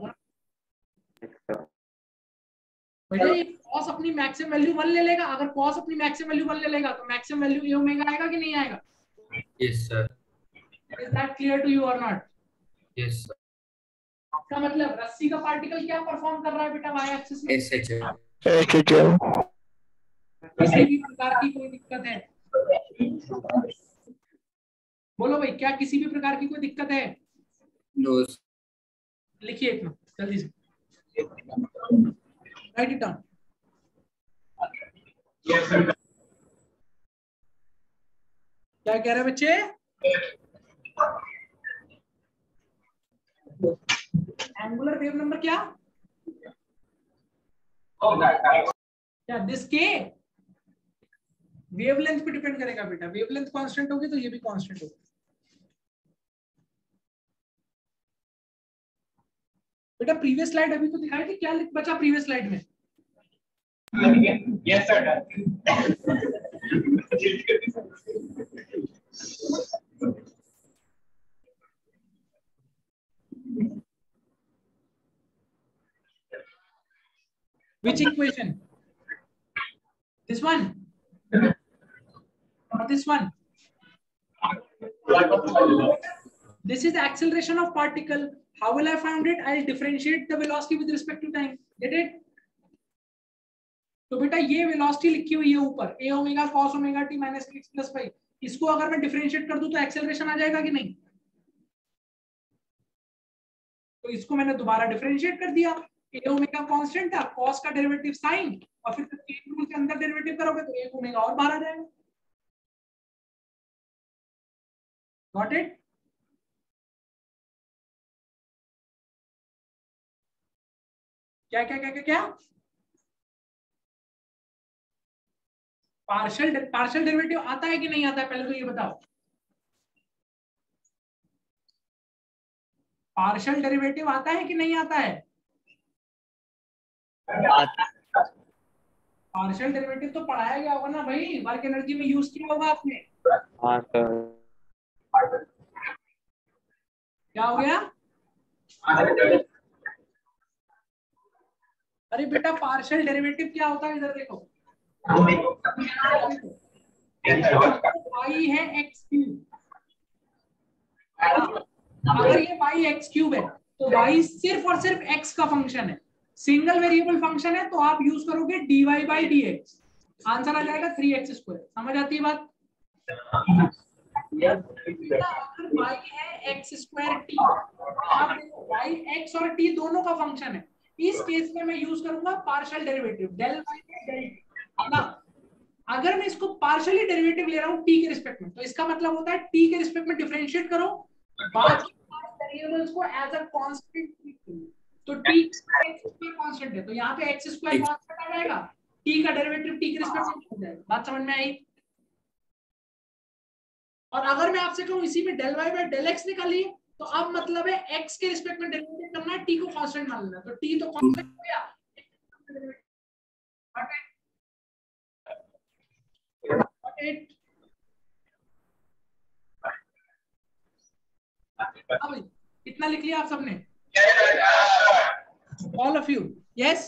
B: भैया ये कॉस अपनी मैक्सिमम वैल्यू वन ले लेगा, अगर कॉस अपनी मैक्सिमम वैल्यू वन ले लेगा तो मैक्सिमम वैल्यू ए ओमेगा आएगा कि नहीं आएगा?
E: Yes, sir.
B: Is that clear to you और नॉट?
E: Yes, sir.
B: इसका मतलब रस्सी का पार्टिकल क्या परफॉर्म कर रहा है बेटा वाई एक्सिस में?
E: S H M.
B: किसी भी प्रकार की कोई दिक्कत है? बोलो भाई, क्या किसी भी प्रकार की कोई दिक्कत है?
E: No.
B: लिखिए एक मिनट जल्दी से, राइट इट डाउन। क्या कह रहे हैं बच्चे? एंगुलर वेव नंबर क्या क्या दिस के वेवलेंथ पे डिपेंड करेगा बेटा। वेवलेंथ कांस्टेंट होगी तो ये भी कांस्टेंट होगा। बेटा प्रीवियस स्लाइड अभी तो दिखाई थी, क्या लिख बचा प्रीवियस स्लाइड में?
G: Yes, sir.
B: Which equation? This one or this one? This is the acceleration of particle. How will I find it? I'll differentiate the velocity with respect to time. Get it? तो बेटा ये velocity लिखी हुई है ऊपर, a omega cos omega t minus x plus five. इसको अगर मैं डिफरेंशिएट कर दूं तो एक्सेलरेशन आ जाएगा कि नहीं? तो इसको मैंने दोबारा डिफरेंशिएट कर दिया। a ओमेगा कांस्टेंट था, cos का डेरिवेटिव sin, और फिर चेन रूल के अंदर डेरिवेटिव करोगे तो एक ओमेगा और बाहर आ जाएगा। Got it? क्या क्या क्या क्या क्या पार्शियल पार्शियल डेरिवेटिव आता है कि नहीं आता है? पहले तो ये बताओ, पार्शियल डेरिवेटिव आता है कि नहीं आता है? पार्शियल डेरिवेटिव तो पढ़ाया गया होगा ना भाई, वर्क एनर्जी में यूज किया होगा आपने।
D: हाँ सर।
B: क्या हो गया? अरे बेटा पार्शियल डेरिवेटिव क्या होता है? इधर देखो, y है x क्यूब। अगर ये y x क्यूब है तो y सिर्फ और सिर्फ x का फंक्शन है, सिंगल वेरिएबल फंक्शन है, तो आप यूज करोगे dy by dx। आंसर आ जाएगा थ्री एक्स स्क्वायर। समझ आती है बात? अगर y है x स्क्वायर t, आप देखो y x और t दोनों का फंक्शन है। इस केस में मैं यूज करूंगा partial derivative, del y del t ना। अगर मैं इसको पार्शियली डेरिवेटिव ले रहा हूं t के रिस्पेक्ट में, तो इसका मतलब होता है t के रिस्पेक्ट में डिफरेंशिएट करो, बाकी वेरिएबल्स को एज अ कांस्टेंट ट्रीट करो। तो t x स्क्वायर कांस्टेंट है, तो यहाँ पे x स्क्वायर कांस्टेंट आ जाएगा, t का डेरिवेटिव t के रिस्पेक्ट में हो जाएगा। बात समझ में आई? और अगर मैं आपसे कहूं इसी में del y by del x निकालिए, तो अब मतलब है x के रिस्पेक्ट में डेरिवेटिव करना है, t को कांस्टेंट मान लेना। तो t तो कांस्टेंट हो गया, It. अब इतना लिख लिया आप सबने? All of you, yes?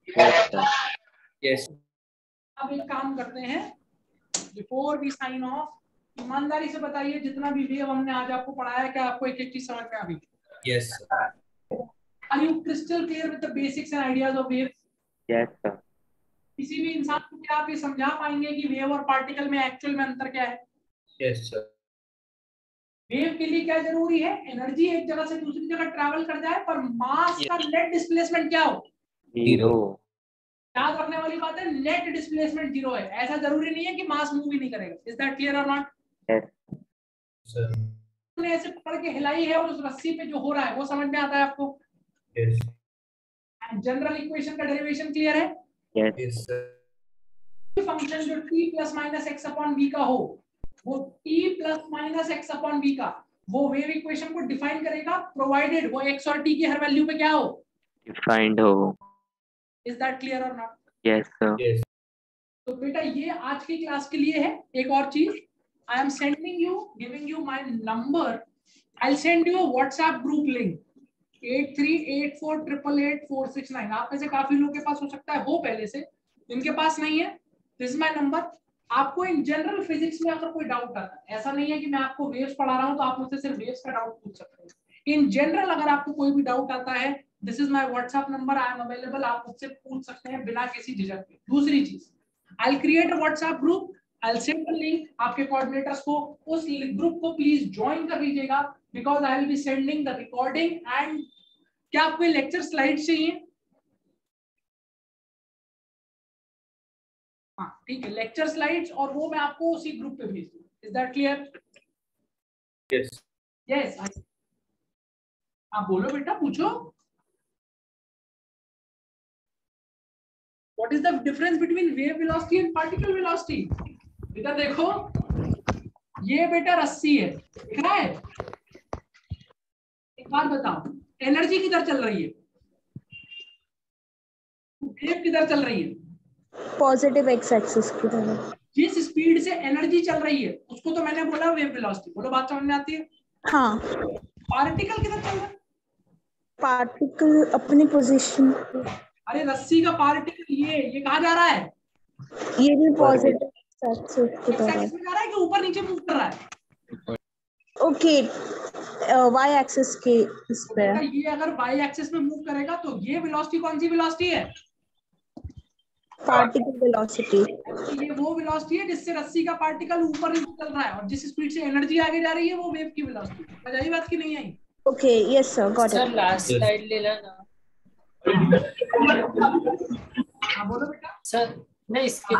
E: Yes.
B: अब एक काम करते हैं, बिफोर वी साइन ऑफ, ईमानदारी से बताइए जितना भी वेव हमने आज आपको पढ़ाया, क्या आपको एक एक चीज समझ में आ गई?
E: Yes.
B: Are you crystal clear with the basics and ideas of waves?
D: Yes sir.
B: किसी भी इंसान को क्या आप ये समझा पाएंगे कि वेव और पार्टिकल में एक्चुअल में अंतर क्या है?
E: Yes, sir.
B: वेव के लिए क्या जरूरी है? एनर्जी एक जगह से दूसरी जगह ट्रैवल कर जाए, पर मास का नेट डिस्प्लेसमेंट क्या हो?
D: जीरो।
B: याद रखने वाली बात है, नेट डिस्प्लेसमेंट जीरो है। ऐसा जरूरी नहीं है कि मास मूव ही नहीं करेगा। इज दैट क्लियर और नॉट?
D: Yes.
E: Sir.
B: ने ऐसे पकड़ के हिलाई है और उस रस्सी पे जो हो रहा है वो समझ में आता है आपको?
E: Yes.
B: एंड जनरल इक्वेशन का डेरिवेशन क्लियर है?
D: Yes.
E: Yes, sir.
B: फंक्शन जो t plus minus x upon v का हो, वो t plus minus x upon v का वो वेव इक्वेशन को डिफाइन करेगा प्रोवाइडेड वो एक्स और टी की हर वैल्यू पे क्या हो,
D: डिफाइंड हो।
B: इज दैट क्लियर और नॉट?
D: Yes sir.
E: Yes.
B: तो बेटा ये आज की क्लास के लिए है। एक और चीज, I am sending you giving you my number, I will send you a WhatsApp group link eight three eight four triple eight four six nine. आप में से काफी लोगों के पास हो सकता है हो पहले से, जिनके पास नहीं है दिस इज माय नंबर। आपको इन जनरल फिजिक्स में अगर कोई डाउट आता है, ऐसा नहीं है कि मैं आपको वेव्स पढ़ा रहा हूं तो आप मुझसे सिर्फ वेव्स का डाउट पूछ सकते हैं। इन जनरल अगर आपको कोई भी डाउट आता है, this is my WhatsApp number, I am available, आप मुझसे पूछ सकते हैं बिना किसी झिझक के। दूसरी चीज, I will create a WhatsApp group, I will send the link आपके कोऑर्डिनेटर्स को, उस ग्रुप को प्लीज ज्वाइन कर लीजिएगा because I will be sending the recording and क्या आपको लेक्चर स्लाइड चाहिए? हाँ ठीक है, लेक्चर स्लाइड्स, और वो मैं आपको उसी ग्रुप पे भेज दूँ। Is that clear?
E: Yes.
B: Yes. आप बोलो बेटा, पूछो। What is the difference between wave velocity and particle velocity? बेटा देखो, ये बेटा रस्सी है, दिख रहा है? एक बात बताओ, एनर्जी किधर चल रही है? वेव किधर चल रही है?
I: पॉजिटिव एक्स एक्सिस की तरफ।
B: जिस स्पीड से एनर्जी चल रही है उसको तो मैंने बोला वेव वेलोसिटी। बोलो, बात समझ में आती है?
I: हाँ।
B: पार्टिकल किधर चल रहा है?
I: पार्टिकल अपनी पोजीशन।
B: अरे रस्सी का पार्टिकल ये ये कहाँ जा रहा है?
I: ये भी पॉजिटिव एक्सिस की
B: एक्स
I: तरफ।
B: एक्सिस में जा रहा है कि ऊपर नीचे मूव कर रहा है?
I: ओके, वाई एक्सिस के इस पे।
B: बेटा ये अगर वाई एक्सिस में मूव करेगा तो ये वेलोसिटी कौन सी वेलोसिटी है?
I: Particle velocity.
B: ये वो वेलोसिटी है जिससे रस्सी का पार्टिकल ऊपर नीचे चल रहा है, और जिस स्पीड से एनर्जी आगे जा रही है वो वेव की वेलोसिटी। समझ आई बात की नहीं आई?
I: Okay, yes sir, got
J: sir
I: it.
J: Last slide ले लेना।
B: हाँ बोलो बेटा।
J: सर नहीं, इसके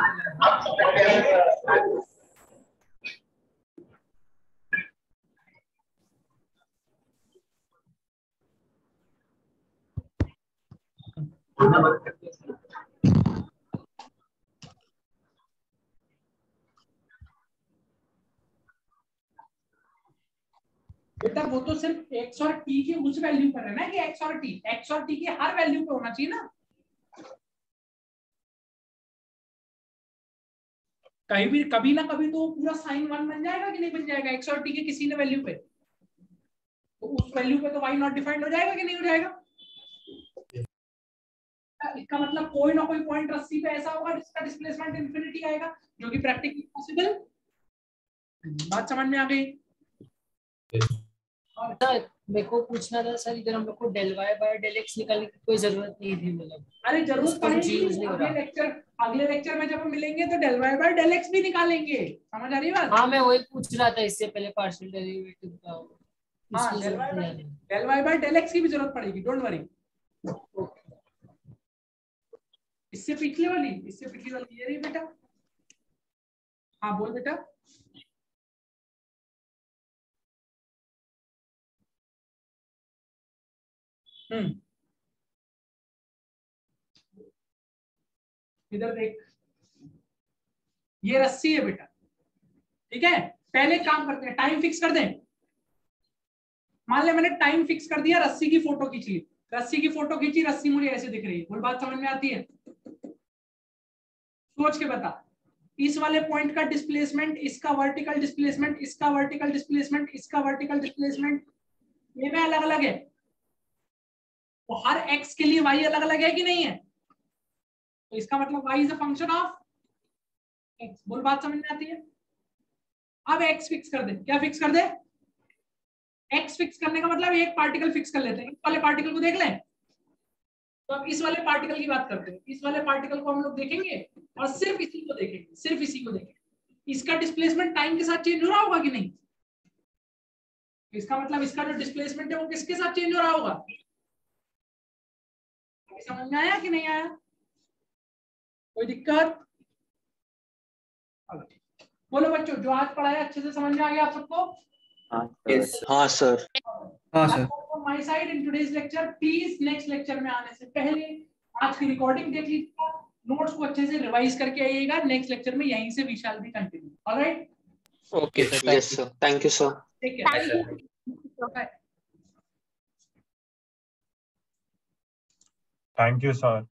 B: बेटा वो तो सिर्फ एक्स और टी की उस वैल्यू पर है ना, कि एक्स और टी एक्स और टी की हर वैल्यू पे होना चाहिए ना। कहीं भी कभी ना कभी तो पूरा साइन वन बन जाएगा कि नहीं बन जाएगा? एक्स और टी के किसी ने वैल्यू पे, तो उस वैल्यू पे तो वाई नॉट डिफाइंड हो जाएगा कि नहीं हो जाएगा? इसका मतलब कोई ना कोई पॉइंट रस्सी पे ऐसा होगा जिसका डिस्प्लेसमेंट इंफिनिटी आएगा, जो कि प्रैक्टिकली पॉसिबल। बात समझ में आ गई?
J: और सर मेरे को पूछना था सर, इधर हम लोग को del Y by del X निकालने की कोई जरूरत नहीं थी, मतलब
B: अरे जरूरत पड़ेगी। अगले लेक्चर अगले लेक्चर में जब हम मिलेंगे तो del Y by del X भी निकालेंगे। समझ आ रही है बात?
J: हाँ मैं वही पूछ रहा था इससे पहले पार्शियल डेरिवेटिव का।
B: हाँ, del Y by del X की भी जरूरत पड़ेगी, डोंट वरी। इससे पिछले वाली इससे पिछली वाली ये रही बेटा। हाँ बोल बेटा। हम्म इधर देख, ये रस्सी है बेटा, ठीक है? पहले काम करते हैं, टाइम फिक्स कर दें। मान ले मैंने टाइम फिक्स कर दिया, रस्सी की फोटो खींच ली, रस्सी की फोटो खींची, रस्सी मुझे ऐसे दिख रही है। बोल, बात समझ में आती है? सोच के बता, इस वाले पॉइंट का डिस्प्लेसमेंट, इसका वर्टिकल डिस्प्लेसमेंट, इसका वर्टिकल डिस्प्लेसमेंट, इसका वर्टिकल डिस्प्लेसमेंट, ये में अलग अलग है। तो हर एक्स के लिए वाई अलग अलग है कि नहीं है? तो इसका मतलब y is a function of x। बोल, बात समझ में आती है? अब x फिक्स कर दे। क्या फिक्स कर दे? x फिक्स करने का मतलब एक पार्टिकल फिक्स कर लेते हैं। इस वाले पार्टिकल को देख लें। तो अब इस वाले पार्टिकल की बात करते हैं। इस वाले पार्टिकल को हम लोग देखेंगे और सिर्फ इसी को देखेंगे, सिर्फ इसी को देखेंगे। इसका डिस्प्लेसमेंट टाइम के साथ चेंज हो रहा होगा कि नहीं? इसका मतलब इसका जो डिस्प्लेसमेंट है वो किसके साथ चेंज हो रहा होगा? समझ में आया कि नहीं आया? कोई दिक्कत? बोलो बच्चों, जो आज पढ़ाया अच्छे से समझ में आ गया आप सबको?
F: हाँ सर।
E: हाँ sir.
B: My side in today's lecture, please next lecture में आने से पहले आज की रिकॉर्डिंग देख लीजिएगा, नोट्स को अच्छे से रिवाइज करके आइएगा। नेक्स्ट लेक्चर में यहीं से we shall be continue. Alright?
F: Okay sir, yes sir, thank you sir.
B: Take care. Okay.
K: Thank you, sir.